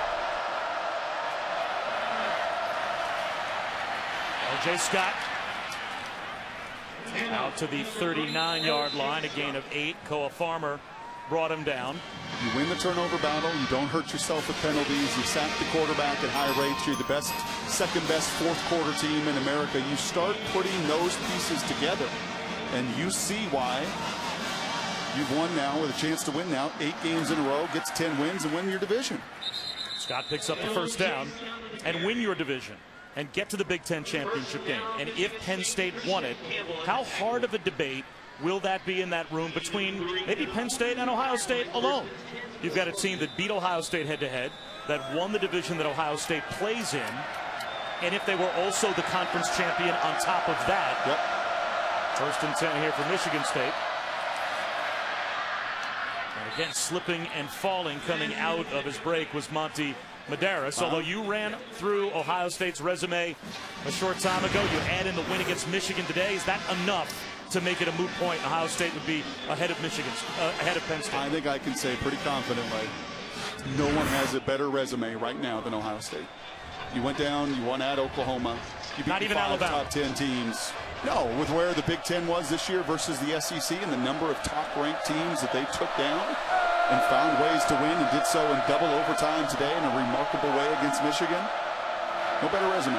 O.J. Scott out to the 39-yard line, a gain of 8. Koa Farmer brought him down. You win the turnover battle. You don't hurt yourself with penalties. You sack the quarterback at high rates. You're the best, second best fourth quarter team in America. You start putting those pieces together, and you see why you've won now with a chance to win now 8 games in a row, gets 10 wins, and win your division. Scott picks up the first down and win your division and get to the Big Ten championship game. And if Penn State won it, how hard of a debate will that be in that room between maybe Penn State and Ohio State alone? You've got a team that beat Ohio State head-to-head, that won the division that Ohio State plays in, and if they were also the conference champion on top of that. Yep. 1st and 10 here for Michigan State. And again, slipping and falling coming out of his break was Monty Medeiros. Although you ran through Ohio State's resume a short time ago, you add in the win against Michigan today. Is that enough to make it a moot point? Ohio State would be ahead of ahead of Penn State. I think I can say pretty confidently, no one has a better resume right now than Ohio State. You went down, you won at Oklahoma. You beat Not even 5 Alabama. top 10 teams. No, with where the Big Ten was this year versus the SEC and the number of top-ranked teams that they took down and found ways to win and did so in double overtime today in a remarkable way against Michigan. No better resume.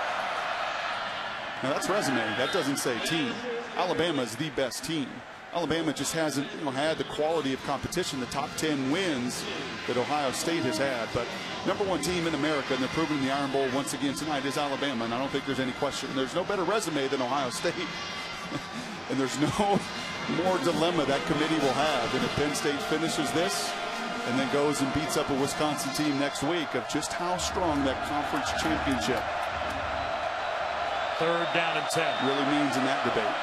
Now that's resume. That doesn't say team. Alabama is the best team. Alabama just hasn't had the quality of competition, the top 10 wins that Ohio State has had. But #1 team in America, and they're proving in the Iron Bowl once again tonight, is Alabama. And I don't think there's any question. There's no better resume than Ohio State. And there's no more dilemma that committee will have than if Penn State finishes this and then goes and beats up a Wisconsin team next week, of just how strong that conference championship 3rd down and 10 really means in that debate.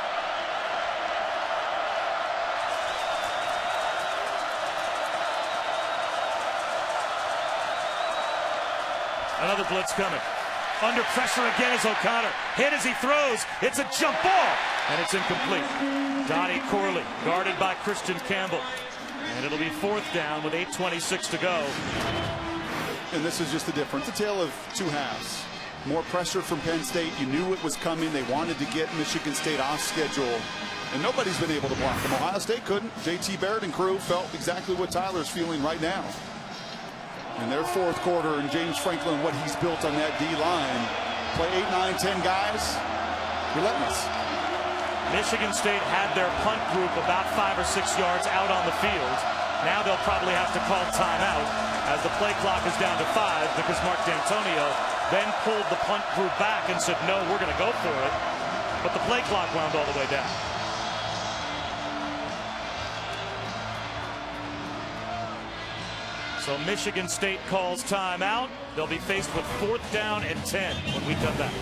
Another blitz coming. Under pressure again is O'Connor. Hit as he throws. It's a jump ball, and it's incomplete. Donnie Corley guarded by Christian Campbell. And it'll be 4th down with 8:26 to go. And this is just the difference. A tale of 2 halves. More pressure from Penn State. You knew it was coming. They wanted to get Michigan State off schedule. And nobody's been able to block them. Ohio State couldn't. J.T. Barrett and crew felt exactly what Tyler's feeling right now. In their 4th quarter, and James Franklin, what he's built on that D-line. Play 8, 9, 10 guys. Relentless. Michigan State had their punt group about 5 or 6 yards out on the field. Now they'll probably have to call timeout as the play clock is down to 5, because Mark D'Antonio then pulled the punt group back and said, no, we're going to go for it. But the play clock wound all the way down. So Michigan State calls timeout. They'll be faced with 4th down and 10 when we come back.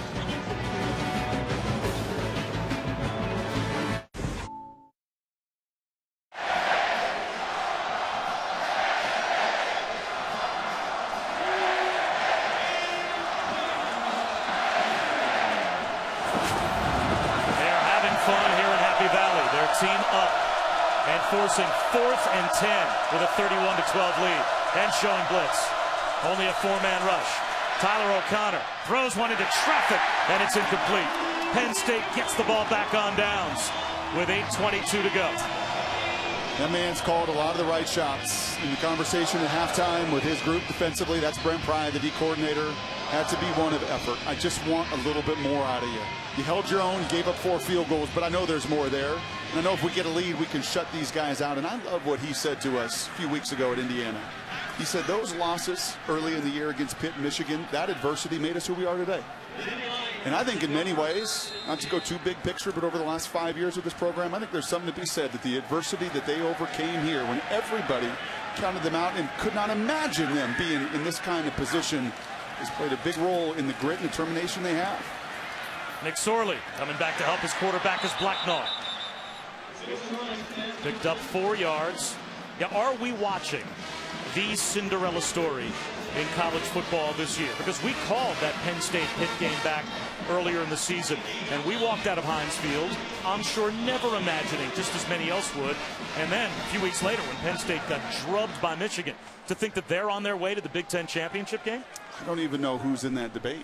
They're having fun here in Happy Valley. Their team up and forcing 4th and 10 with a 31-12 lead and showing blitz. Only a 4-man rush. Tyler O'Connor throws one into traffic, and it's incomplete. Penn State gets the ball back on downs with 8:22 to go. That man's called a lot of the right shots. In the conversation at halftime with his group defensively, that's Brent Pry, the D coordinator. Had to be one of effort. I just want a little bit more out of you. You held your own, gave up 4 field goals, but I know there's more there. And I know if we get a lead, we can shut these guys out. And I love what he said to us a few weeks ago at Indiana. He said those losses early in the year against Pitt and Michigan, that adversity made us who we are today. And I think in many ways, not to go too big picture, but over the last 5 years of this program, I think there's something to be said that the adversity that they overcame here, when everybody counted them out and could not imagine them being in this kind of position, has played a big role in the grit and determination they have. Nick Sorley coming back to help his quarterback is Blacknall. Picked up 4 yards Yeah, are we watching the Cinderella story in college football this year? Because we called that Penn State-Pitt game back earlier in the season, and we walked out of Heinz Field, I'm sure never imagining, just as many else would, and then a few weeks later when Penn State got drubbed by Michigan, to think that they're on their way to the Big Ten championship game? I don't even know who's in that debate.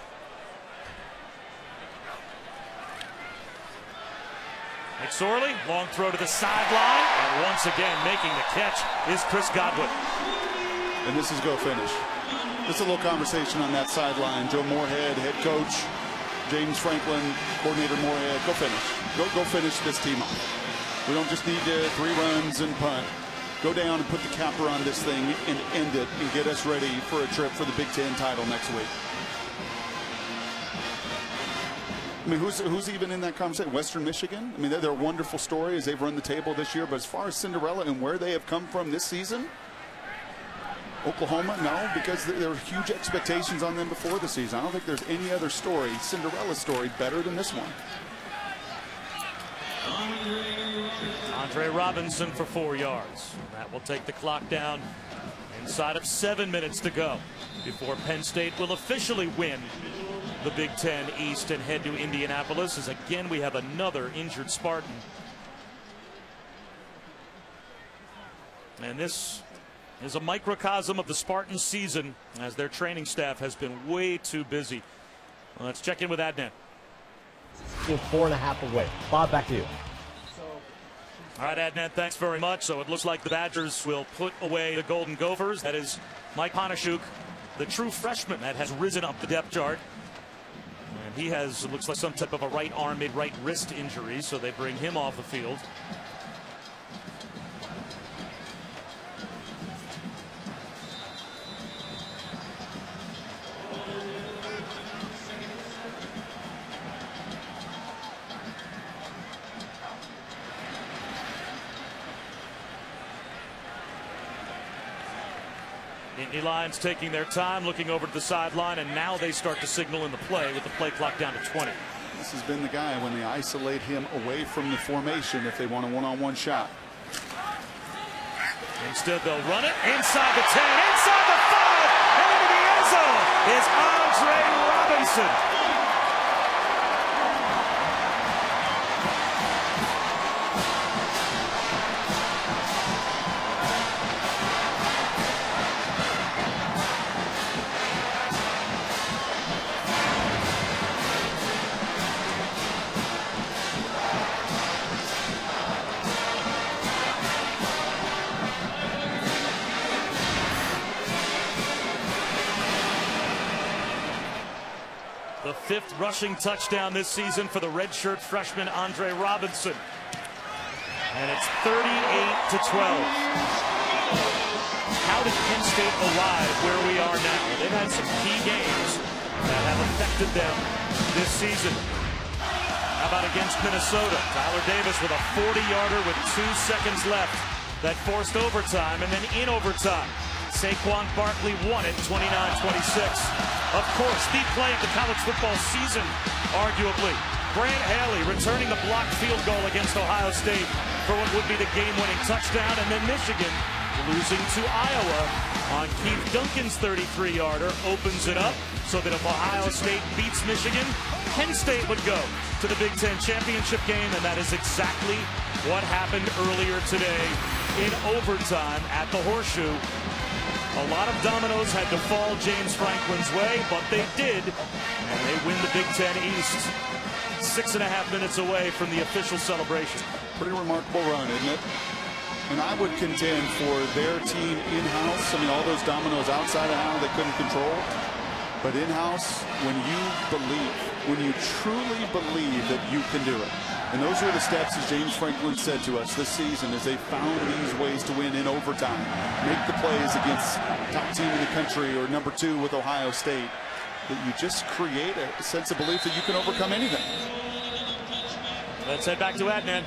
McSorley, long throw to the sideline, and once again making the catch is Chris Godwin. And this is go finish. Just a little conversation on that sideline. Joe Moorhead, head coach, James Franklin, coordinator Moorhead, go finish. Go finish this team off. We don't just need 3 runs and punt. Go down and put the capper on this thing and end it and get us ready for a trip for the Big Ten title next week. I mean, who's even in that conversation? Western Michigan? I mean, they're a wonderful story as they've run the table this year. But as far as Cinderella and where they have come from this season, Oklahoma, no, because there were huge expectations on them before the season. I don't think there's any other story, Cinderella story, better than this one. Andre Robinson for 4 yards. That will take the clock down inside of 7 minutes to go before Penn State will officially win the Big Ten East and head to Indianapolis, as again we have another injured Spartan. And this is a microcosm of the Spartan season, as their training staff has been way too busy. Well, let's check in with Adnan. We're 4.5 away. Bob, back to you. All right, Adnan, thanks very much. So it looks like the Badgers will put away the Golden Gophers. That is Mike Honishuk, the true freshman that has risen up the depth chart. And he has, it looks like, some type of a right arm, right wrist injury, so they bring him off the field. Nittany Lions taking their time, looking over to the sideline, and now they start to signal in the play with the play clock down to 20. This has been the guy when they isolate him away from the formation if they want a one-on-one shot. Instead, they'll run it inside the 10, inside the 5, and into the end zone is Andre Robinson. The 5th rushing touchdown this season for the redshirt freshman Andre Robinson. And it's 38-12. How did Penn State arrive where we are now? They've had some key games that have affected them this season. How about against Minnesota? Tyler Davis with a 40-yarder with 2 seconds left that forced overtime, and then in overtime, Saquon Barkley won it 29-26. Of course, the play of the college football season, arguably. Grant Haley returning the blocked field goal against Ohio State for what would be the game-winning touchdown, and then Michigan losing to Iowa on Keith Duncan's 33-yarder opens it up so that if Ohio State beats Michigan, Penn State would go to the Big Ten championship game, and that is exactly what happened earlier today in overtime at the Horseshoe. A lot of dominoes had to fall James Franklin's way, but they did, and they win the Big Ten East. 6.5 minutes away from the official celebration. Pretty remarkable run, isn't it? And I would contend for their team in-house, I mean, all those dominoes outside of house they couldn't control, but in-house, when you believe, when you truly believe that you can do it. And those are the steps, as James Franklin said to us this season, as they found these ways to win in overtime. Make the plays against top team in the country or number 2 with Ohio State. That you just create a sense of belief that you can overcome anything. Let's head back to Adnan.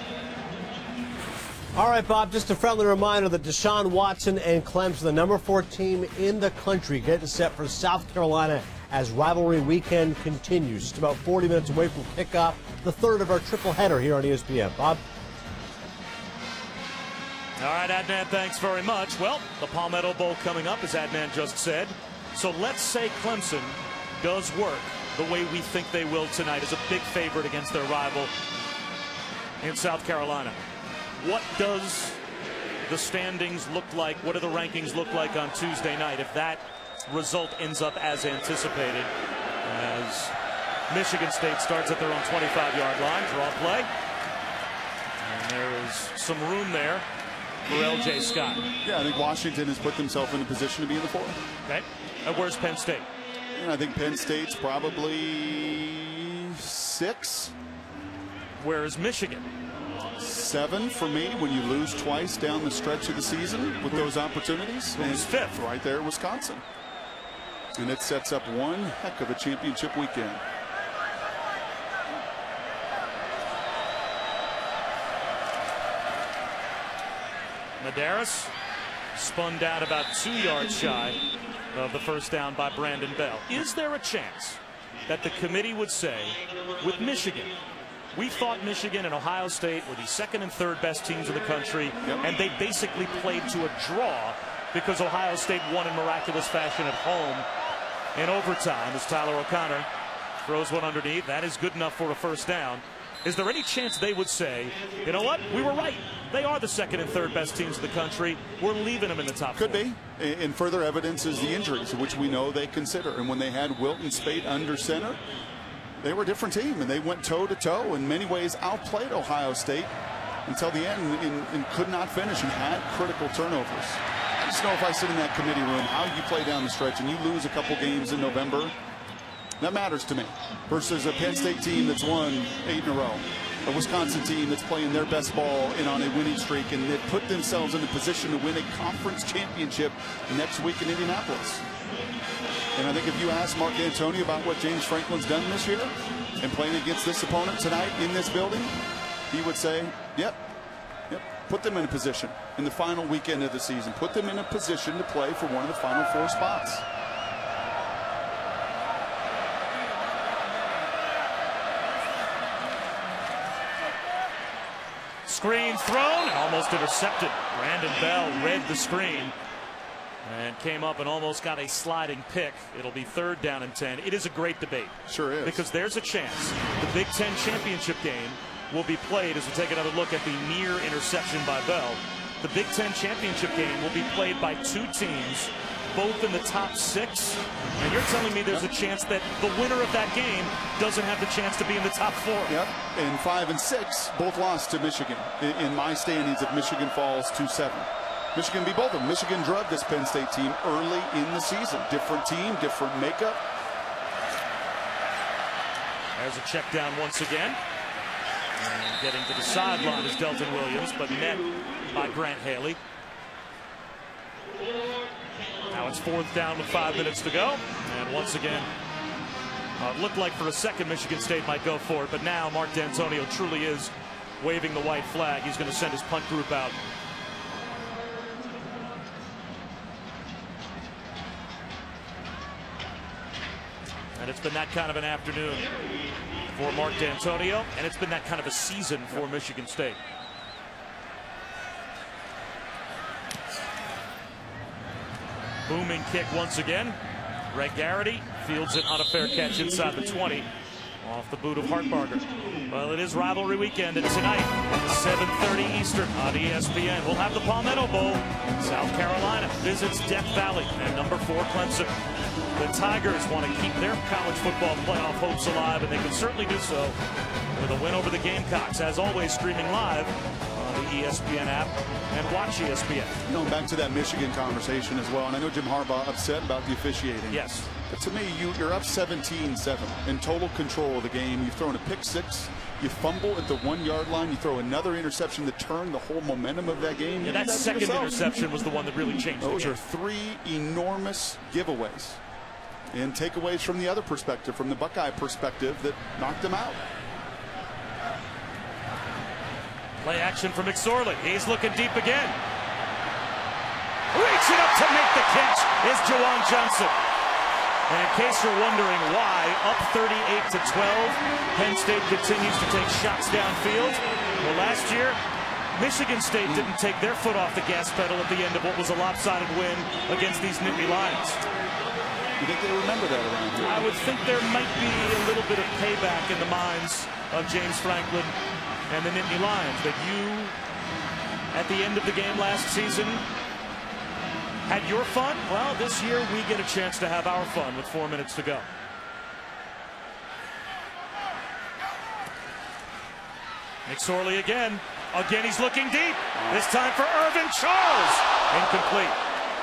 All right, Bob, just a friendly reminder that Deshaun Watson and Clemson, the number 4 team in the country, getting set for South Carolina as rivalry weekend continues. Just about 40 minutes away from kickoff, the 3rd of our triple header here on ESPN. Bob? All right, Adnan, thanks very much. Well, the Palmetto Bowl coming up, as Adnan just said. So let's say Clemson does work the way we think they will tonight as a big favorite against their rival in South Carolina. What does the standings look like? What do the rankings look like on Tuesday night if that result ends up as anticipated, as Michigan State starts at their own 25-yard line? Draw play. And there is some room there for L.J. Scott. Yeah, I think Washington has put themselves in a position to be in the 4. Okay. And where's Penn State? And I think Penn State's probably 6. Where is Michigan? 7 for me when you lose twice down the stretch of the season with those opportunities. Who's 5th? Right there, Wisconsin. And it sets up one heck of a championship weekend. Medeiros spun down about 2 yards shy of the first down by Brandon Bell. Is there a chance that the committee would say, with Michigan, we thought Michigan and Ohio State were the 2nd and 3rd best teams in the country, and they basically played to a draw because Ohio State won in miraculous fashion at home in overtime as Tyler O'Connor throws one underneath. That is good enough for a first down. Is there any chance they would say, you know what, we were right. They are the 2nd and 3rd best teams in the country. We're leaving them in the top 4. Could be. And further evidence is the injuries, which we know they consider. And when they had Wilton Spate under center, they were a different team, and they went toe-to-toe. In many ways, outplayed Ohio State until the end and could not finish and had critical turnovers. I just know if I sit in that committee room, how you play down the stretch and you lose a couple games in November, that matters to me. Versus a Penn State team that's won 8 in a row. A Wisconsin team that's playing their best ball and on a winning streak, and they put themselves in a position to win a conference championship next week in Indianapolis. And I think if you ask Mark D'Antoni about what James Franklin's done this year and playing against this opponent tonight in this building, he would say, yep, put them in a position in the final weekend of the season. Put them in a position to play for one of the final 4 spots. Screen thrown and almost intercepted. Brandon Bell read the screen and came up and almost got a sliding pick. It'll be 3rd down and 10. It is a great debate. Sure is. Because there's a chance the Big Ten championship game will be played as we take another look at the near interception by Bell. The Big Ten championship game will be played by 2 teams, both in the top 6. And you're telling me there's a chance that the winner of that game doesn't have the chance to be in the top 4. Yep. And 5 and 6 both lost to Michigan. In my standings, if Michigan falls to 7. Michigan beat both of them. Michigan drubbed this Penn State team early in the season. Different team, different makeup. There's a check down once again. And getting to the sideline is Delton Williams, but met by Grant Haley. Now it's 4th down with 5 minutes to go. And once again, it looked like for a second Michigan State might go for it, but now Mark D'Antonio truly is waving the white flag. He's going to send his punt group out. And it's been that kind of an afternoon for Mark D'Antonio, and it's been that kind of a season for Michigan State. Booming kick once again. Greg Garrity fields it on a fair catch inside the 20 off the boot of Hartbarger. Well, it is rivalry weekend, and tonight, 7:30 Eastern on ESPN. We'll have the Palmetto Bowl. South Carolina visits Death Valley and number 4 Clemson. The Tigers want to keep their college football playoff hopes alive, and they can certainly do so with a win over the Gamecocks. As always, streaming live on the ESPN app and watch ESPN. You know, back to that Michigan conversation as well, and I know Jim Harbaugh upset about the officiating. Yes. But to me, you're up 17-7 in total control of the game. You've thrown a pick 6. You fumble at the 1-yard line. You throw another interception to turn the whole momentum of that game. Yeah, that second interception was the one that really changed the game. Those are 3 enormous giveaways and takeaways from the other perspective, from the Buckeye perspective, that knocked them out. Play action for McSorley. He's looking deep again. Reaching up to make the catch is Juwan Johnson. And in case you're wondering why, up 38-12, Penn State continues to take shots downfield. Well, last year, Michigan State didn't take their foot off the gas pedal at the end of what was a lopsided win against these Nittany Lions. You think they remember that around here? I would think there might be a little bit of payback in the minds of James Franklin and the Nittany Lions, that you, at the end of the game last season, had your fun. Well, this year we get a chance to have our fun with 4 minutes to go. McSorley again. Again, he's looking deep. This time for Irvin Charles. Incomplete.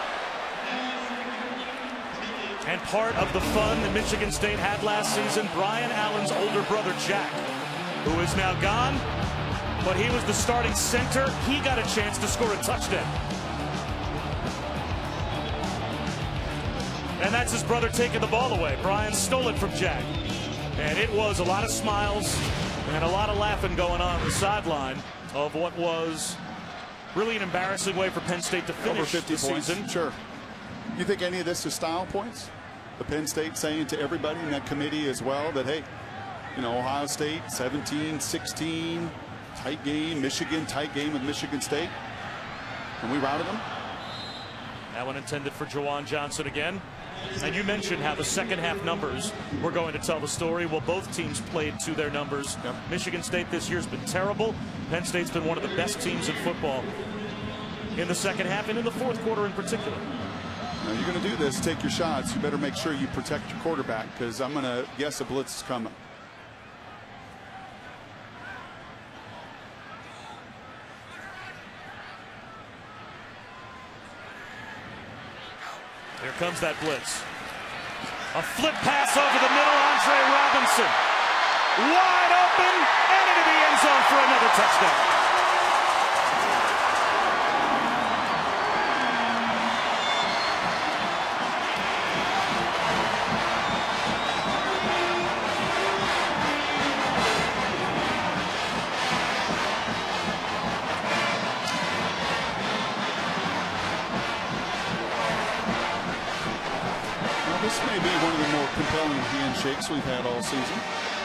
And part of the fun that Michigan State had last season, Brian Allen's older brother, Jack, who is now gone, but he was the starting center. He got a chance to score a touchdown. And that's his brother taking the ball away. Brian stole it from Jack. And it was a lot of smiles and a lot of laughing going on the sideline of what was really an embarrassing way for Penn State to finish over 50 the points. season. Sure. You think any of this is style points? The Penn State saying to everybody in that committee as well that, hey, you know, Ohio State 17-16, tight game. Michigan, tight game with Michigan State. And we routed them. That one intended for Jawan Johnson again. And you mentioned how the second half numbers were going to tell the story. Well, both teams played to their numbers. Yep. Michigan State this year has been terrible. Penn State's been one of the best teams in football in the second half and in the fourth quarter in particular. Now, you're going to do this, take your shots. You better make sure you protect your quarterback, because I'm going to guess a blitz is coming. Here comes that blitz. A flip pass over the middle, Andre Robinson. Wide open and into the end zone for another touchdown. This may be one of the more compelling handshakes we've had all season.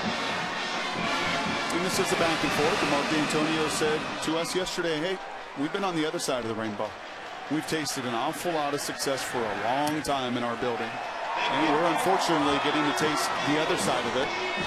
And this is a back and forth. And Mark D'Antonio said to us yesterday, hey, we've been on the other side of the rainbow. We've tasted an awful lot of success for a long time in our building. And we're unfortunately getting to taste the other side of it.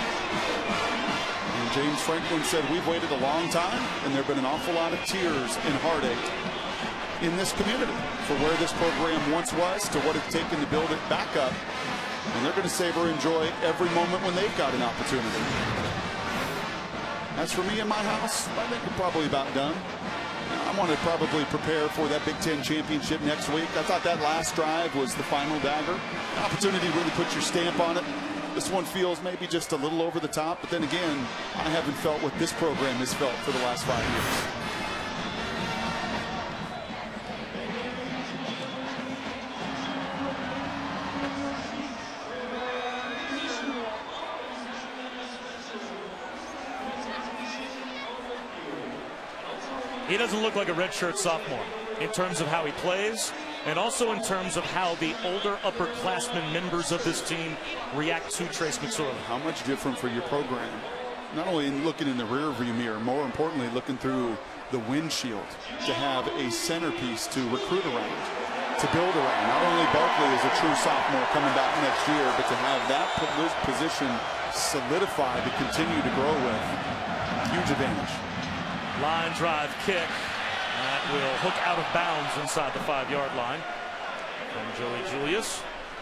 And James Franklin said we've waited a long time, and there have been an awful lot of tears and heartache in this community for where this program once was to what it's taken to build it back up. And they're going to savor, enjoy every moment when they've got an opportunity. As for me and my house, I think we're probably about done. I want to probably prepare for that Big Ten championship next week. I thought that last drive was the final dagger. An opportunity to really put your stamp on it. This one feels maybe just a little over the top, but then again, I haven't felt what this program has felt for the last 5 years. He doesn't look like a redshirt sophomore in terms of how he plays, and also in terms of how the older upperclassmen members of this team react to Trace McSorley. How much different for your program? Not only looking in the rearview mirror, more importantly, looking through the windshield to have a centerpiece to recruit around, to build around. Not only Barkley is a true sophomore coming back next year, but to have that position solidified to continue to grow with, huge advantage. Line drive kick. That will hook out of bounds inside the 5-yard line from Joey Julius.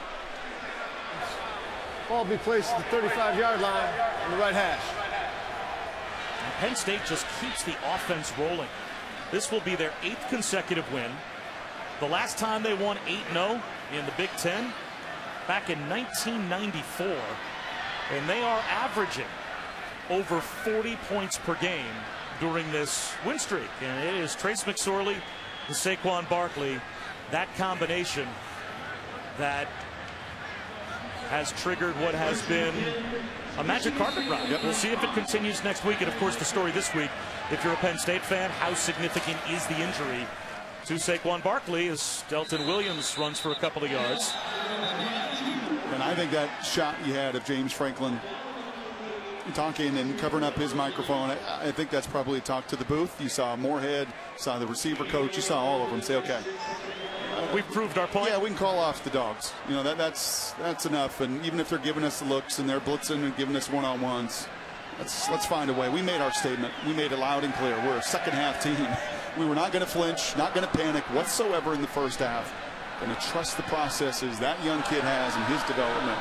Ball will be placed at the 35-yard line on the right hash. And Penn State just keeps the offense rolling. This will be their 8th consecutive win. The last time they won 8-0 in the Big Ten, back in 1994. And they are averaging over 40 points per game during this win streak. And it is Trace McSorley and Saquon Barkley, that combination that has triggered what has been a magic carpet ride. Yep. We'll see if it continues next week. And of course, the story this week, if you're a Penn State fan, how significant is the injury to Saquon Barkley as Delton Williams runs for a couple of yards. And I think that shot you had of James Franklin talking and covering up his microphone. I think that's probably a talk to the booth. You saw Moorhead, saw the receiver coach, you saw all of them say, okay, we've proved our point. Yeah, we can call off the dogs. You know, that's enough. And even if they're giving us the looks and they're blitzing and giving us one-on-ones, let's find a way. We made our statement. We made it loud and clear. We're a second-half team. We were not going to flinch, not going to panic whatsoever in the first half. Going to trust the processes that young kid has in his development.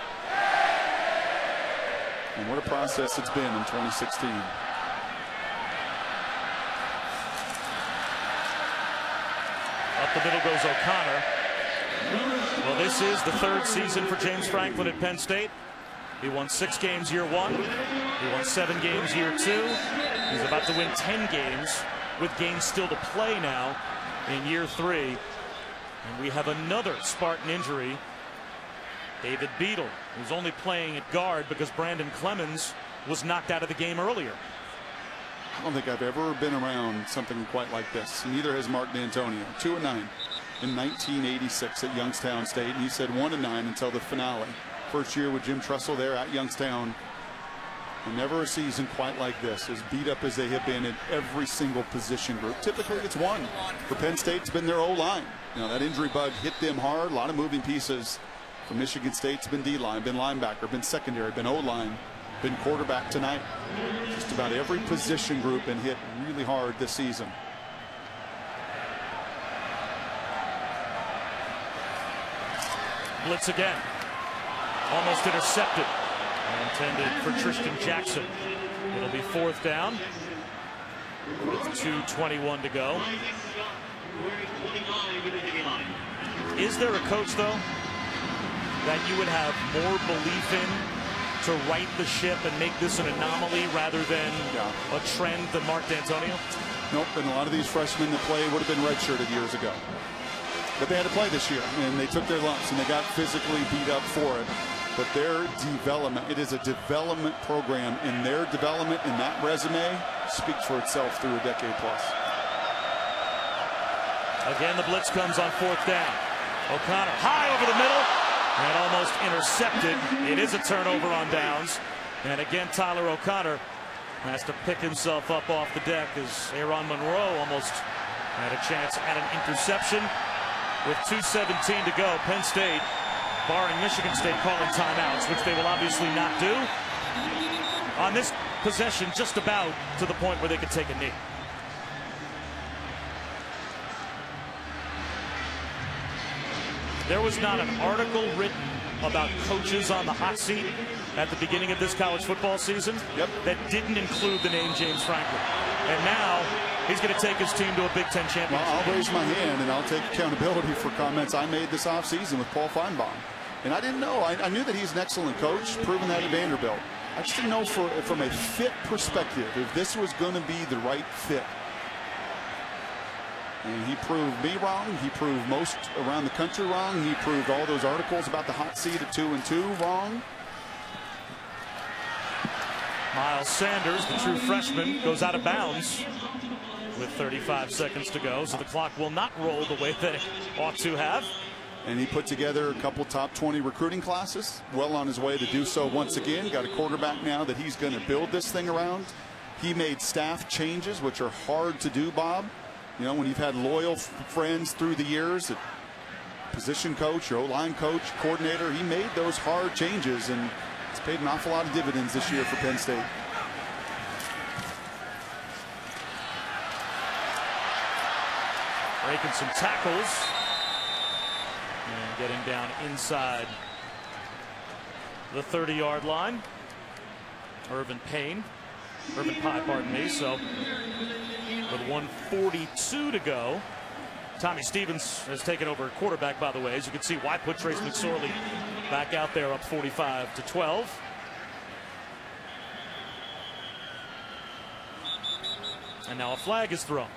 And what a process it's been in 2016. Up the middle goes O'Connor. Well, this is the third season for James Franklin at Penn State. He won 6 games year 1. He won 7 games year 2. He's about to win 10 games with games still to play now in year 3. And we have another Spartan injury. David Beadle, who's only playing at guard because Brandon Clemens was knocked out of the game earlier. I don't think I've ever been around something quite like this. Neither has Mark D'Antonio. 2-9 in 1986 at Youngstown State. And he said 1-9 until the finale. First year with Jim Tressel there at Youngstown. And never a season quite like this, as beat up as they have been in every single position group. Typically it's one. For Penn State, it's been their O-line. You know, that injury bug hit them hard. A lot of moving pieces. For Michigan State, it's been D-line, been linebacker, been secondary, been O-line, been quarterback tonight. Just about every position group been hit really hard this season. Blitz again. Almost intercepted. Intended for Tristan Jackson. It'll be 4th down with 2:21 to go. Is there a coach, though, that you would have more belief in to right the ship and make this an anomaly rather than a trend than Mark D'Antonio? Nope, and a lot of these freshmen that play would have been redshirted years ago. But they had to play this year, and they took their lumps, and they got physically beat up for it. But their development, it is a development program, and their development in that resume speaks for itself through a decade plus. Again, the blitz comes on 4th down. O'Connor high over the middle and almost intercepted. It is a turnover on downs. And again, Tyler O'Connor has to pick himself up off the deck as Aaron Monroe almost had a chance at an interception. With 2:17 to go, Penn State, barring Michigan State calling timeouts, which they will obviously not do, on this possession just about to the point where they could take a knee. There was not an article written about coaches on the hot seat at the beginning of this college football season that didn't include the name James Franklin. And now he's going to take his team to a Big Ten championship. Well, I'll raise my hand and I'll take accountability for comments I made this offseason with Paul Feinbaum. And I didn't know. I knew that he's an excellent coach, proven that at Vanderbilt. I just didn't know from a fit perspective if this was going to be the right fit. And he proved me wrong. He proved most around the country wrong. He proved all those articles about the hot seat at 2-2 wrong. Miles Sanders, the true freshman, goes out of bounds with 35 seconds to go. So the clock will not roll the way that it ought to have. And he put together a couple top 20 recruiting classes. Well on his way to do so once again. Got a quarterback now that he's going to build this thing around. He made staff changes, which are hard to do, Bob. You know, when you've had loyal friends through the years, position coach, your O-line coach, coordinator, he made those hard changes, and it's paid an awful lot of dividends this year for Penn State. Breaking some tackles and getting down inside the 30-yard line. Irvin Pye, pardon me. So with 1:42 to go, Tommy Stevens has taken over at quarterback, by the way. As you can see, why put Trace McSorley back out there up 45-12. And now a flag is thrown.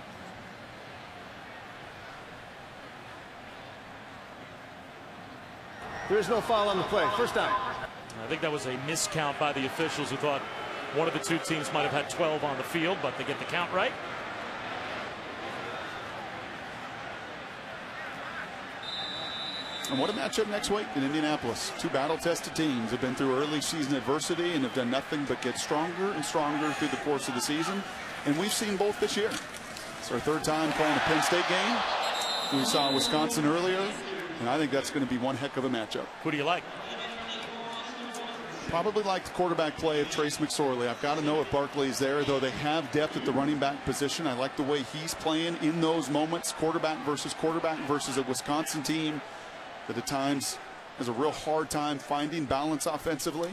There is no foul on the play. First down. I think that was a miscount by the officials who thought one of the two teams might have had 12 on the field, but they get the count right. And what a matchup next week in Indianapolis. Two battle-tested teams have been through early season adversity and have done nothing but get stronger and stronger through the course of the season. And we've seen both this year. It's our third time playing a Penn State game. We saw Wisconsin earlier, and I think that's going to be one heck of a matchup. Who do you like? Probably like the quarterback play of Trace McSorley. I've got to know if Barkley's there, though they have depth at the running back position. I like the way he's playing in those moments, quarterback versus a Wisconsin team that at times has a real hard time finding balance offensively.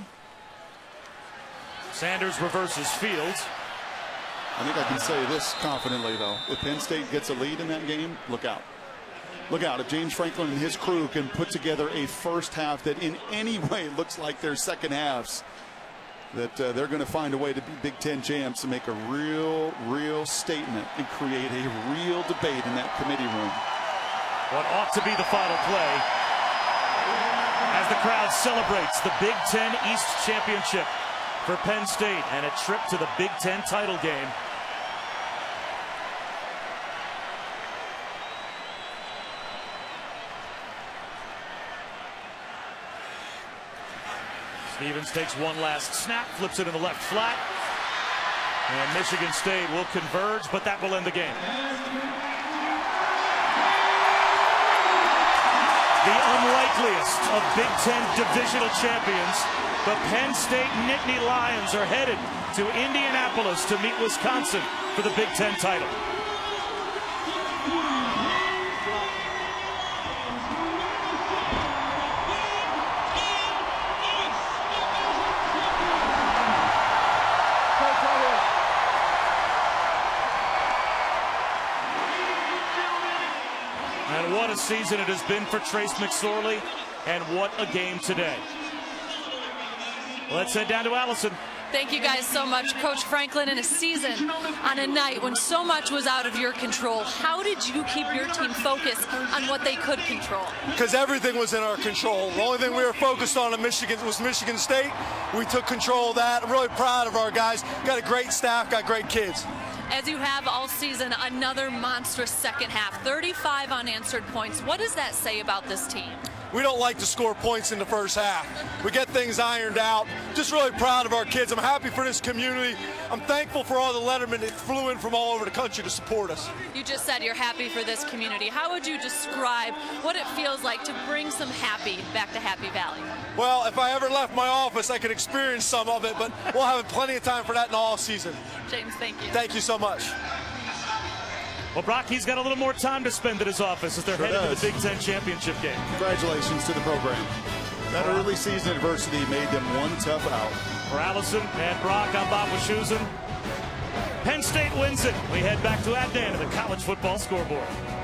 Sanders reverses Fields. I think I can say this confidently, though. If Penn State gets a lead in that game, look out. Look out. If James Franklin and his crew can put together a first half that in any way looks like their second halves, that they're going to find a way to be Big Ten champs and make a real statement and create a real debate in that committee room. What ought to be the final play as the crowd celebrates the Big Ten East Championship for Penn State and a trip to the Big Ten title game. Stevens takes one last snap, flips it in the left flat. And Michigan State will converge, but that will end the game. The unlikeliest of Big Ten divisional champions, the Penn State Nittany Lions are headed to Indianapolis to meet Wisconsin for the Big Ten title. And what a season it has been for Trace McSorley, and what a game today. Let's head down to Allison. Thank you guys so much, Coach Franklin. In a season, on a night when so much was out of your control, how did you keep your team focused on what they could control? Because everything was in our control. The only thing we were focused on in Michigan was Michigan State. We took control of that. I'm really proud of our guys. Got a great staff, got great kids. As you have all season, another monstrous second half, 35 unanswered points. What does that say about this team? We don't like to score points in the first half. We get things ironed out. Just really proud of our kids. I'm happy for this community. I'm thankful for all the lettermen that flew in from all over the country to support us. You just said you're happy for this community. How would you describe what it feels like to bring some happy back to Happy Valley? Well, if I ever left my office, I could experience some of it, but we'll have plenty of time for that in the off season. James, thank you. Thank you so much. Well, Brock, he's got a little more time to spend at his office as they're headed to the Big Ten championship game. Congratulations to the program. That early season adversity made them one tough out. For Allison and Brock, I'm Bob Wischusen. Penn State wins it. We head back to Adnan to the college football scoreboard.